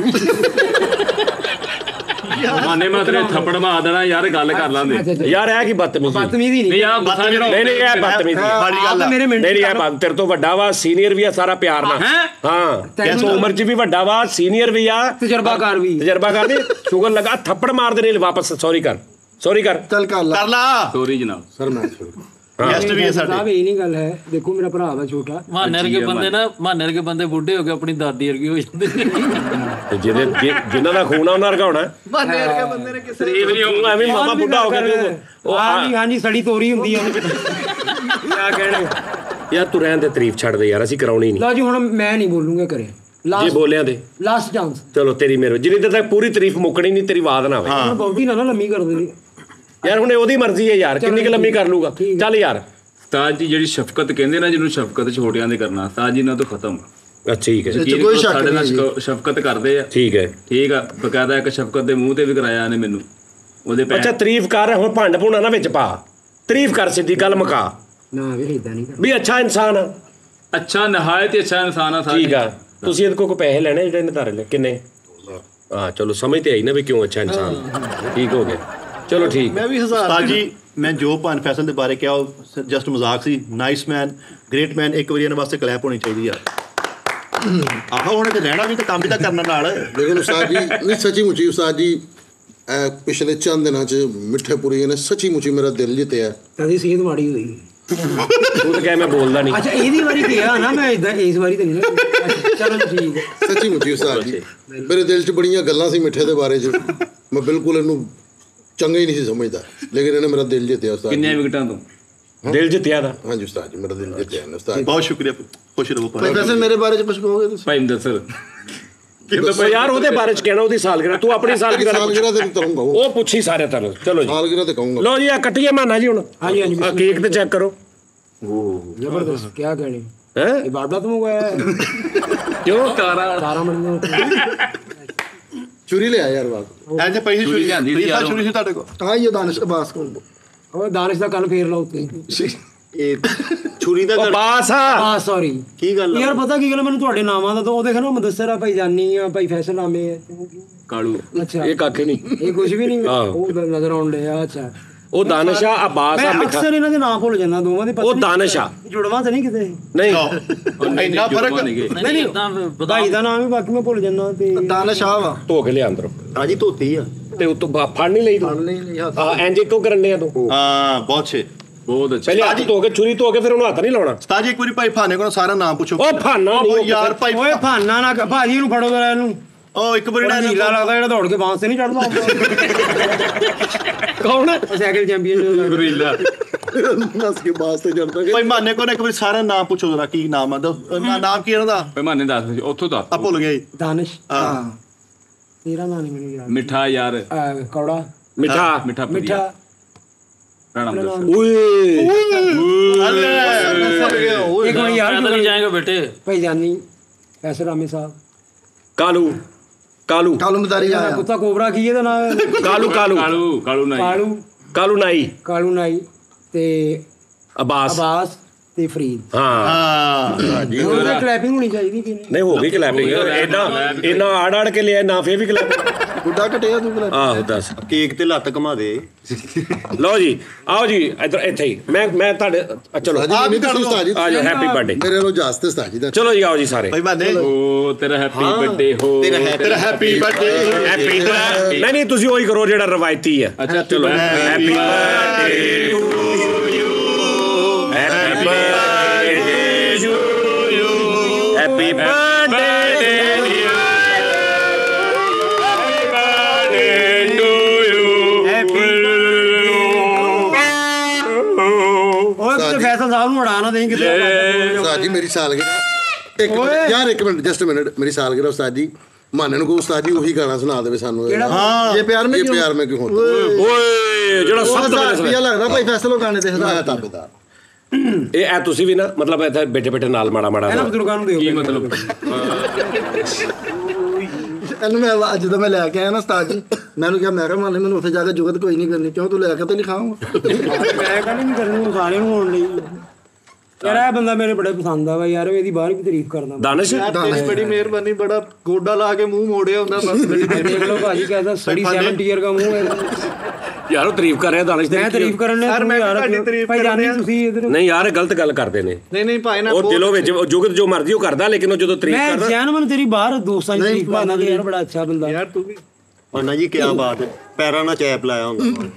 [SPEAKER 8] ਮਾਨੇ ਮੈਂ ਤੇਰੇ ਥੱਪੜ ਮਾਰ ਦੇਣਾ ਯਾਰ ਗੱਲ ਕਰ ਲਾਂਦੇ
[SPEAKER 4] ਯਾਰ ਇਹ ਕੀ ਬਦਤਮੀਜ਼ੀ
[SPEAKER 6] ਬਦਤਮੀਜ਼ੀ ਨਹੀਂ
[SPEAKER 8] ਯਾਰ ਗੁੱਸਾ ਜਿਹੜਾ
[SPEAKER 4] ਨਹੀਂ ਨਹੀਂ ਇਹ ਬਦਤਮੀਜ਼ੀ
[SPEAKER 3] ਮਾੜੀ ਗੱਲ ਆ।
[SPEAKER 6] ਮੇਰੇ ਮਿੰਟ
[SPEAKER 4] ਨਹੀਂ ਨਹੀਂ ਇਹ ਤੇਰੇ ਤੋਂ ਵੱਡਾ ਵਾ ਸੀਨੀਅਰ ਵੀ ਆ ਸਾਰਾ ਪਿਆਰ ਨਾਲ ਹਾਂ ਇਸ ਉਮਰ 'ਚ ਵੀ ਵੱਡਾ ਵਾ ਸੀਨੀਅਰ ਵੀ ਆ
[SPEAKER 6] ਤਜਰਬਾਕਾਰ ਵੀ
[SPEAKER 4] ਤਜਰਬਾਕਾਰ ਵੀ ਸ਼ੁਗਰ ਲਗਾ ਥੱਪੜ ਮਾਰਦੇ ਨੇ ਵਾਪਸ ਸੌਰੀ ਕਰ ਸੌਰੀ ਕਰ
[SPEAKER 2] ਚੱਲ ਕਰ ਲਾ
[SPEAKER 3] ਕਰ ਲਾ
[SPEAKER 8] ਸੋਰੀ ਜਨਾਬ
[SPEAKER 5] ਸਰ ਮੈਂ
[SPEAKER 3] ਗੈਸਟ ਵੀ ਹੈ ਸਾਡੇ।
[SPEAKER 6] ਸਾਹਿਬ ਇਹ ਨਹੀਂ ਗੱਲ ਹੈ। ਦੇਖੋ ਮੇਰਾ ਭਰਾ ਵਾ ਛੋਟਾ
[SPEAKER 1] ਮਾਨੇ ਵਰਗੇ ਬੰਦੇ ਨਾ ਮਾਨੇ ਵਰਗੇ ਬੰਦੇ ਬੁੱਢੇ ਹੋ ਕੇ ਆਪਣੀ ਦਾਦੀ ਵਰਗੀ ਹੋ ਜਾਂਦੇ ਨੇ।
[SPEAKER 4] ਜਿਹਦੇ ਜਿਨ੍ਹਾਂ ਦਾ ਖੂਨ ਆ ਉਹਨਾਂ ਵਰਗਾ ਹੋਣਾ
[SPEAKER 2] ਮਾਨੇ ਵਰਗੇ ਬੰਦੇ ਨੇ ਕਿਸੇ
[SPEAKER 8] ਤਰੀਫ ਨਹੀਂ
[SPEAKER 4] ਤੂੰ ਐਵੇਂ ਮਾਮਾ ਬੁੱਢਾ ਹੋ ਗਿਆ
[SPEAKER 6] ਉਹ ਹਾਂਜੀ ਹਾਂਜੀ ਸੜੀ ਤੋਰੀ ਹੁੰਦੀ ਆ ਕਿਆ ਕਹਿਣੇ
[SPEAKER 4] ਯਾਰ ਤੂੰ ਰਹਿਣ ਦੇ ਤਾਰੀਫ ਛੱਡ ਦੇ ਯਾਰ ਅਸੀਂ ਕਰਾਉਣੀ ਨਹੀਂ।
[SPEAKER 6] ਲਓ ਜੀ ਹੁਣ ਮੈਂ ਨਹੀਂ ਬੋਲੂੰਗਾ ਕਰੇ
[SPEAKER 4] ਜੇ
[SPEAKER 6] ਲਾਸਟ
[SPEAKER 4] ਬੋਲਿਆ ਦੇ
[SPEAKER 6] ਲਾਸਟ ਚਾਂਸ
[SPEAKER 4] ਚਲੋ ਤੇਰੀ ਮੇਰੇ ਜਿੰਨੀ ਦੇਰ ਤੱਕ ਪੂਰੀ ਤਾਰੀਫ ਮੁੱਕਣੀ ਨਹੀਂ ਤੇਰੀ ਆਵਾਜ਼ ਨਾ ਆਵੇ
[SPEAKER 6] ਹੁਣ ਬਹੁਤੀ ਨਾ ਨਾ ਲੰਮੀ ਕਰ ਦੇ
[SPEAKER 4] ਯਾਰ ਹੁਣ ਉਹਦੀ ਮਰਜ਼ੀ ਹੈ ਯਾਰ ਕਿੰਨੀ ਕੁ ਲੰਮੀ ਕਰ ਲੂਗਾ ਚੱਲ ਯਾਰ
[SPEAKER 8] ਉਸਤਾਦ ਜੀ ਜਿਹੜੀ ਸ਼ਫਕਤ ਕਹਿੰਦੇ ਨਾ ਜਿਹਨੂੰ ਸ਼ਫਕਤ ਛੋਟਿਆਂ ਦੇ ਕਰਨਾ ਉਸਤਾਦ ਜੀ ਨਾਲ ਤੋਂ ਖਤਮ।
[SPEAKER 4] ਅੱਛਾ ਠੀਕ ਹੈ
[SPEAKER 8] ਯਕੀਨ ਕਰੋ ਸਾਡੇ ਨਾਲ ਸ਼ਫਕਤ ਕਰਦੇ ਆ
[SPEAKER 4] ਠੀਕ ਹੈ
[SPEAKER 8] ਠੀਕ ਆ ਬਕਾਇਦਾ ਇੱਕ ਸ਼ਫਕਤ ਦੇ ਮੂੰਹ ਤੇ ਵੀ ਕਰਾਇਆ ਨੇ ਮੈਨੂੰ ਉਹਦੇ ਪੈਰ
[SPEAKER 4] ਅੱਛਾ ਤਾਰੀਫ ਕਰ ਹੁਣ ਭੰਡ ਭੁਣਾ ਨਾ ਵਿੱਚ ਪਾ ਤਾਰੀਫ ਕਰ ਸਿੱਧੀ ਗੱਲ ਮੁਕਾ
[SPEAKER 6] ਨਾ ਵੀ ਇਦਾਂ ਨਹੀਂ
[SPEAKER 4] ਵੀ ਅੱਛਾ ਇਨਸਾਨ ਆ
[SPEAKER 8] ਅੱਛਾ ਨਹਾਇਤ ਹੀ ਅੱਛਾ ਇਨਸਾਨ ਆ
[SPEAKER 4] ਠੀਕ ਆ ਤੁਸੀਂ ਇਹਦੇ ਕੋਲ ਪੈਸੇ ਲੈਣੇ ਜਿਹੜੇ ਇਹਨੇ ਧਾਰੇ ਲੈ ਕਿੰਨੇ ਹਾਂ ਚਲੋ ਸਮਝ ਤੇ ਆਈ ਨਾ ਵੀ ਕਿਉਂ ਅੱਛਾ ਇਨਸਾਨ ਠੀਕ ਹੋ ਗਿਆ ਚਲੋ ਠੀਕ
[SPEAKER 2] ਮੈਂ ਵੀ ਹਜ਼ਾਰ
[SPEAKER 3] ਉਸਤਾਦ ਜੀ ਮੈਂ ਜੋ ਭਾਨ ਫੈਸਲ ਦੇ ਬਾਰੇ ਕਿਹਾ ਉਹ ਜਸਟ ਮਜ਼ਾਕ ਸੀ। ਨਾਈਸ ਮੈਨ ਗ੍ਰੇਟ ਮੈਨ ਇੱਕ ਵਾਰੀ ਇਹਨਾਂ ਵਾਸਤੇ ਕਲੈਪ ਹੋਣੀ ਚਾਹੀਦੀ ਆ। ਆਹੋ ਹੁਣ ਤੇ ਰਹਿਣਾ ਵੀ ਤਾਂ ਕੰਮ ਵੀ ਤਾਂ ਕਰਨਾ ਨਾਲ।
[SPEAKER 5] ਲੇਕਿਨ ਉਸਤਾਦ ਜੀ ਨਹੀਂ ਸੱਚੀ ਮੁੱਚੀ ਉਸਤਾਦ ਜੀ ਇਹ ਪਿਛਲੇ ਚੰਦ ਦਿਨਾਂ 'ਚ ਮਿੱਠੇ ਪੁਰੀ ਨੇ ਸੱਚੀ ਮੁੱਚੀ ਮੇਰਾ ਦਿਲ ਜਿੱਤਿਆ।
[SPEAKER 6] ਤਦੀ ਸਿਹਤ ਮਾੜੀ ਹੋਈ
[SPEAKER 4] ਤੂੰ ਤਾਂ ਕਹਿ ਮੈਂ ਬੋਲਦਾ ਨਹੀਂ।
[SPEAKER 6] ਅੱਛਾ ਇਹਦੀ ਵਾਰੀ ਕਿਹਾ ਨਾ ਮੈਂ ਇਦਾਂ ਇਸ ਵਾਰੀ ਤਾਂ ਨਹੀਂ ਚਲੋ ਠੀਕ ਹੈ।
[SPEAKER 5] ਸੱਚੀ ਮੁੱਚੀ ਉਸਤਾਦ ਜੀ ਮੇਰੇ ਦਿਲ 'ਚ ਬੜੀਆਂ ਗੱਲਾਂ ਸੀ ਮਿੱਠੇ ਦੇ ਬਾਰੇ 'ਚ ਮੈਂ ਬਿਲਕੁਲ ਇਹਨੂੰ ਚੰਗਾ ਹੀ ਨਹੀਂ ਸੀ ਸਮਝਦਾ ਲੇਕਿਨ ਇਹਨੇ ਮੇਰਾ ਦਿਲ ਜਿੱਤਿਆ ਉਸਤਾਦ।
[SPEAKER 8] ਕਿੰਨੀਆਂ ਵਿਕਟਾਂ ਤੋਂ
[SPEAKER 4] ਦਿਲ ਜਿੱਤਿਆ ਦਾ
[SPEAKER 5] ਹਾਂਜੀ ਉਸਤਾਦ ਜੀ ਮੇਰਾ ਦਿਲ ਜਿੱਤਿਆ ਨੇ ਉਸਤਾਦ।
[SPEAKER 3] ਬਹੁਤ ਸ਼ੁਕਰੀਆ ਖੁਸ਼ ਰਹੋ
[SPEAKER 2] ਭਾਈ ਵੈਸੇ ਮੇਰੇ ਬਾਰੇ ਚ ਕੁਝ ਕਹੋਗੇ ਤੁਸੀਂ?
[SPEAKER 8] ਭਾਈ ਮਦਸਰ
[SPEAKER 4] ਕਿ ਯਾਰ ਉਹਦੇ ਬਾਰੇ ਚ ਕਹਿਣਾ ਉਹਦੀ ਸਾਲਗਿਰਾ ਤੂੰ ਆਪਣੀ ਸਾਲਗਿਰਾ
[SPEAKER 5] ਸਾਲਗਿਰਾ ਤੇ ਕਰੂੰਗਾ
[SPEAKER 4] ਉਹ ਪੁੱਛੀ ਸਾਰੇ ਤਰ੍ਹਾਂ ਚਲੋ ਜੀ
[SPEAKER 5] ਸਾਲਗਿਰਾ ਤੇ ਕਹੂੰਗਾ।
[SPEAKER 4] ਲਓ ਜੀ ਆ ਕੱਟੀਏ ਮਾਨਾ ਜੀ ਹੁਣ
[SPEAKER 6] ਹਾਂਜੀ ਹਾਂਜੀ
[SPEAKER 4] ਆ ਕੇਕ ਤੇ ਚੈੱਕ ਕਰੋ
[SPEAKER 6] ਜ਼ਬਰਦਸਤ ਕੀ ਕਹਿਣੇ
[SPEAKER 4] ਹੈ
[SPEAKER 6] ਇਹ ਬਾਬਲਾ ਤੁਮ ਹੋਇਆ
[SPEAKER 4] ਕਿਉਂ
[SPEAKER 8] ਤਾਰਾ
[SPEAKER 6] ਤਾਰਾ ਮੰਨ
[SPEAKER 5] ਚੁਰੀ ਲਿਆ ਯਾਰ ਬਾਤ
[SPEAKER 3] ਐਜੇ ਪੈਸੇ
[SPEAKER 8] ਚੂਰੀ ਲਿਆਂਦੀ ਸੀ ਯਾਰ
[SPEAKER 3] ਚੁਰੀ ਸੀ ਤੁਹਾਡੇ ਕੋਲ।
[SPEAKER 2] ਤਾਂ ਹੀ ਇਹ ਦਾਨਿਸ਼ ਅਬਾਸ ਕੋਲ
[SPEAKER 6] ਉਹ ਦਾਨਿਸ਼ ਦਾ ਕੰਨ ਫੇਰ ਲਾ ਉੱਤੇ
[SPEAKER 7] ਇਹ ਛੁਰੀ ਦਾ
[SPEAKER 4] ਉਹ ਬਾਸ ਆ
[SPEAKER 6] ਆ ਸੌਰੀ
[SPEAKER 7] ਕੀ ਗੱਲ
[SPEAKER 6] ਯਾਰ ਪਤਾ ਕੀ ਗੱਲ ਮੈਨੂੰ ਤੁਹਾਡੇ ਨਾਮਾਂ ਦਾ ਤਾਂ ਉਹ ਦੇਖ ਨਾ ਮਦਸਰ ਆ ਭਾਈ ਜਾਨੀ ਆ ਭਾਈ ਫੈਸਲ ਨਾਮੇ ਆ
[SPEAKER 8] ਕਾਲੂ
[SPEAKER 6] ਅੱਛਾ
[SPEAKER 4] ਇਹ ਕੱਖ ਨਹੀਂ
[SPEAKER 6] ਇਹ ਕੁਝ ਵੀ ਨਹੀਂ
[SPEAKER 4] ਆਹੋ।
[SPEAKER 6] ਉਹ ਨਜ਼ਰ ਆਉਣ ਡਿਆ ਅੱਛਾ
[SPEAKER 4] ਉਹ ਦਾਨਿਸ਼ ਆ ਅਬਾਸ
[SPEAKER 6] ਮੈਂ
[SPEAKER 4] ਆ ਮਿੱਠਾ
[SPEAKER 6] ਅਕਸਰ ਇਹਨਾਂ ਦੇ ਨਾਮ ਭੁੱਲ ਜਾਂਦਾ ਦੋਵਾਂ ਦੇ
[SPEAKER 4] ਉਹ ਦਾਨਿਸ਼ ਆ
[SPEAKER 6] ਜੁੜਵਾ ਤਾਂ ਨਹੀਂ ਕਿਤੇ
[SPEAKER 4] ਨਹੀਂ
[SPEAKER 3] ਇੰਨਾ ਫਰਕ
[SPEAKER 6] ਨਹੀਂ ਨਹੀਂ ਵਧਾਈ ਦਾ ਨਾਮ ਵੀ ਬਾਕੀ ਮੈਂ ਭੁੱਲ ਜਾਂਦਾ ਤੇ
[SPEAKER 2] ਦਾਨਿਸ਼ ਆ ਵਾ
[SPEAKER 4] ਧੋ ਕੇ ਲਿਆ ਅੰਦਰੋਂ
[SPEAKER 7] ਤਾਜੀ ਧੋਤੀ ਆ
[SPEAKER 4] ਤੇ ਉਤੋਂ ਬਾ- ਫੜ ਨਹੀਂ ਲਈ ਤੂੰ
[SPEAKER 2] ਨਹੀਂ ਨਹੀਂ ਹੱਥ
[SPEAKER 4] ਆ ਇੰਜ ਕਿਉਂ ਕਰਨ ਡਿਆ ਤੂੰ
[SPEAKER 3] ਹਾਂ ਬਹੁਤ ਛੇ
[SPEAKER 8] ਬਹੁਤ ਅੱਛਾ
[SPEAKER 4] ਪਹਿਲੇ ਹੱਥ ਧੋ ਕੇ ਛੁਰੀ ਧੋ ਕੇ ਫਿਰ ਉਹਨੂੰ ਹੱਥ ਨਹੀਂ ਲਾਉਣਾ
[SPEAKER 3] ਉਸਤਾਦ ਜੀ ਇੱਕ ਵਾਰੀ ਭਾਈ ਫਾਨੇ ਕੋਲ ਸਾਰਾ ਨਾਮ ਪੁੱਛੋ।
[SPEAKER 4] ਉਹ ਫਾਨਾ ਨਹੀਂ
[SPEAKER 3] ਉਹ
[SPEAKER 4] ਉਹ
[SPEAKER 3] ਯਾਰ ਭਾਈ
[SPEAKER 6] ਓਏ ਫਾਨਾ ਨਾ ਭਾਜੀ ਨੂੰ ਫੜੋ ਜਰਾ ਇਹਨੂੰ
[SPEAKER 3] ਉਹ ਇੱਕ ਵਾਰੀ
[SPEAKER 6] ਬੜਾ
[SPEAKER 3] ਨਾ
[SPEAKER 6] ਨੀਲਾ ਲੱਗਦਾ ਜਿਹੜਾ ਦੌੜ ਕੇ ਬਾਂਸ ਤੇ ਨਹੀਂ ਚੜਦਾ
[SPEAKER 4] ਕੌਣ
[SPEAKER 6] ਉਹ ਸਾਈਕਲ ਚੈਂਪੀਅਨ
[SPEAKER 8] ਗੁਰੀਲਾ
[SPEAKER 5] ਨਸ ਕੇ ਬਾਸ ਤੇ ਚੜਦਾ
[SPEAKER 3] ਭਾਈ ਮਾਨੇ ਕੋਲ ਇੱਕ ਵਾਰੀ ਸਾਰਾ ਨਾਮ ਪੁੱਛੋ ਜਰਾ ਕੀ ਨਾਮ ਆ ਦੱਸ- ਨਾ- ਨਾਮ ਕੀ ਇਹਨਾਂ ਦਾ
[SPEAKER 8] ਪੈਮਾਨੇ ਦੱਸ ਉੱਥੋਂ ਦੱਸ
[SPEAKER 3] ਆ ਭੁੱਲ ਗਿਆ ਜੀ।
[SPEAKER 6] ਦਾਨਿਸ਼
[SPEAKER 3] ਹਾਂ
[SPEAKER 6] ਤੇਰਾ ਨਾਮ ਨਹੀਂ ਮੈਨੂੰ ਯਾਦ
[SPEAKER 8] ਮਿੱਠਾ ਯਾਰ
[SPEAKER 6] ਅਹ, ਕੌੜਾ
[SPEAKER 4] ਮਿੱਠਾ
[SPEAKER 8] ਮਿੱਠਾ
[SPEAKER 6] ਮਿੱਠਾ
[SPEAKER 8] ਰਾਣਾ ਮਦਸਰ
[SPEAKER 4] ਓਏ
[SPEAKER 6] ਇੱਕ ਵਾਰ ਯਾਰ
[SPEAKER 1] ਪੈਦਲ ਹੀ ਜਾਏਗਾ ਬੇਟੇ
[SPEAKER 6] ਭਾਈ ਜਾਨੀ ਐਸੇ ਰਾਮੇ ਸਾਹਿਬ
[SPEAKER 4] ਕਾਲੂ ਕਾਲੂ
[SPEAKER 2] ਕਾਲੂ ਮਦਾਰੀ
[SPEAKER 6] ਇਹਦਾ
[SPEAKER 2] ਆਇਆ
[SPEAKER 6] ਕੁੱਤਾ ਕੋਬਰਾ ਕੀ ਇਹਦਾ ਨਾਮ
[SPEAKER 4] ਕਾਲੂ ਕਾਲੂ
[SPEAKER 8] ਕਾਲੂ ਕਾਲੂ ਨਹੀਂ
[SPEAKER 6] ਕਾਲੂ
[SPEAKER 4] ਕਾਲੂ ਨਾਈ
[SPEAKER 6] ਕਾਲੂ ਨਾਈ ਤੇ
[SPEAKER 4] ਅਬਾਸ
[SPEAKER 6] ਅਬਾਸ ਤੇ ਫਰੀਦ
[SPEAKER 4] ਹਾਂ
[SPEAKER 3] ਹਾਂ
[SPEAKER 5] ਜੀ
[SPEAKER 6] ਉਹਦਾ ਕਲੈਪਿੰਗ ਹੋਣੀ ਚਾਹੀਦੀ ਕਿ ਨਹੀਂ
[SPEAKER 4] ਨਹੀਂ ਹੋ ਗਈ ਕਲੈਪਿੰਗ ਇਹਨਾਂ ਇਹਨਾਂ ਆੜ ਆੜ ਕੇ ਲਿਆ ਨਾ ਫੇਰ ਵੀ ਕਲੈਪਿੰਗ
[SPEAKER 2] ਗੁੱਡਾ ਘਟਿਆ ਤੂੰ ਬਲਾ
[SPEAKER 4] ਆਹੋ ਦੱਸ
[SPEAKER 7] ਕੇਕ ਤੇ ਲੱਤ ਘਮਾ ਦੇ
[SPEAKER 4] ਲਓ ਜੀ ਆਓ ਜੀ ਇੱਧਰ ਇੱਥੇ ਹੀ ਮੈਂ ਮੈਂ ਤੁਹਾਡੇ ਅ, ਚਲੋ
[SPEAKER 5] ਉਸਤਾਦ ਜੀ ਨਹੀਂ ਤੁਸੀਂ ਉਸਤਾਦ ਜੀ
[SPEAKER 4] ਆ ਜਾਓ ਹੈਪੀ ਬਰਥਡੇ
[SPEAKER 5] ਮੇਰੇ ਵੱਲੋਂ ਇਜਾਜ਼ਤ ਹੈ ਉਸਤਾਦ ਜੀ ਦਾ।
[SPEAKER 4] ਚਲੋ ਜੀ ਆਓ ਜੀ ਸਾਰੇ
[SPEAKER 3] ਭਾਈ ਮਾਨੇ
[SPEAKER 8] ਓ ਤੇਰਾ ਹੈਪੀ ਬਰਥਡੇ ਹੋ
[SPEAKER 3] ਤੇਰਾ ਹੈਪੀ ਬਰਥਡੇ
[SPEAKER 4] ਹੈਪੀ ਨਹੀਂ ਨਹੀਂ ਤੁਸੀਂ ਉਹੀ ਕਰੋ ਜਿਹੜਾ ਰਵਾਇਤੀ ਹੈ
[SPEAKER 8] ਅੱਛਾ
[SPEAKER 4] ਚਲੋ happy birthday to you happy birthday to you happy birthday
[SPEAKER 6] ਤੇ ਫੈਸਲ ਸਾਹਿਬ ਨੂੰ ਉਡਾ ਨਾ ਦੇਂ ਕਿਤੇ
[SPEAKER 5] ਉਸਤਾਦ ਜੀ ਮੇਰੀ ਸਾਲਗਿਰਾ ਇੱਕ ਮਿੰਟ ਯਾਰ ਇੱਕ ਮਿੰਟ ਜਸਟ ਮਿੰਟ ਮੇਰੀ ਸਾਲਗਿਰਾ ਉਸਤਾਦ ਜੀ ਮਾਨੇ ਨੂੰ ਕੋ ਉਸਤਾਦ ਜੀ ਉਹੀ ਗਾਣਾ ਸੁਣਾ ਦੇਵੇ ਸਾਨੂੰ
[SPEAKER 2] ਹਾਂ ਇਹ ਪਿਆਰ ਮੈਂ
[SPEAKER 5] ਇਹ ਪਿਆਰ ਮੈਂ ਕਿਉਂ ਹੁੰਦਾ
[SPEAKER 4] ਓਏ ਜਿਹੜਾ ਸਭ ਤੋਂ
[SPEAKER 2] ਪਹਿਲਾਂ ਲੱਗਦਾ ਭਾਈ ਫੈਸਲੋ ਗਾਣੇ ਤੇ
[SPEAKER 5] ਮੈਂ ਤਾਬੇਦਾਰ
[SPEAKER 4] ਇਹ ਐ ਤੁਸੀਂ ਵੀ ਨਾ ਮਤਲਬ ਇੱਥੇ ਬੈਠੇ ਬੈਠੇ ਨਾਲ ਮਾੜਾ ਮਾੜਾ
[SPEAKER 6] ਇਹਨਾਂ ਬਜ਼ੁਰਗਾਂ ਨੂੰ ਦਿਓ
[SPEAKER 8] ਕੀ ਮਤਲਬ
[SPEAKER 2] ਇਹਨੂੰ ਮੈਂ ਅੱਜ ਜਦੋਂ ਮੈਂ ਲੈ ਕੇ ਆਇਆ ਨਾ ਉਸਤਾਦ ਜੀ ਮੈਨੂੰ ਕਿਹਾ ਮੈਂ ਕਿਹਾ ਮੰਨ ਮੈਨੂੰ ਉੱਥੇ ਜਾ ਕੇ ਜੁਗਤ ਕੋਈ ਨਹੀਂ ਕਰਨੀ ਕਿਉਂ ਤੂੰ ਲੈ ਕੇ ਤੇ ਨਹੀਂ ਖਾਵਾਂਗਾ
[SPEAKER 6] ਮੈਂ ਕਹਿੰਦਾ ਨਹੀਂ ਕਰਨੀ ਸਾਰਿਆਂ ਨੂੰ ਹੋਣ ਲਈ ਯਾਰ ਇਹ ਬੰਦਾ ਮੇਰੇ ਬੜੇ ਪਸੰਦ ਆ ਵਾ ਯਾਰ ਇਹਦੀ ਬਾਹਰ ਵੀ ਤਾਰੀਫ ਕਰਦਾ
[SPEAKER 4] ਦਾਨਿਸ਼
[SPEAKER 3] ਤੇਰੀ ਬੜੀ ਮਿਹਰਬਾਨੀ ਬੜਾ ਗੋਡਾ ਲਾ ਕੇ ਮੂੰਹ ਮੋੜਿਆ ਹੁੰਦਾ ਬਸ
[SPEAKER 6] ਦੇਖ ਲਓ ਭਾਜੀ ਕਹਿੰਦਾ ਸੜੀ ਸੈਵਨ ਟੀਅਰ ਦਾ ਮੂੰਹ ਹੈ
[SPEAKER 4] ਯਾਰ ਉਹ ਤਾਰੀਫ ਕਰ ਰਿਹਾ ਦਾਨਿਸ਼
[SPEAKER 6] ਮੈਂ ਤਾਰੀਫ ਕਰਨ ਨੇ
[SPEAKER 3] ਯਾਰ ਮੈਂ ਤੁਹਾਡੀ ਤਾਰੀਫ
[SPEAKER 6] ਭਾਈ ਜਾਨੀ ਤੁਸੀਂ ਇਧਰ
[SPEAKER 4] ਨਹੀਂ ਯਾਰ ਇਹ ਗਲਤ ਗੱਲ ਕਰਦੇ ਨੇ
[SPEAKER 3] ਨਹੀਂ ਨਹੀਂ ਭਾਈ ਨਾ
[SPEAKER 4] ਉਹ ਦਿਲੋਂ ਵਿੱਚ ਜੁਗਤ ਜੋ ਮਰਜ਼ੀ ਉਹ ਕਰਦਾ ਲੇਕਿਨ ਉਹ ਜਦੋਂ ਤਾਰੀਫ
[SPEAKER 6] ਮੈਂ
[SPEAKER 4] ਕਰਦਾ
[SPEAKER 6] ਜਾਨ ਮਨ ਤੇਰੀ ਬਾਹਰ ਦੋਸਤਾਂ ਦੀ ਤਾਰੀਫ ਕਰਦਾ ਯਾਰ ਬੜਾ ਅੱਛਾ ਬੰਦਾ
[SPEAKER 3] ਯਾਰ ਤੂੰ ਵੀ
[SPEAKER 7] ਪਾਨਾ ਜੀ ਕੀ ਬਾਤ ਹੈ ਪੈਰਾਂ ਨਾਲ ਚੈਪ ਲਾਇਆ ਹੁੰਦਾ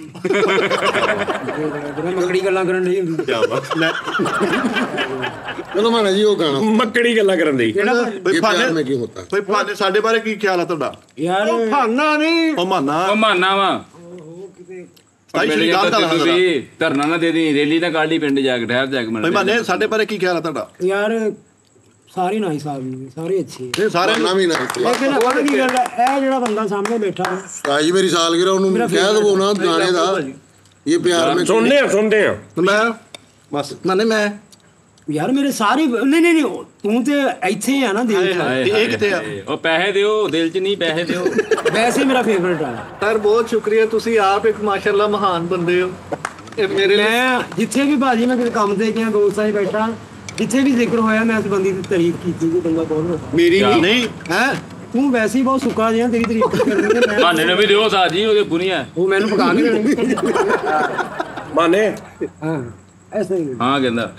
[SPEAKER 6] ਮੱਕੜੀ ਗੱਲਾਂ ਕਰਨ ਲਈ ਹੁੰਦੀ
[SPEAKER 7] ਕੀ ਬਾਤ ਲੈ
[SPEAKER 5] ਚਲੋ ਮਾਨਾ ਜੀ ਉਹ ਗਾਣਾ
[SPEAKER 4] ਮੱਕੜੀ ਗੱਲਾਂ ਕਰਨ ਦੀ
[SPEAKER 5] ਇਹ ਪਿਆਰ ਮੈਂ ਕਿਉਂ ਹੁੰਦਾ
[SPEAKER 3] ਕੋਈ ਭਾਨੇ ਸਾਡੇ ਬਾਰੇ ਕੀ ਖਿਆਲ ਆ ਤੁਹਾਡਾ
[SPEAKER 6] ਯਾਰ
[SPEAKER 3] ਭਾਨਾ ਨਹੀਂ ਉਹ ਮਾਨਾ
[SPEAKER 8] ਉਹ ਮਾਨਾ ਵਾ
[SPEAKER 3] ਭਾਈ ਸ਼੍ਰੀ ਗੱਲ ਤਾਂ
[SPEAKER 8] ਤੁਸੀਂ ਧਰਨਾ ਨਾ ਦੇ ਦੀ ਰੈਲੀ ਨਾ ਕਾਢੀ ਪਿੰਡ ਜਾ ਕੇ ਠਹਿਰ ਜਾ ਕੇ
[SPEAKER 3] ਭਾਈ ਮਾਨੇ ਸਾਡੇ ਬਾਰੇ ਕੀ ਖਿਆਲ ਆ ਤੁਹਾਡਾ
[SPEAKER 6] ਯਾਰ ਸਾਰੇ ਨਾ ਹਿਸਾਬ ਨਹੀਂ ਸਾਰੇ ਅੱਛੇ
[SPEAKER 3] ਇਹ ਸਾਰੇ
[SPEAKER 5] ਨਾ ਵੀ ਨਾ
[SPEAKER 6] ਲੇਕਿਨ ਉਹ ਕੀ ਗੱਲ ਹੈ ਇਹ ਜਿਹੜਾ ਬੰਦਾ ਸਾਹਮਣੇ ਬੈਠਾ ਹੈ
[SPEAKER 5] ਉਸਤਾਦ ਜੀ ਮੇਰੀ ਸਾਲਗਿਰਾ ਉਹਨੂੰ ਕਹਿ ਦਵੋ ਨਾ ਗਾਣੇ ਦਾ ਇਹ ਪਿਆਰ ਮੈਂ
[SPEAKER 4] ਸੁਣਦੇ ਆ ਸੁਣਦੇ ਆ
[SPEAKER 2] ਮੈਂ
[SPEAKER 3] ਬਸ
[SPEAKER 2] ਮੰਨੇ ਮੈਂ
[SPEAKER 6] ਯਾਰ ਮੇਰੇ ਸਾਰੇ ਨਹੀਂ ਨਹੀਂ ਤੂੰ ਤੇ ਇੱਥੇ ਆ ਨਾ ਦਿਲ ਚ
[SPEAKER 3] ਇਹ ਕਿੱਥੇ ਆ
[SPEAKER 8] ਉਹ ਪੈਸੇ ਦਿਓ ਦਿਲ 'ਚ ਨਹੀਂ ਪੈਸੇ ਦਿਓ
[SPEAKER 6] ਵੈਸੇ ਮੇਰਾ ਫੇਵਰਿਟ ਆ
[SPEAKER 3] ਸਰ ਬਹੁਤ ਸ਼ੁਕਰੀਆ ਤੁਸੀਂ ਆਪ ਇੱਕ ਮਾਸ਼ਾਅੱਲਾ ਮਹਾਨ ਬੰਦੇ ਹੋ ਇਹ ਮੇਰੇ ਲਈ
[SPEAKER 6] ਮੈਂ ਜਿੱਥੇ ਵੀ ਭਾਜੀ ਮੈਂ ਕਿਸੇ ਕੰਮ ਤੇ ਗਿਆ ਦੋਸਤਾਂ 'ਚ ਬੈਠਾ ਜਿੱਥੇ ਵੀ ਜ਼ਿਕਰ ਹੋਇਆ ਮੈਂ ਉਸ ਬੰਦੇ ਦੀ ਤਾਰੀਫ ਕੀਤੀ ਕਿ ਬੰਦਾ ਬਹੁਤ
[SPEAKER 3] ਮੇਰੀ ਨਹੀਂ
[SPEAKER 6] ਹੈ ਤੂੰ ਵੈਸੇ ਹੀ ਬਹੁਤ ਸੁੱਕਾ ਜਿਹਾ ਤੇਰੀ ਤਾਰੀਫ ਕਰਨੀ ਹੈ ਮੈਂ
[SPEAKER 8] ਮਾਨੇ ਨੂੰ ਵੀ ਦਿਓ ਸਾਥ ਜੀ ਉਹਦੇ ਬੁਰੀਆਂ
[SPEAKER 6] ਉਹ ਮੈਨੂੰ ਪਕਾ ਕੇ ਦੇਣੀ
[SPEAKER 4] ਮਾਨੇ
[SPEAKER 6] ਹਾਂ ਐਸਾ ਹੀ
[SPEAKER 8] ਹਾਂ ਕਹਿੰਦਾ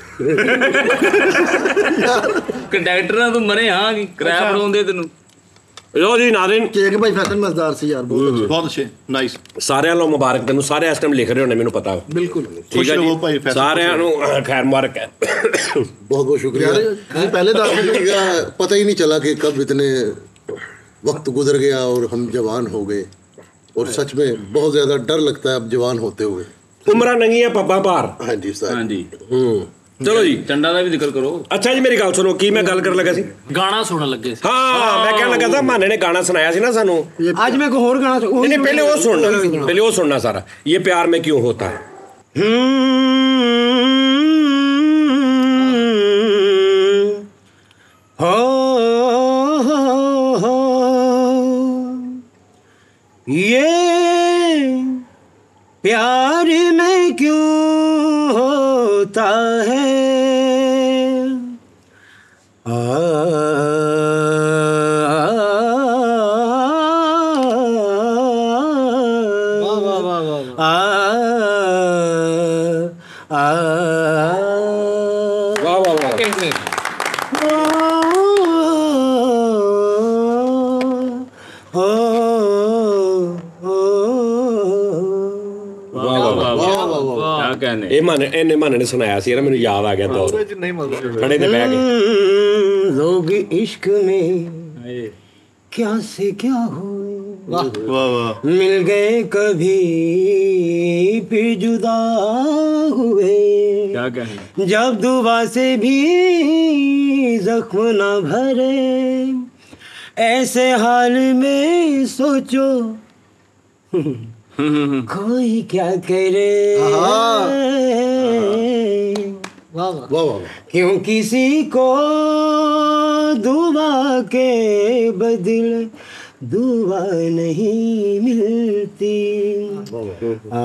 [SPEAKER 8] ਕੰਡਕਟਰਾਂ ਤੋਂ ਮਰੇ ਹਾਂ ਕੀ ਕਿਰਾਇਆ ਫੜਾਉਂਦੇ ਤੈਨੂੰ
[SPEAKER 4] ਲੋ ਜੀ ਨਾਜ਼ਰੀਨ
[SPEAKER 2] ਕੇਕ ਭਾਈ ਫੈਸਲ ਮਜ਼ੇਦਾਰ ਸੀ ਯਾਰ ਬਹੁਤ
[SPEAKER 3] ਬਹੁਤ ਅੱਛੇ ਨਾਈਸ
[SPEAKER 4] ਸਾਰਿਆਂ ਨੂੰ ਮੁਬਾਰਕ ਤੈਨੂੰ ਸਾਰੇ ਇਸ ਟਾਈਮ ਲਿਖ ਰਹੇ ਹੋਣੇ ਮੈਨੂੰ ਪਤਾ
[SPEAKER 2] ਬਿਲਕੁਲ
[SPEAKER 4] ਠੀਕ
[SPEAKER 3] ਖੁਸ਼
[SPEAKER 4] ਹੈ
[SPEAKER 3] ਰਹੋ ਭਾਈ
[SPEAKER 4] ਜੀ
[SPEAKER 3] ਫੈਸਲ
[SPEAKER 4] ਸਾਰਿਆਂ ਨੂੰ ਖੈਰ ਮੁਬਾਰਕ ਹੈ
[SPEAKER 5] बहुत बहुत शुक्रिया
[SPEAKER 2] यार ਤੁਸੀਂ ਪਹਿਲੇ ਦੱਸ ਦਿਓ
[SPEAKER 5] का पता ही नहीं चला कि कब इतने वक्त गुजर गया और हम जवान हो गए और सच में बहुत ज्यादा डर लगता है अब जवान होते हुए
[SPEAKER 4] ਉਮਰਾਂ ਨੰਗੀਆਂ ਪੱਬਾਂ ਭਾਰ
[SPEAKER 5] हाँ जी सर
[SPEAKER 8] ਹਾਂਜੀ
[SPEAKER 4] ਹੂੰ ਚਲੋ ਜੀ
[SPEAKER 8] ਟੰਡਾ ਦਾ ਵੀ ਜ਼ਿਕਰ ਕਰੋ
[SPEAKER 4] ਅੱਛਾ ਜੀ ਮੇਰੀ ਗੱਲ ਸੁਣੋ ਕੀ ਮੈਂ ਗੱਲ ਕਰਨ ਲੱਗਾ ਸੀ
[SPEAKER 1] ਗਾਣਾ ਸੁਣਨ ਲੱਗੇ ਸੀ
[SPEAKER 4] ਹਾਂ ਮੈਂ ਕਹਿਣ ਲੱਗਾ ਸੀ ਮਾਨੇ ਨੇ ਗਾਣਾ ਸੁਣਾਇਆ ਸੀ ਨਾ ਸਾਨੂੰ
[SPEAKER 6] ਅੱਜ ਮੈਂ ਇੱਕ ਹੋਰ ਗਾਣਾ
[SPEAKER 4] नहीं नहीं पहले वो सुनना पहले वो सुनना सारा ये प्यार में क्यों होता है
[SPEAKER 6] ये प्यार में क्यों होता है
[SPEAKER 4] ਇਹ ਮਨ ਇਹਨੇ ਮਨ ਨੇ ਸੁਣਾਇਆ ਸੀ ਨਾ ਮੈਨੂੰ ਯਾਦ ਆ ਗਿਆ ਦੌਰ
[SPEAKER 3] ਨਹੀਂ ਮਜ਼ਾ
[SPEAKER 4] ਖੜੇ ਤੇ ਬਹਿ ਕੇ
[SPEAKER 6] लोग इश्क में क्या से क्या हुए
[SPEAKER 3] ਵਾਹ ਵਾਹ
[SPEAKER 6] मिल गए कभी फिर जुदा हुए
[SPEAKER 8] क्या कहें
[SPEAKER 6] जब दुआ से भी जख्म न भरे ऐसे हाल में सोचो कोई क्या करे
[SPEAKER 5] वाह वाह
[SPEAKER 6] क्यों किसी को दुआ के बदले दुआ नहीं मिलती आ,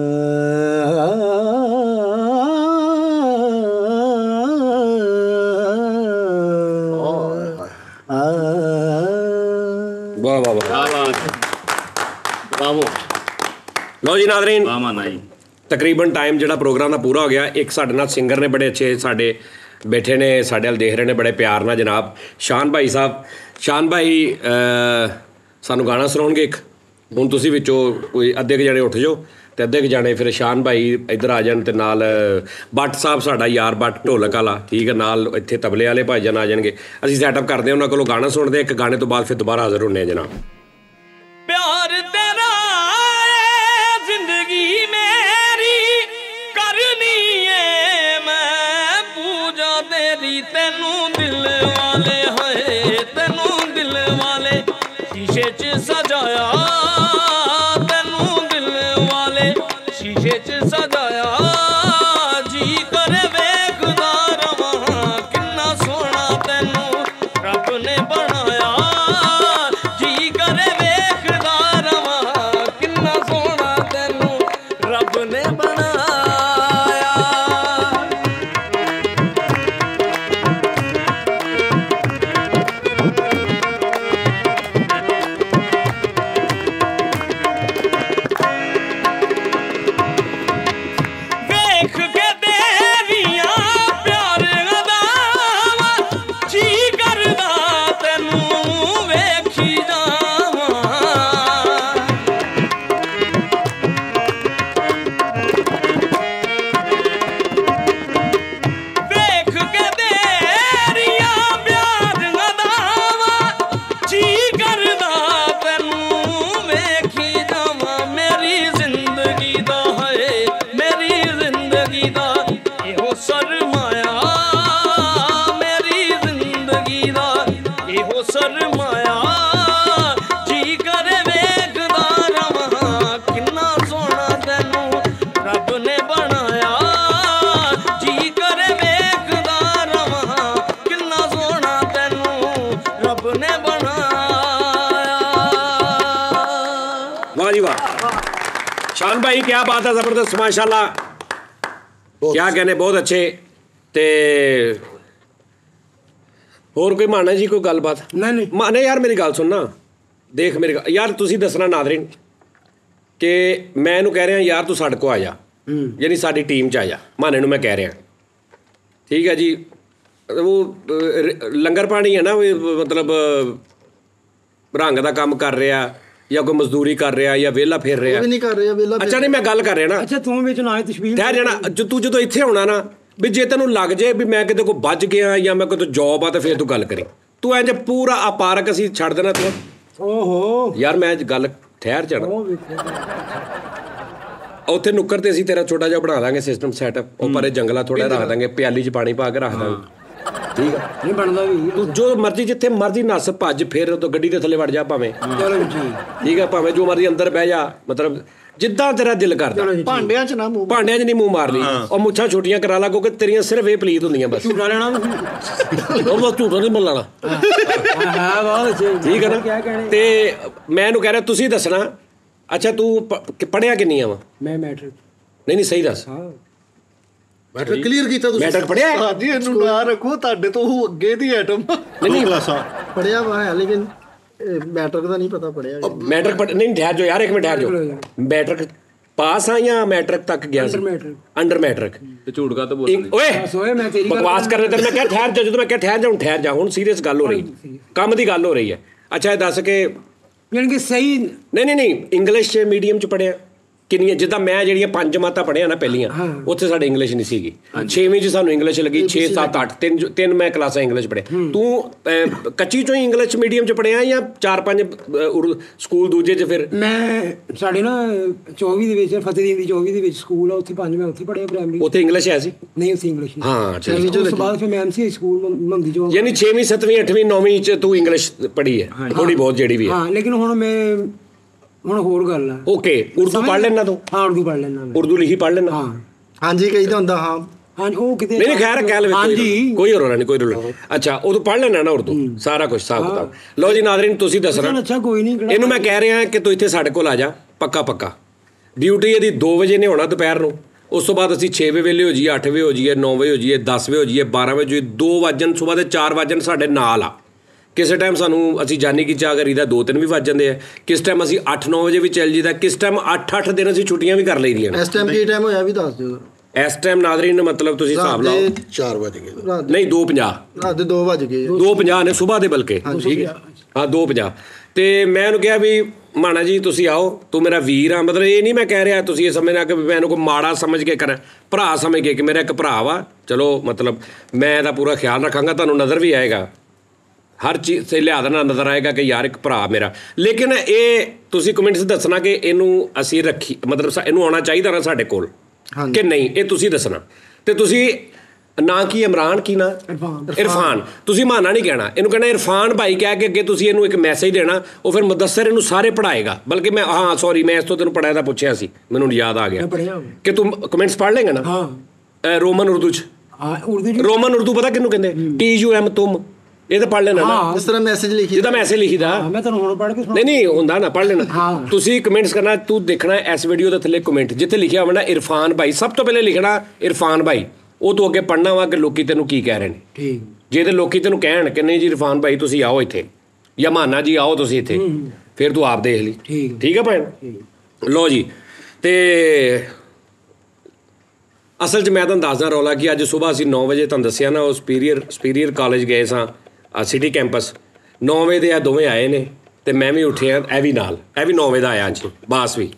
[SPEAKER 4] ਵਾਹ ਵਾਹ ਵਾਹ
[SPEAKER 8] ਬਾਬੋ
[SPEAKER 4] ਲਓ ਜੀ ਨਾਜ਼ਰੀਨ
[SPEAKER 8] ਵਾਹ ਮਾਨਾ ਜੀ
[SPEAKER 4] ਤਕਰੀਬਨ ਟਾਈਮ ਜਿਹੜਾ ਪ੍ਰੋਗਰਾਮ ਦਾ ਪੂਰਾ ਹੋ ਗਿਆ ਇੱਕ ਸਾਡੇ ਨਾਲ ਸਿੰਗਰ ਨੇ ਬੜੇ ਅੱਛੇ ਸਾਡੇ ਬੈਠੇ ਨੇ ਸਾਡੇ ਵੱਲ ਦੇਖ ਰਹੇ ਨੇ ਬੜੇ ਪਿਆਰ ਨਾਲ ਜਨਾਬ ਸ਼ਾਨ ਭਾਈ ਸਾਹਿਬ ਸ਼ਾਨ ਭਾਈ ਸਾਨੂੰ ਗਾਣਾ ਸੁਣਾਉਣਗੇ ਇੱਕ ਹੁਣ ਤੁਸੀਂ ਵਿੱਚੋਂ ਕੋਈ ਅੱਧੇ ਕੁ ਜਾਣੇ ਉੱਠ ਜਾਓ ਤੇ ਅੱਧੇ ਕੁ ਜਾਣੇ ਫਿਰ ਸ਼ਾਨ ਭਾਈ ਇੱਧਰ ਆ ਜਾਣ ਤੇ ਨਾਲ ਬੱਟ ਸਾਹਿਬ ਸਾਡਾ ਯਾਰ ਬੱਟ ਢੋਲਕ ਵਾਲਾ ਠੀਕ ਹੈ ਨਾਲ ਇੱਥੇ ਤਬਲੇ ਵਾਲੇ ਭਾਈਜਾਨ ਆ ਜਾਣਗੇ ਅਸੀਂ ਸੈਟਅਪ ਕਰਦੇ ਹਾਂ ਉਹਨਾਂ ਕੋਲੋਂ ਗਾਣਾ ਸੁਣਦੇ ਇੱਕ ਗਾਣੇ ਤੋਂ ਬਾਅਦ ਫਿਰ ਦੁਬਾਰਾ ਹਾਜ਼ਰ ਹੁੰਦੇ ਹਾਂ ਜਨਾਬ
[SPEAKER 1] ਪਿਆਰ ਤੇਰਾ ਜ਼ਿੰਦਗੀ ਮੇਰੀ ਕਰਨੀ ਏ ਤੈਨੂੰ ਦਿਲ ਵਾਲੇ ਹੋਏ ਤੈਨੂੰ ਦਿਲ ਵਾਲੇ ਸ਼ੀਸ਼ੇ 'ਚ ਸਜਾਇਆ ਤੈਨੂੰ ਦਿਲ ਵਾਲੇ ਸ਼ੀਸ਼ੇ 'ਚ ਸਜਾਇਆ ਜੀ ਕਰੇ ਵੇਖਦਾ ਰਵਾਂ ਕਿੰਨਾ ਸੋਹਣਾ ਤੈਨੂੰ ਰੱਬ ਨੇ ਬਣਾਇਆ ਜੀ ਕਰੇ ਵੇਖਦਾ ਰਵਾਂ ਕਿੰਨਾ ਸੋਹਣਾ ਤੈਨੂੰ ਰੱਬ ਨੇ ਬਣਾਇਆ शान भाई क्या बात है जबरदस्त माशाल्लाह क्या कहने बहुत अच्छे ते और कोई माना जी कोई गलबात
[SPEAKER 6] नहीं नहीं
[SPEAKER 1] माने यार मेरी गल सुनना देख मेरी गल यार तुसी दसना नादरीन कि मैं इहनूं कह रहा यार तू साडे को आ जा यानी साडी टीम च आ जा माने नूं मैं कह रहा ठीक है जी वो लंगर पानी है ना मतलब रंग दा काम कर रहा या कोई मजदूरी कर रहा या वेला फिर रहा
[SPEAKER 2] नहीं कर रहा वेला
[SPEAKER 1] अच्छा नहीं मैं गल कर रहा ना
[SPEAKER 6] अच्छा तू विच ना तशबीह
[SPEAKER 1] ठहर जाना जो तू जो इत्थे आउणा ना भी जे तैनूं लग जाए भी मैं किते कोई बच गया या मैं कोई जॉब आ ते फिर तू गल करी तू इंज पूरा आ पार्क असीं छड्ड देना तू
[SPEAKER 6] ओहो
[SPEAKER 1] यार मैं गल ठहर जाना उत्थे नुक्कर ते असीं तेरा छोटा जिहा बना दांगे सिस्टम सैटअप ਉਹ ਪਰੇ ਜੰਗਲਾ ਥੋੜਾ ਰੱਖ ਦਾਂਗੇ ਪਿਆਲੀ 'ਚ ਪਾਣੀ ਪਾ ਕੇ ਰੱਖ ਦਾਂਗੇ ਠੀਕ ਆ
[SPEAKER 6] ਨਹੀਂ ਬਣਦਾ ਵੀ
[SPEAKER 1] ਤੂੰ ਜੋ ਮਰਜ਼ੀ ਜਿੱਥੇ ਮਰਜ਼ੀ ਨੱਸ ਭੱਜ ਫਿਰ ਉਹ ਗੱਡੀ ਦੇ ਥੱਲੇ ਵੜ ਜਾ ਭਾਵੇਂ
[SPEAKER 6] ਚਲੋ ਜੀ
[SPEAKER 1] ਠੀਕ ਆ ਭਾਵੇਂ ਜੋ ਮਰਜ਼ੀ ਅੰਦਰ ਬਹਿ ਜਾ ਮਤਲਬ ਜਿੱਦਾਂ ਤੇਰਾ ਦਿਲ ਕਰਦਾ
[SPEAKER 2] ਭਾਂਡਿਆਂ 'ਚ ਨਾ ਮੂੰਹ
[SPEAKER 1] ਭਾਂਡਿਆਂ 'ਚ ਨਹੀਂ ਮੂੰਹ ਮਾਰਦੀ ਉਹ ਮੁੱਛਾਂ ਛੋਟੀਆਂ ਕਰਾ ਲਾ ਕਿਉਂਕਿ ਤੇਰੀਆਂ ਸਿਰਫ ਇਹ ਪਲੀਤ ਹੁੰਦੀਆਂ ਬਸ
[SPEAKER 6] ਝੂਠਾ ਲੈਣਾ
[SPEAKER 1] ਉਹ ਬਸ ਝੂਠਾ ਨਹੀਂ ਬੋਲਣਾ
[SPEAKER 6] ਹਾਂ ਬਹੁਤ
[SPEAKER 1] ਠੀਕ ਹੈ ਨਾ ਤੇ ਮੈਂ ਇਹਨੂੰ ਕਹਿ ਰਿਹਾ ਤੁਸੀਂ ਦੱਸਣਾ ਅੱਛਾ ਤੂੰ ਪੜ੍ਹਿਆ ਕਿੰਨੀਆਂ ਵਾ
[SPEAKER 6] ਮੈਂ ਮੈਟ੍ਰਿਕ
[SPEAKER 1] ਨਹੀਂ ਨਹੀਂ ਸਹੀ ਦੱਸ
[SPEAKER 6] ਹਾਂ
[SPEAKER 5] ਮੈਟ੍ਰਿਕ ਕਲੀਅਰ ਕੀਤਾ ਤੁਸੀਂ
[SPEAKER 1] ਮੈਟ੍ਰਿਕ ਪੜ੍ਹਿਆ
[SPEAKER 3] ਹਾਂਜੀ ਇਹਨੂੰ ਨਾ ਰੱਖੋ ਤੁਹਾਡੇ ਤੋਂ ਉਹ ਅੱਗੇ ਦੀ ਆਈਟਮ
[SPEAKER 1] ਨਹੀਂ ਨਹੀਂ
[SPEAKER 3] ਕਲਾਸਾਂ
[SPEAKER 2] ਪੜਿਆ ਵਾ ਹੈ ਲੇਕਿਨ ਮੈਟ੍ਰਿਕ ਦਾ ਨਹੀਂ ਪਤਾ ਪੜਿਆ
[SPEAKER 1] ਮੈਟ੍ਰਿਕ ਪੜ੍ਹ ਨਹੀਂ ਠਹਿਰ ਜਾਓ ਯਾਰ ਇੱਕ ਮਿੰਟ ਠਹਿਰ ਜਾਓ ਮੈਟ੍ਰਿਕ ਪਾਸ ਆ ਜਾਂ ਮੈਟ੍ਰਿਕ ਤੱਕ ਗਿਆ ਸੀ ਅੰਡਰ ਮੈਟ੍ਰਿਕ
[SPEAKER 8] ਤੇ ਝੂਠ ਕਾ ਤਾਂ ਬੋਲ
[SPEAKER 1] ਓਏ
[SPEAKER 6] ਸੋਏ ਮੈਂ ਤੇਰੀ
[SPEAKER 1] ਬਕਵਾਸ ਕਰ ਰਿਹਾ ਤੇ ਮੈਂ ਕਿਹਾ ਠਹਿਰ ਜਾ ਜਦੋਂ ਮੈਂ ਕਿਹਾ ਠਹਿਰ ਜਾ ਹੁਣ ਠਹਿਰ ਜਾ ਹੁਣ ਸੀਰੀਅਸ ਗੱਲ ਹੋ ਰਹੀ ਕੰਮ ਦੀ ਗੱਲ ਹੋ ਰਹੀ ਹੈ ਅੱਛਾ ਇਹ ਦੱਸ ਕੇ
[SPEAKER 6] ਯਾਨੀ ਕਿ ਸਹੀ
[SPEAKER 1] ਨਹੀਂ ਨਹੀਂ ਨਹੀਂ ਇੰਗਲਿਸ਼ ਚ ਮੀਡੀਅਮ ਚ ਪੜਿਆ ਕਿੰਨੀਆਂ ਜਿੱਦਾਂ ਮੈਂ ਜਿਹੜੀਆਂ ਪੰਜ ਜਮਾਤਾਂ ਪੜ੍ਹਿਆ ਨਾ ਪਹਿਲੀਆਂ ਉੱਥੇ ਸਾਡੇ ਇੰਗਲਿਸ਼ ਨਹੀਂ ਸੀਗੀ ਛੇਵੀਂ 'ਚ ਸਾਨੂੰ ਇੰਗਲਿਸ਼ ਲੱਗੀ ਛੇ ਸੱਤ ਅੱਠ ਤਿੰਨ ਤਿੰਨ ਮੈਂ ਕਲਾਸਾਂ ਇੰਗਲਿਸ਼ ਪੜ੍ਹਿਆ ਤੂੰ ਕੱਚੀ ਚੋਂ ਹੀ ਇੰਗਲਿਸ਼ ਮੀਡੀਅਮ 'ਚ ਪੜ੍ਹਿਆ ਜਾਂ ਚਾਰ ਪੰਜ ਸਕੂਲ ਦੂਜੇ 'ਚ ਫਿਰ
[SPEAKER 6] ਮੈਂ ਸਾਡੇ ਨਾ ਚੌਵੀ ਦੇ ਵਿੱਚ ਫਤਿਹਦੀਨ ਦੀ ਚੌਵੀ ਦੇ ਵਿੱਚ ਸਕੂਲ ਆ ਉੱਥੇ ਪੰਜ ਮੈਂ ਉੱਥੇ ਪੜ੍ਹਿਆ ਪ੍ਰਾਇਮਰੀ
[SPEAKER 1] ਉੱਥੇ ਇੰਗਲਿਸ਼ ਹੈ ਸੀ
[SPEAKER 6] ਨਹੀਂ ਉੱਥੇ ਇੰਗਲਿਸ਼
[SPEAKER 1] ਹਾਂ ਠੀਕ
[SPEAKER 6] ਉਸ ਤੋਂ ਬਾਅਦ ਫਿਰ ਮੈਂ ਐਮਸੀਏ ਸਕੂਲ ਮੰਦੀ ਚੋਂ
[SPEAKER 1] ਯਾਨੀ ਛੇਵੀਂ ਸੱਤਵੀਂ ਅੱਠਵੀਂ ਨੌਵੀਂ 'ਚ ਤੂੰ ਇੰਗਲਿਸ਼ ਪੜ੍ਹੀ ਹੈ ਥੋੜੀ ਬਹੁਤ ਜਿਹੜੀ ਵੀ ਹੈ
[SPEAKER 6] ਹਾਂ ਲੇਕਿਨ ਹੁਣ ਮੈਂ ਹੁਣ ਹੋਰ ਗੱਲ ਆ
[SPEAKER 1] ਓਕੇ ਉਰਦੂ ਪੜ੍ਹ ਲੈਣਾ ਤੂੰ
[SPEAKER 6] ਹਾਂ ਉਰਦੂ ਪੜ੍ਹ ਲੈਣਾ
[SPEAKER 1] ਉਰਦੂ ਲਿਖੀ ਪੜ੍ਹ ਲੈਣਾ
[SPEAKER 6] ਹਾਂ
[SPEAKER 2] ਹਾਂਜੀ ਕਹੀਦਾ ਹੁੰਦਾ ਹਾਂ
[SPEAKER 6] ਹਾਂ ਉਹ ਕਿਤੇ
[SPEAKER 1] ਨਹੀਂ ਨਹੀਂ ਖੈਰ ਕਹਿ ਲਵੇ
[SPEAKER 6] ਹਾਂਜੀ
[SPEAKER 1] ਕੋਈ ਰੋਲਾ ਨਹੀਂ ਕੋਈ ਰੋਲਾ ਅੱਛਾ ਉਹ ਤੂੰ ਪੜ੍ਹ ਲੈਣਾ ਨਾ ਉਰਦੂ ਸਾਰਾ ਕੁਝ ਹਿਸਾਬ ਕਿਤਾਬ ਲਓ ਜੀ ਨਾਜ਼ਰੀਨ ਤੁਸੀਂ ਦੱਸਣਾ
[SPEAKER 6] ਅੱਛਾ ਕੋਈ ਨਹੀਂ
[SPEAKER 1] ਇਹਨੂੰ ਮੈਂ ਕਹਿ ਰਿਹਾ ਕਿ ਤੂੰ ਇੱਥੇ ਸਾਡੇ ਕੋਲ ਆ ਜਾ ਪੱਕਾ ਪੱਕਾ ਡਿਊਟੀ ਇਹਦੀ ਦੋ ਵਜੇ ਨੇ ਹੋਣਾ ਦੁਪਹਿਰ ਨੂੰ ਉਸ ਤੋਂ ਬਾਅਦ ਅਸੀਂ ਛੇ ਵਜੇ ਵੇਲੇ ਹੋ ਜਾਈਏ ਅੱਠ ਵਜੇ ਹੋ ਜਾਈਏ ਨੌ ਵਜੇ ਹੋ ਜਾਈਏ ਦਸ ਵਜੇ ਹੋ ਜਾਈਏ ਬਾਰਾਂ ਵਜੇ ਹੋ ਜਾਈਏ ਦੋ ਵਜਣ ਸੁਬਾਹ ਦੇ ਚਾਰ ਵਜਣ ਸਾਡੇ ਨਾਲ ਆ ਕਿਸੇ ਟਾਈਮ ਸਾਨੂੰ ਅਸੀਂ ਜਾਨੀ ਕੀ ਚਾਹ ਕਰੀਦਾ ਦੋ ਤਿੰਨ ਵੀ ਵੱਜ ਜਾਂਦੇ ਆ ਕਿਸ ਟਾਈਮ ਅਸੀਂ ਅੱਠ ਨੌ ਵਜੇ ਵੀ ਚੱਲ ਜੀਦਾ ਕਿਸ ਟਾਈਮ ਅੱਠ ਅੱਠ ਦਿਨ ਅਸੀਂ ਛੁੱਟੀਆਂ ਵੀ ਕਰ ਲਈਦੀਆਂ
[SPEAKER 2] ਇਸ ਟਾਈਮ ਕੀ ਟਾਈਮ ਹੋਇਆ ਵੀ ਦੱਸ ਦਿਓ
[SPEAKER 1] ਇਸ ਟਾਈਮ ਨਾਜ਼ਰੀਨ ਮਤਲਬ ਤੁਸੀਂ ਹਿਸਾਬ ਲਾਓ
[SPEAKER 5] ਚਾਰ ਵਜੇ ਗਏ
[SPEAKER 1] ਨਹੀਂ ਦੋ ਪੰਜਾਹ
[SPEAKER 2] ਰਾਤ ਦੇ ਦੋ ਵੱਜ ਗਏ
[SPEAKER 1] ਦੋ ਪੰਜਾਹ ਨੇ ਸੁਬਾਹ ਦੇ ਬਲਕਿ ਠੀਕ ਹੈ ਹਾਂ ਦੋ ਪੰਜਾਹ ਤੇ ਮੈਂ ਉਹਨੂੰ ਕਿਹਾ ਵੀ ਮਾਣਾ ਜੀ ਤੁਸੀਂ ਆਓ ਤੂੰ ਮੇਰਾ ਵੀਰ ਆ ਮਤਲਬ ਇਹ ਨਹੀਂ ਮੈਂ ਕਹਿ ਰਿਹਾ ਤੁਸੀਂ ਇਹ ਸਮਝਣਾ ਕਿ ਮੈਂ ਇਹਨੂੰ ਕੋਈ ਮਾੜਾ ਸਮਝ ਕੇ ਕਰਾਂ ਭਰਾ ਸਮਝ ਕੇ ਕਿ ਮੇਰਾ ਇੱਕ ਭਰਾ ਵਾ ਚਲੋ ਮਤਲਬ ਮੈਂ ਇਹਦਾ ਪੂਰਾ ਖਿਆਲ ਰੱਖਾਂਗਾ ਤੁਹਾਨੂੰ ਨਜ਼ਰ ਵੀ ਆਏਗਾ ਹਰ ਚੀਜ਼ ਸੇ ਲਿਹਾਜ਼ ਨਾਲ ਨਜ਼ਰ ਆਏਗਾ ਕਿ ਯਾਰ ਇੱਕ ਭਰਾ ਮੇਰਾ ਲੇਕਿਨ ਇਹ ਤੁਸੀਂ ਕਮੈਂਟਸ ਦੱਸਣਾ ਕਿ ਇਹਨੂੰ ਅਸੀਂ ਰੱਖੀ ਮਤਲਬ ਇਹਨੂੰ ਆਉਣਾ ਚਾਹੀਦਾ ਨਾ ਸਾਡੇ ਕੋਲ ਕਿ ਨਹੀਂ ਇਹ ਤੁਸੀਂ ਦੱਸਣਾ ਤੇ ਤੁਸੀਂ ਨਾਂ ਕੀ ਇਮਰਾਨ ਕੀ ਨਾਂ ਇਰਫਾਨ ਤੁਸੀਂ ਮਾਨਾ ਨਹੀਂ ਕਹਿਣਾ ਇਹਨੂੰ ਕਹਿਣਾ ਇਰਫਾਨ ਭਾਈ ਕਹਿ ਕੇ ਅੱਗੇ ਤੁਸੀਂ ਇਹਨੂੰ ਇੱਕ ਮੈਸੇਜ ਦੇਣਾ ਉਹ ਫਿਰ ਮੁਦੱਸਰ ਇਹਨੂੰ ਸਾਰੇ ਪੜ੍ਹਾਏਗਾ ਬਲਕਿ ਮੈਂ ਹਾਂ ਸੌਰੀ ਮੈਂ ਇਸ ਤੋਂ ਤੈਨੂੰ ਪੜ੍ਹਾਇਆ ਦਾ ਪੁੱਛਿਆ ਸੀ ਮੈਨੂੰ ਯਾਦ ਆ ਗਿਆ ਕਿ ਤੂੰ ਕਮੈਂਟਸ ਪੜ੍ਹ ਲੇਗਾ ਨਾ ਹਾਂ ਰੋਮਨ ਉਰਦੂ ਚ ਹਾਂ ਉਰਦੂ ਰੋਮਨ ਉਰਦੂ ਪਤਾ ਕਿਹਨੂੰ ਕਹਿੰਦੇ ਟੀ ਯੂ ਐਮ ਤੁਮ ਇਹ ਤਾਂ ਪੜ੍ਹ ਲੈਣਾ ਨਾ
[SPEAKER 2] ਜਿਸ ਤਰ੍ਹਾਂ ਮੈਸੇਜ ਲਿਖੀ
[SPEAKER 1] ਜਿਹਦਾ ਮੈਸੇਜ ਲਿਖੀਦਾ
[SPEAKER 6] ਮੈਂ ਤੁਹਾਨੂੰ ਹੁਣ ਪੜ੍ਹ ਕੇ
[SPEAKER 1] ਨਹੀਂ ਨਹੀਂ ਹੁੰਦਾ ਨਾ ਪੜ੍ਹ ਲੈਣਾ ਤੁਸੀਂ ਕਮੈਂਟਸ ਕਰਨਾ ਤੂੰ ਦੇਖਣਾ ਇਸ ਵੀਡੀਓ ਦੇ ਥੱਲੇ ਕਮੈਂਟ ਜਿੱਥੇ ਲਿਖਿਆ ਹੋਣਾ ਇਰਫਾਨ ਭਾਈ ਸਭ ਤੋਂ ਪਹਿਲੇ ਲਿਖਣਾ ਇਰਫਾਨ ਭਾਈ ਉਹ ਤੂੰ ਅੱਗੇ ਪੜ੍ਹਨਾ ਵਾ ਕਿ ਲੋਕੀ ਤੈਨੂੰ ਕੀ ਕਹਿ ਰਹੇ ਨੇ ਠੀਕ ਜੇ ਤੇ ਲੋਕੀ ਤੈਨੂੰ ਕਹਿਣ ਕਿ ਨਹੀਂ ਜੀ ਇਰਫਾਨ ਭਾਈ ਤੁਸੀਂ ਆਓ ਇੱਥੇ ਜਾਂ ਮਾਨਾ ਜੀ ਆਓ ਤੁਸੀਂ ਇੱਥੇ ਫਿਰ ਤੂੰ ਆਪ ਦੇਖ ਲਈ ਠੀਕ ਠੀਕ ਹੈ ਭੈਣ ਲਓ ਜੀ ਤੇ ਅਸਲ 'ਚ ਮੈਂ ਤੁਹਾਨੂੰ ਦੱਸਦਾ ਰੌਲਾ ਕਿ ਅੱਜ ਸਵੇਰ ਅਸੀਂ ਨੌ ਵਜੇ ਤੁਹਾਨੂੰ ਦੱਸਿਆ ਨਾ ਉਹ ਸੁਪੀਰੀਅਰ ਸੁਪੀਰੀਅਰ ਕਾਲਜ ਗਏ ਸਾਂ ਸਿਟੀ ਕੈਂਪਸ ਨੌ ਵਜੇ ਦੇ ਆ ਦੋਵੇਂ ਆਏ ਨੇ ਤੇ ਮੈਂ ਵੀ ਉੱਠਿਆ ਇਹ ਵੀ ਨਾਲ ਇਹ ਵੀ ਨੌ ਵਜੇ ਦਾ ਆਇਆ ਅੱਜ ਬਾਸ ਵੀ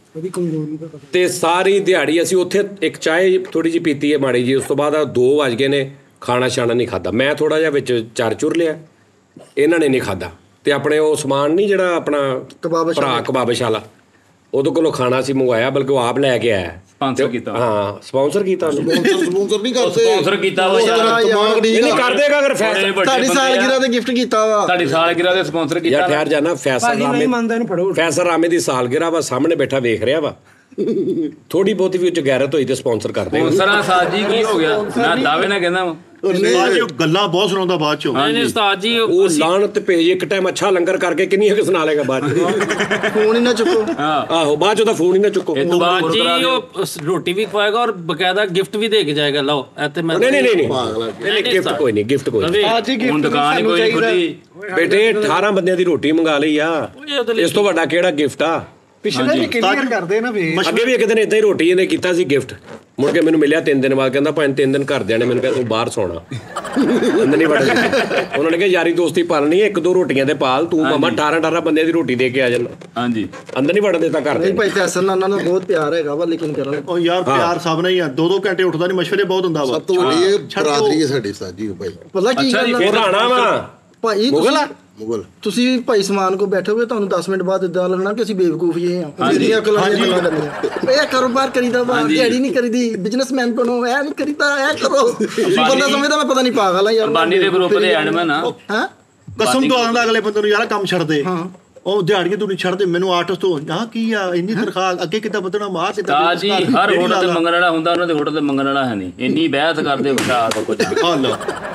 [SPEAKER 1] ਤੇ ਸਾਰੀ ਦਿਹਾੜੀ ਅਸੀਂ ਉੱਥੇ ਇੱਕ ਚਾਹ ਥੋੜੀ ਜਿਹੀ ਪੀਤੀ ਹੈ ਮਾੜੀ ਜੀ ਉਸ ਤੋਂ ਬਾਅਦ ਦੋ ਵੱਜ ਗਏ ਨੇ ਖਾਣਾ ਛਾਣਾ ਨਹੀਂ ਖਾਦਾ ਮੈਂ ਥੋੜਾ ਜਿਹਾ ਵਿੱਚ ਚਰ ਚੁਰ ਲਿਆ ਇਹਨਾਂ ਨੇ ਨਹੀਂ ਖਾਦਾ ਤੇ ਆਪਣੇ ਉਹ ਸਮਾਨ ਨਹੀਂ ਜਿਹੜਾ ਆਪਣਾ ਭਰਾ ਕਬਾਬਸ਼ ਵਾਲਾ ਉਹਦੇ ਕੋਲੋਂ ਖਾਣਾ ਸੀ ਮੰਗਵਾਇਆ ਬਲਕਿ ਉਹ ਆਪ ਲੈ ਕੇ ਆਇਆ
[SPEAKER 8] ਸਪਾਂਸਰ ਕੀਤਾ
[SPEAKER 1] ਹਾਂ ਸਪਾਂਸਰ ਕੀਤਾ
[SPEAKER 5] ਸਪਾਂਸਰ ਸਪਾਂਸਰ ਨਹੀਂ ਕਰਦੇ
[SPEAKER 8] ਸਪਾਂਸਰ ਕੀਤਾ ਵਾ
[SPEAKER 1] ਨਹੀਂ ਕਰਦੇ ਅਗਰ ਫੈਸਲਾ
[SPEAKER 2] ਤੁਹਾਡੀ ਸਾਲਗਿਰਾ ਤੇ ਗਿਫਟ ਕੀਤਾ ਵਾ
[SPEAKER 8] ਤੁਹਾਡੀ ਸਾਲਗਿਰਾ ਦੇ ਸਪਾਂਸਰ ਕੀਤਾ
[SPEAKER 1] ਯਾਰ ਠਹਿਰ ਜਾਣਾ ਫੈਸਲ ਰਾਮੇ ਫੈਸਲ ਰਾਮੇ ਦੀ ਸਾਲਗਿਰਾ ਵਾ ਸਾਹਮਣੇ ਬੈਠਾ ਵੇਖ ਰਿਹਾ ਵਾ ਥੋੜੀ ਬਹੁਤੀ ਵੀ ਉੱਚ ਗੈਰਤ ਹੋਈ ਤੇ ਸਪਾਂਸਰ ਕਰਦੇ
[SPEAKER 8] ਸਪਾਂਸਰਾਂ ਸਾਜੀ ਕੀ ਹੋ ਗਿਆ ਮੈਂ ਦਾਅਵੇ ਨਾਲ ਕਹਿੰਦਾ ਵਾ
[SPEAKER 3] ਬਾਅਦ ਗੱਲਾਂ ਬਹੁਤ ਸੁਣਾਉਂਦਾ ਬਾਅਦ ਚੋਂ
[SPEAKER 8] ਨਹੀਂ ਨਹੀਂ ਉਸਤਾਦ ਜੀ
[SPEAKER 1] ਉਹ ਲਾਣਤ ਭੇਜ ਇੱਕ ਟਾਈਮ ਅੱਛਾ ਲੰਗਰ ਕਰਕੇ ਕਿੰਨੀਆਂ ਕਿ ਸੁਣਾ ਲੇਗਾ ਬਾਅਦ
[SPEAKER 2] ਫੋਨ ਹੀ ਨਾ ਚੁੱਕੋ
[SPEAKER 1] ਆਹੋ ਬਾਅਦ ਚ ਉਹਦਾ ਫੋਨ ਹੀ ਨਾ ਚੁੱਕੋ
[SPEAKER 8] ਬਾਅਦ ਜੀ ਉਹ ਰੋਟੀ ਵੀ ਖਵਾਏਗਾ ਔਰ ਬਕਾਇਦਾ ਗਿਫਟ ਵੀ ਦੇ ਕੇ ਜਾਏਗਾ ਲਓ ਇੱਥੇ ਮੈਂ
[SPEAKER 1] ਨਹੀਂ ਨਹੀਂ ਨਹੀਂ ਗਿਫਟ ਕੋਈ ਨਹੀਂ ਗਿਫਟ ਕੋਈ ਨਹੀਂ
[SPEAKER 8] ਹੁਣ ਦੁਕਾਨ ਕੋਈ ਖੁੱਲੀ
[SPEAKER 1] ਬੇਟੇ ਅਠਾਰਾਂ ਬੰਦਿਆਂ ਦੀ ਰੋਟੀ ਮੰਗਾ ਲਈ ਆ ਇਸ ਤੋਂ ਵੱਡਾ ਕਿਹੜਾ ਗਿਫਟ ਆ
[SPEAKER 2] ਪਿਛਲੇ ਵੀ ਕਲੀਅਰ ਕਰਦੇ ਨਾ ਵੇ
[SPEAKER 1] ਅੱਗੇ ਵੀ ਇੱਕ ਦਿਨ ਇਦਾਂ ਹੀ ਰੋਟੀ ਇਹਨੇ ਕੀਤਾ ਸੀ ਗਿਫਟ ਮੁੜ ਕੇ ਮੈਨੂੰ ਮਿਲਿਆ ਤਿੰਨ ਦਿਨ ਬਾਅਦ ਕਹਿੰਦਾ ਭਾਵੇਂ ਤਿੰਨ ਦਿਨ ਘਰਦਿਆਂ ਨੇ ਮੈਨੂੰ ਕਿਹਾ ਤੂੰ ਬਾਹਰ ਸੌਣਾ ਅੰਦਰ ਨਹੀਂ ਵੜ ਉਹਨਾਂ ਨੇ ਕਿਹਾ ਯਾਰੀ ਦੋਸਤੀ ਪਾਲਣੀ ਇੱਕ ਦੋ ਰੋਟੀਆਂ ਤੇ ਪਾਲ ਤੂੰ ਮਾਮਾ ਅਠਾਰਾਂ ਅਠਾਰਾਂ ਬੰਦਿਆਂ ਦੀ ਰੋਟੀ ਦੇ ਕੇ ਆ ਜਾਂਦਾ
[SPEAKER 8] ਹਾਂਜੀ
[SPEAKER 1] ਅੰਦਰ ਨਹੀਂ ਵੜਨ ਦਿੱਤਾ ਘਰ
[SPEAKER 2] ਨਹੀਂ ਭਾਈ ਫੈਸਲ ਨਾਲ ਉਹਨਾਂ ਨੂੰ ਬਹੁਤ ਪਿਆਰ ਹੈਗਾ ਵਾ ਲੇਕਿਨ ਕਰਨ
[SPEAKER 3] ਉਹ ਯਾਰ ਪਿਆਰ ਸਭ ਨਾਲ ਹੀ ਆ ਦੋ ਦੋ ਘੰਟੇ ਉੱਠਦਾ ਨਹੀਂ ਮਸ਼ਵਰੇ ਬਹੁਤ ਹੁੰਦਾ ਵਾ
[SPEAKER 5] ਸਭ ਤੋਂ ਵੱਡੀ ਇਹ ਬਰਾਦਰੀ ਹੈ ਸਾਡੀ ਸਾਜੀ ਭਾਈ
[SPEAKER 2] ਪਤਾ ਕੀ ਗੱਲ
[SPEAKER 1] ਉਹ ਰਾਣਾ ਵਾ
[SPEAKER 2] ਭਾਈ
[SPEAKER 1] ਮੁਗਲ ਆ
[SPEAKER 5] ਮੁਗਲ
[SPEAKER 2] ਤੁਸੀਂ ਭਾਈ ਸਮਾਨ ਕੋ ਬੈਠੋਗੇ ਤੁਹਾਨੂੰ ਦਸ ਮਿੰਟ ਬਾਅਦ ਇਦਾਂ ਲੱਗਣਾ ਕਿ ਅਸੀਂ ਬੇਵਕੂਫ ਹੀ ਹਾਂ ਜਿਹੜੀਆਂ ਅਕਲਾਂ ਦੀਆਂ ਗੱਲਾਂ ਕਰਨੀਆਂ ਇਹ ਕਾਰੋਬਾਰ ਕਰੀਦਾ ਵਾ ਦਿਹਾੜੀ ਨਹੀਂ ਕਰੀਦੀ ਬਿਜ਼ਨਸਮੈਨ ਬਣੋ ਇਹ ਨਹੀਂ ਕਰੀਦਾ ਇਹ ਕਰੋ ਬੰਦਾ ਸਮਝਦਾ ਮੈਂ ਪਤਾ ਨਹੀਂ ਪਾਗਲ ਆ ਯਾਰ
[SPEAKER 8] ਅੰਬਾਨੀ ਦੇ ਗਰੁੱਪ ਦੇ ਐਡਮਨ ਆ
[SPEAKER 2] ਹਾਂ
[SPEAKER 3] ਕਸਮ ਤੋਂ ਆਉਂਦਾ ਅਗਲੇ ਬੰਦੇ ਨੂੰ ਯਾਰ ਕੰਮ ਛੱਡ ਦੇ ਉਹ ਦਿਹਾੜੀਆਂ ਤੂੰ ਨਹੀਂ ਛੱਡਦੇ ਮੈਨੂੰ ਆਰਟਿਸਟ ਤੋਂ ਆਹ ਕੀ ਆ ਇੰਨੀ ਤਨਖਾਹ ਅੱਗੇ ਕਿੱਦਾਂ ਵਧਣਾ ਮਾਰ ਕਿੱਦਾਂ
[SPEAKER 8] ਤਾਂ ਜੀ ਹਰ ਹੋਟਲ ਤੇ ਮੰਗਣ ਵਾਲਾ ਹੁੰਦਾ ਉਹਨਾਂ ਦੇ ਹੋਟਲ ਤੇ ਮੰਗਣ ਵਾਲਾ ਹੈ ਨਹੀਂ ਇੰਨੀ ਬਹਿਸ ਕਰਦੇ ਵਿਚਾਰ ਦਾ ਕੁਝ
[SPEAKER 3] ਹਾਲ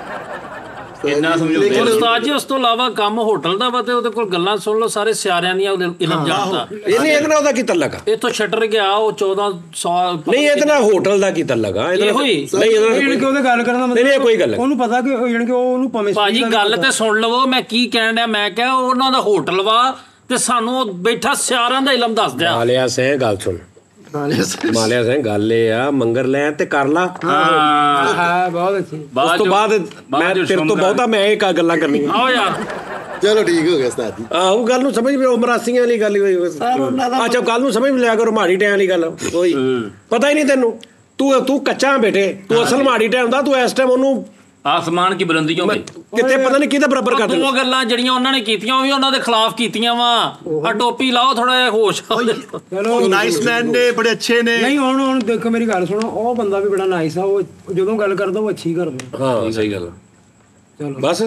[SPEAKER 8] ਇੰਨਾ ਸਮਝਾਉਂਦੇ ਉਸਤਾਦ ਜੀ ਉਸ ਤੋਂ ਇਲਾਵਾ ਕੰਮ ਹੋਟਲ ਦਾ ਵਾ ਤੇ ਉਹਦੇ ਕੋਲ ਗੱਲਾਂ ਸੁਣ ਲਓ ਸਾਰੇ ਸਿਆਰਿਆਂ ਦੀਆਂ ਇਲਮ ਜਾਣਦਾ
[SPEAKER 1] ਇਹਨੇ ਇਹਦੇ ਨਾਲ ਉਹਦਾ ਕੀ ਤਲਕ ਆ
[SPEAKER 8] ਇੱਥੋਂ ਸ਼ਟਰ ਗਿਆ ਉਹ ਚੌਦਾਂ ਸਾਲ
[SPEAKER 1] ਨਹੀਂ ਇਹਦੇ ਨਾਲ ਹੋਟਲ ਦਾ ਕੀ ਤਲਕ ਆ ਇਹਦੇ ਨਾਲ ਨਹੀਂ ਇਹਦੇ ਨਾਲ
[SPEAKER 6] ਉਹਦੇ ਗੱਲ ਕਰਨ ਦਾ
[SPEAKER 1] ਨਹੀਂ ਕੋਈ ਗੱਲ
[SPEAKER 6] ਉਹਨੂੰ ਪਤਾ ਕਿ ਯਾਨੀ ਕਿ ਉਹ ਉਹਨੂੰ ਭਾਵੇਂ
[SPEAKER 8] ਭਾਜੀ ਗੱਲ ਤੇ ਸੁਣ ਲਵੋ ਮੈਂ ਕੀ ਕਹਿਣ ਡਿਆ ਮੈਂ ਕਿਹਾ ਉਹਨਾਂ ਦਾ ਹੋਟਲ ਵਾ ਤੇ ਸਾਨੂੰ ਬੈਠਾ ਸਿਆਰਾਂ ਦਾ ਇਲਮ ਦੱਸ ਦਿਆ
[SPEAKER 1] ਮਾਲਿਆ ਸਿੰਘ ਗੱਲ ਸੁਣ ਮਾਲਿਆ ਸਿੰਘ ਗੱਲ ਇਹ ਆ ਮੰਗਰ ਲੈ ਤੇ ਕਰ ਲਾ
[SPEAKER 8] ਹਾਂ
[SPEAKER 6] ਹਾਂ ਬਹੁਤ ਅੱਛੀ
[SPEAKER 1] ਉਸ ਤੋਂ ਬਾਅਦ ਮੈਂ ਤੇਰੇ ਤੋਂ ਬਹੁਤਾ ਮੈਂ ਇਹ ਗੱਲਾਂ ਕਰਨੀਆਂ
[SPEAKER 8] ਆਓ ਯਾਰ
[SPEAKER 5] ਚਲੋ ਠੀਕ ਹੋ ਗਿਆ ਉਸਤਾਦ ਜੀ
[SPEAKER 1] ਆਹ ਉਹ ਗੱਲ ਨੂੰ ਸਮਝ ਵੀ ਉਹ ਮਰਾਸੀਆਂ ਵਾਲੀ ਗੱਲ ਹੋਈ ਅੱਛਾ ਗੱਲ ਨੂੰ ਸਮਝ ਲਿਆ ਕਰੋ ਮਾੜੀ ਟਾਈਮ ਵਾਲੀ ਗੱਲ ਕੋਈ ਪਤਾ ਹੀ ਨਹੀਂ ਤੈਨੂੰ ਤੂੰ ਤੂੰ ਕੱਚਾ ਬੇਟੇ ਤੂੰ ਅਸਲ ਮਾੜੀ ਟਾਈਮ ਦਾ ਤੂੰ ਇਸ ਟਾਈਮ ਉਹਨੂੰ
[SPEAKER 8] ਆਸਮਾਨ ਕੀ ਬੁਲੰਦੀ ਕਿਉਂ
[SPEAKER 1] ਕਿਤੇ ਪਤਾ ਨਹੀਂ ਕਿਹਦਾ ਬਰਾਬਰ ਕਰ
[SPEAKER 8] ਦੋ ਗੱਲਾਂ ਜਿਹੜੀਆਂ ਉਹਨਾਂ ਨੇ ਕੀਤੀਆਂ ਉਹ ਵੀ ਉਹਨਾਂ ਦੇ ਖਿਲਾਫ ਕੀਤੀਆਂ ਵਾ ਆ ਟੋਪੀ ਲਾਓ ਥੋੜਾ ਜਿਹਾ ਹੋਸ਼
[SPEAKER 6] ਚਲੋ
[SPEAKER 3] ਨਾਈਸ ਮੈਨ ਨੇ ਬੜੇ ਅੱਛੇ ਨੇ
[SPEAKER 6] ਨਹੀਂ ਹੁਣ ਹੁਣ ਦੇਖੋ ਮੇਰੀ ਗੱਲ ਸੁਣੋ ਉਹ ਬੰਦਾ ਵੀ ਬੜਾ ਨਾਈਸ ਆ ਉਹ ਜਦੋਂ ਗੱਲ ਕਰਦਾ ਉਹ ਅੱਛੀ ਕਰਦਾ
[SPEAKER 1] ਹਾਂ ਸਹੀ ਗੱਲ ਚਲੋ ਬਸ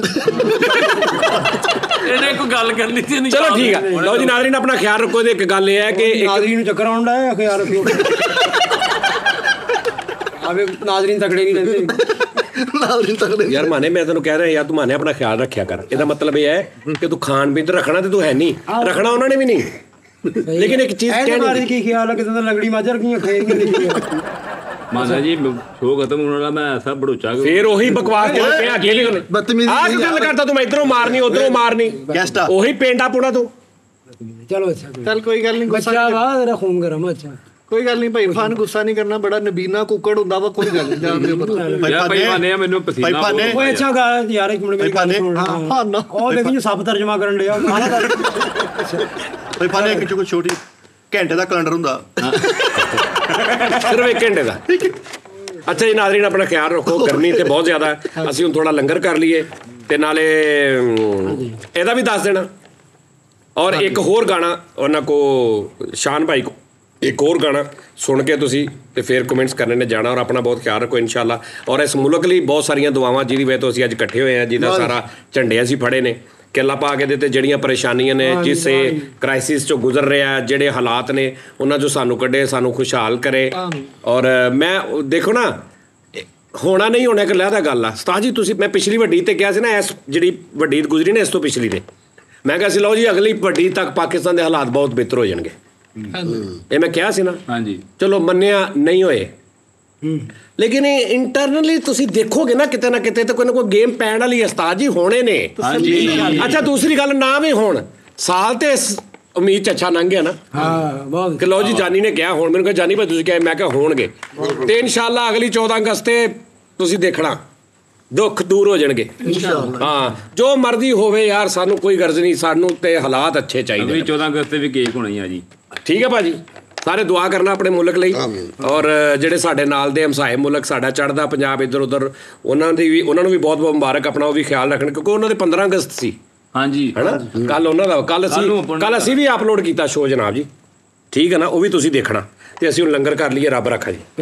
[SPEAKER 8] ਇਹਨੇ ਕੋਈ ਗੱਲ ਕਰਨੀ ਸੀ ਨਹੀਂ
[SPEAKER 1] ਚਲੋ ਠੀਕ ਆ ਲਓ ਜੀ ਨਾਜ਼ਰੀਨ ਆਪਣਾ ਖਿਆਲ ਰੱਖੋ ਇਹਦੀ ਇੱਕ ਗੱਲ ਇਹ ਹੈ ਕਿ
[SPEAKER 6] ਨਾਜ਼ਰੀਨ ਨੂੰ ਚੱਕਰ ਆਉਂਦਾ ਹੈ ਖਿਆਲ ਰੱਖਿਓ ਆਵੇ ਨਾਜ਼ਰੀਨ ਤਕੜੇ ਨਹੀਂ ਰਹਿੰਦੇ
[SPEAKER 2] ਨਾਜ਼ਰੀਨ ਤਕੜੇ
[SPEAKER 1] ਯਾਰ ਮਾਨੇ ਮੈਂ ਤੈਨੂੰ ਕਹਿ ਰਿਹਾ ਯਾਰ ਤੂੰ ਮਾਨੇ ਆਪਣਾ ਖਿਆਲ ਰੱਖਿਆ ਕਰ ਇਹਦਾ ਮਤਲਬ ਇਹ ਹੈ ਕਿ ਤੂੰ ਖਾਣ ਪੀਣ ਤੇ ਰੱਖਣਾ ਤੇ ਤੂੰ ਹੈ ਨਹੀਂ ਰੱਖਣਾ ਉਹਨਾਂ ਨੇ ਵੀ ਨਹੀਂ ਲੇਕਿਨ ਇੱਕ ਚੀਜ਼
[SPEAKER 6] ਕਹਿਣੀ ਮਾਰੀ ਕੀ ਖਿਆਲ ਹੈ ਕਿਤੇ ਤਾਂ ਲੰਗੜੀ ਮਾਝਰ ਰਖੀਆਂ ਖੇਰੀਆਂ ਲਿਖੀਆਂ
[SPEAKER 8] ਮਾਨਾ ਜੀ ਸ਼ੋਅ ਖਤਮ ਹੋਣ ਵਾਲਾ ਮੈਂ ਐਸਾ ਬੜੂਚਾ
[SPEAKER 1] ਫੇਰ ਉਹੀ ਬਕਵਾਸ ਤੇ ਪਿਆ ਕੀ ਨਹੀਂ
[SPEAKER 2] ਬਦਤਮੀਜ਼ੀ
[SPEAKER 1] ਆਹ ਕੀ ਗੱਲ ਕਰਦਾ ਤੂੰ ਮੈਂ ਇਧਰੋਂ ਮਾਰਨੀ ਉਧਰੋਂ ਮਾਰਨੀ
[SPEAKER 3] ਗੈਸਟ ਆ
[SPEAKER 1] ਉਹੀ ਪੇਂਡਾ ਪੂੜਾ ਤੂੰ
[SPEAKER 6] ਚਲੋ ਅੱਛਾ
[SPEAKER 2] ਚੱਲ ਕੋਈ ਗੱਲ ਨਹੀਂ
[SPEAKER 6] ਬੱਚਾ ਵਾ ਤੇਰਾ ਖੂਨ ਗਰਮ ਅੱਛਾ
[SPEAKER 2] ਕੋਈ ਗੱਲ ਨਹੀਂ ਭਾਈ ਫਾਨ ਗੁੱਸਾ ਨਹੀਂ ਕਰਨਾ ਬੜਾ ਨਬੀਨਾ ਕੁੱਕੜ ਹੁੰਦਾ ਵਾ ਕੋਈ ਗੱਲ ਨਹੀਂ ਜਾਣਦੇ ਹੋ
[SPEAKER 8] ਯਾਰ ਭਾਈ ਮਾਨੇ ਮੈਨੂੰ ਪਸੀਨਾ
[SPEAKER 3] ਭਾਈ
[SPEAKER 6] ਓਏ ਅੱਛਾ ਗਾ ਯਾਰ ਇੱਕ ਮਿੰਟ ਮੇਰੀ ਗੱਲ ਸੁਣ
[SPEAKER 2] ਹਾਂ ਨਾ
[SPEAKER 6] ਉਹ ਦੇਖੀ ਜੀ ਸਭ ਤਰਜਮਾ ਕਰਨ ਡਿਆ
[SPEAKER 3] ਭਾਈ ਫਾਨੇ ਇੱਕ ਛੋਟੀ ਘੰਟੇ ਦਾ ਕੈਲੰਡਰ ਹੁੰਦਾ
[SPEAKER 1] ਸਿਰਫ ਇੱਕ ਘੰਟੇ ਦਾ ਅੱਛਾ ਜੀ ਨਾਜ਼ਰੀਨ ਆਪਣਾ ਖਿਆਲ ਰੱਖੋ ਗਰਮੀ ਤੇ ਬਹੁਤ ਜ਼ਿਆਦਾ ਅਸੀਂ ਹੁਣ ਥੋੜਾ ਲੰਗਰ ਕਰ ਲਈਏ ਤੇ ਨਾਲੇ ਇਹਦਾ ਵੀ ਦੱਸ ਦੇਣਾ ਔਰ ਇੱਕ ਹੋਰ ਗਾਣਾ ਉਹਨਾਂ ਕੋ ਸ਼ਾਨ ਭਾਈ ਕੋ ਇੱਕ ਹੋਰ ਗਾਣਾ ਸੁਣ ਕੇ ਤੁਸੀਂ ਤੇ ਫਿਰ ਕਮੈਂਟਸ ਕਰਨੇ ਨੇ ਜਾਣਾ। ਔਰ ਆਪਣਾ ਬਹੁਤ ਖਿਆਲ ਰੱਖੋ ਇਨਸ਼ਾਅੱਲਾ। ਔਰ ਇਸ ਮੁਲਕ ਲਈ ਬਹੁਤ ਸਾਰੀਆਂ ਦੁਆਵਾਂ ਜਿਹਦੀ ਵਜ੍ਹਾ ਤੋਂ ਅਸੀਂ ਅੱਜ ਇਕੱਠੇ ਹੋਏ ਹਾਂ, ਜਿਹਦਾ ਸਾਰਾ ਝੰਡੇ ਅਸੀਂ ਫੜੇ ਨੇ। ਕਿੱਲਾ ਪਾ ਕੇ ਦੇ ਤੇ ਜਿਹੜੀਆਂ ਪਰੇਸ਼ਾਨੀਆਂ ਨੇ, ਜਿਸ ਕ੍ਰਾਈਸਿਸ ਚੋਂ ਗੁਜ਼ਰ ਰਿਹਾ, ਜਿਹੜੇ ਹਾਲਾਤ ਨੇ ਉਹਨਾਂ ਚੋਂ ਸਾਨੂੰ ਕੱਢੇ, ਸਾਨੂੰ ਖੁਸ਼ਹਾਲ ਕਰੇ। ਔਰ ਮੈਂ ਦੇਖੋ ਨਾ, ਹੋਣਾ ਨਹੀਂ ਹੋਣਾ ਇੱਕ ਲਹਿਦਾ ਗੱਲ ਆ। ਉਸਤਾਦ ਜੀ ਤੁਸੀਂ, ਮੈਂ ਪਿਛਲੀ ਵੱਡੀ ਤੇ ਕਿਹਾ ਸੀ ਨਾ, ਇਸ ਜਿਹੜੀ ਵੱਡੀ ਗੁਜ਼ਰੀ ਨਾ ਇਸ ਤੋਂ ਪਿਛਲੀ ਤੇ ਮੈਂ ਕਿਹਾ ਸੀ ਲਓ ਜੀ ਅਗਲੀ ਵੱਡੀ ਤੱਕ ਪਾਕਿਸਤਾਨ ਦੇ ਹਾਲਾਤ ਬਹੁਤ ਬਿਹਤਰ ਹੋ ਜਾਣਗੇ। ਇਹ ਮੈਂ ਕਿਹਾ ਸੀ ਨਾ। ਹਾਂਜੀ ਚਲੋ ਮੰਨਿਆ ਨਹੀਂ ਹੋਏ, ਲੇਕਿਨ ਇਹ ਇੰਟਰਨਲੀ ਤੁਸੀਂ ਦੇਖੋਗੇ ਨਾ ਕਿਤੇ ਨਾ ਕਿਤੇ ਤੇ ਕੋਈ ਨਾ ਕੋਈ ਗੇਮ ਪੈਣ ਵਾਲੀ ਉਸਤਾਦ ਜੀ ਹੋਣੇ ਨੇ। ਅੱਛਾ ਦੂਸਰੀ ਗੱਲ, ਨਾ ਵੀ ਹੋਣ ਸਾਲ ਤੇ ਉਮੀਦ ਚ ਅੱਛਾ ਲੰਘ ਗਿਆ ਨਾ। ਹਾਂ ਬਹੁਤ। ਕਿ ਲਓ ਜੀ ਜਾਨੀ ਨੇ ਕਿਹਾ, ਹੁਣ ਮੈਨੂੰ ਕਿਹਾ ਜਾਨੀ ਭਾਈ ਤੁਸੀਂ ਕਿਹਾ, ਮੈਂ ਕਿਹਾ ਹੋਣਗੇ ਤੇ ਇਨਸ਼ਾਅੱਲਾ ਅਗਲੀ ਚੌਦਾਂ ਅਗਸਤ ਤੇ ਤੁਸੀਂ ਦੇਖਣਾ ਦੁੱਖ ਦੂਰ ਹੋ ਜਾਣਗੇ ਹਾਂ। ਜੋ ਮਰਜ਼ੀ ਹੋਵੇ ਯਾਰ, ਸਾਨੂੰ ਕੋਈ ਗਰਜ਼ ਨਹੀਂ, ਸਾਨੂੰ ਤੇ ਹਾਲਾਤ ਅੱਛੇ ਚਾਹੀਦੇ।
[SPEAKER 9] ਚੌਦਾਂ ਅਗਸਤ ਤੇ ਵੀ ਕੇਕ ਹੋਣਾ ਹੀ ਆ ਜੀ।
[SPEAKER 1] ਠੀਕ ਹੈ ਭਾਜੀ, ਸਾਰੇ ਦੁਆ ਕਰਨਾ ਆਪਣੇ ਮੁਲਕ ਲਈ। ਔਰ ਜਿਹੜੇ ਸਾਡੇ ਨਾਲ ਦੇ ਹਮਸਾਏ ਮੁਲਕ, ਸਾਡਾ ਚੜ੍ਹਦਾ ਪੰਜਾਬ ਇੱਧਰ ਉੱਧਰ, ਉਹਨਾਂ ਦੀ ਵੀ ਉਹਨਾਂ ਨੂੰ ਵੀ ਬਹੁਤ ਬਹੁਤ ਮੁਬਾਰਕ। ਆਪਣਾ ਉਹ ਵੀ ਖਿਆਲ ਰੱਖਣ ਕਿਉਂਕਿ ਉਹਨਾਂ ਦੇ ਪੰਦਰਾਂ ਅਗਸਤ ਸੀ। ਹਾਂਜੀ ਹੈ ਨਾ, ਕੱਲ ਉਹਨਾਂ ਦਾ, ਕੱਲ ਅਸੀਂ ਕੱਲ ਅਸੀਂ ਵੀ ਅਪਲੋਡ ਕੀਤਾ ਸ਼ੋਅ ਜਨਾਬ ਜੀ। ਠੀਕ ਹੈ ਨਾ, ਉਹ ਵੀ ਤੁਸੀਂ ਦੇਖਣਾ। ਤੇ ਅਸੀਂ ਹੁਣ ਲੰਗਰ ਕਰ ਲਈਏ, ਰੱਬ ਰੱਖਾ ਜੀ।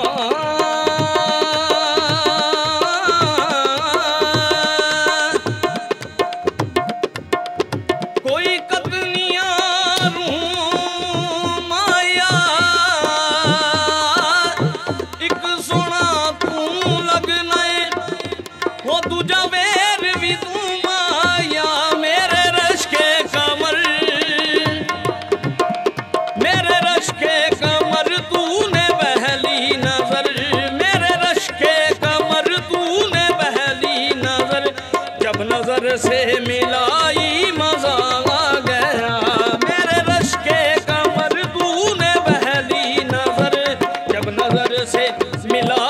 [SPEAKER 10] से मिलाई मजा आ गया मेरे रश के कमर तूने पहली नजर जब नजर से मिला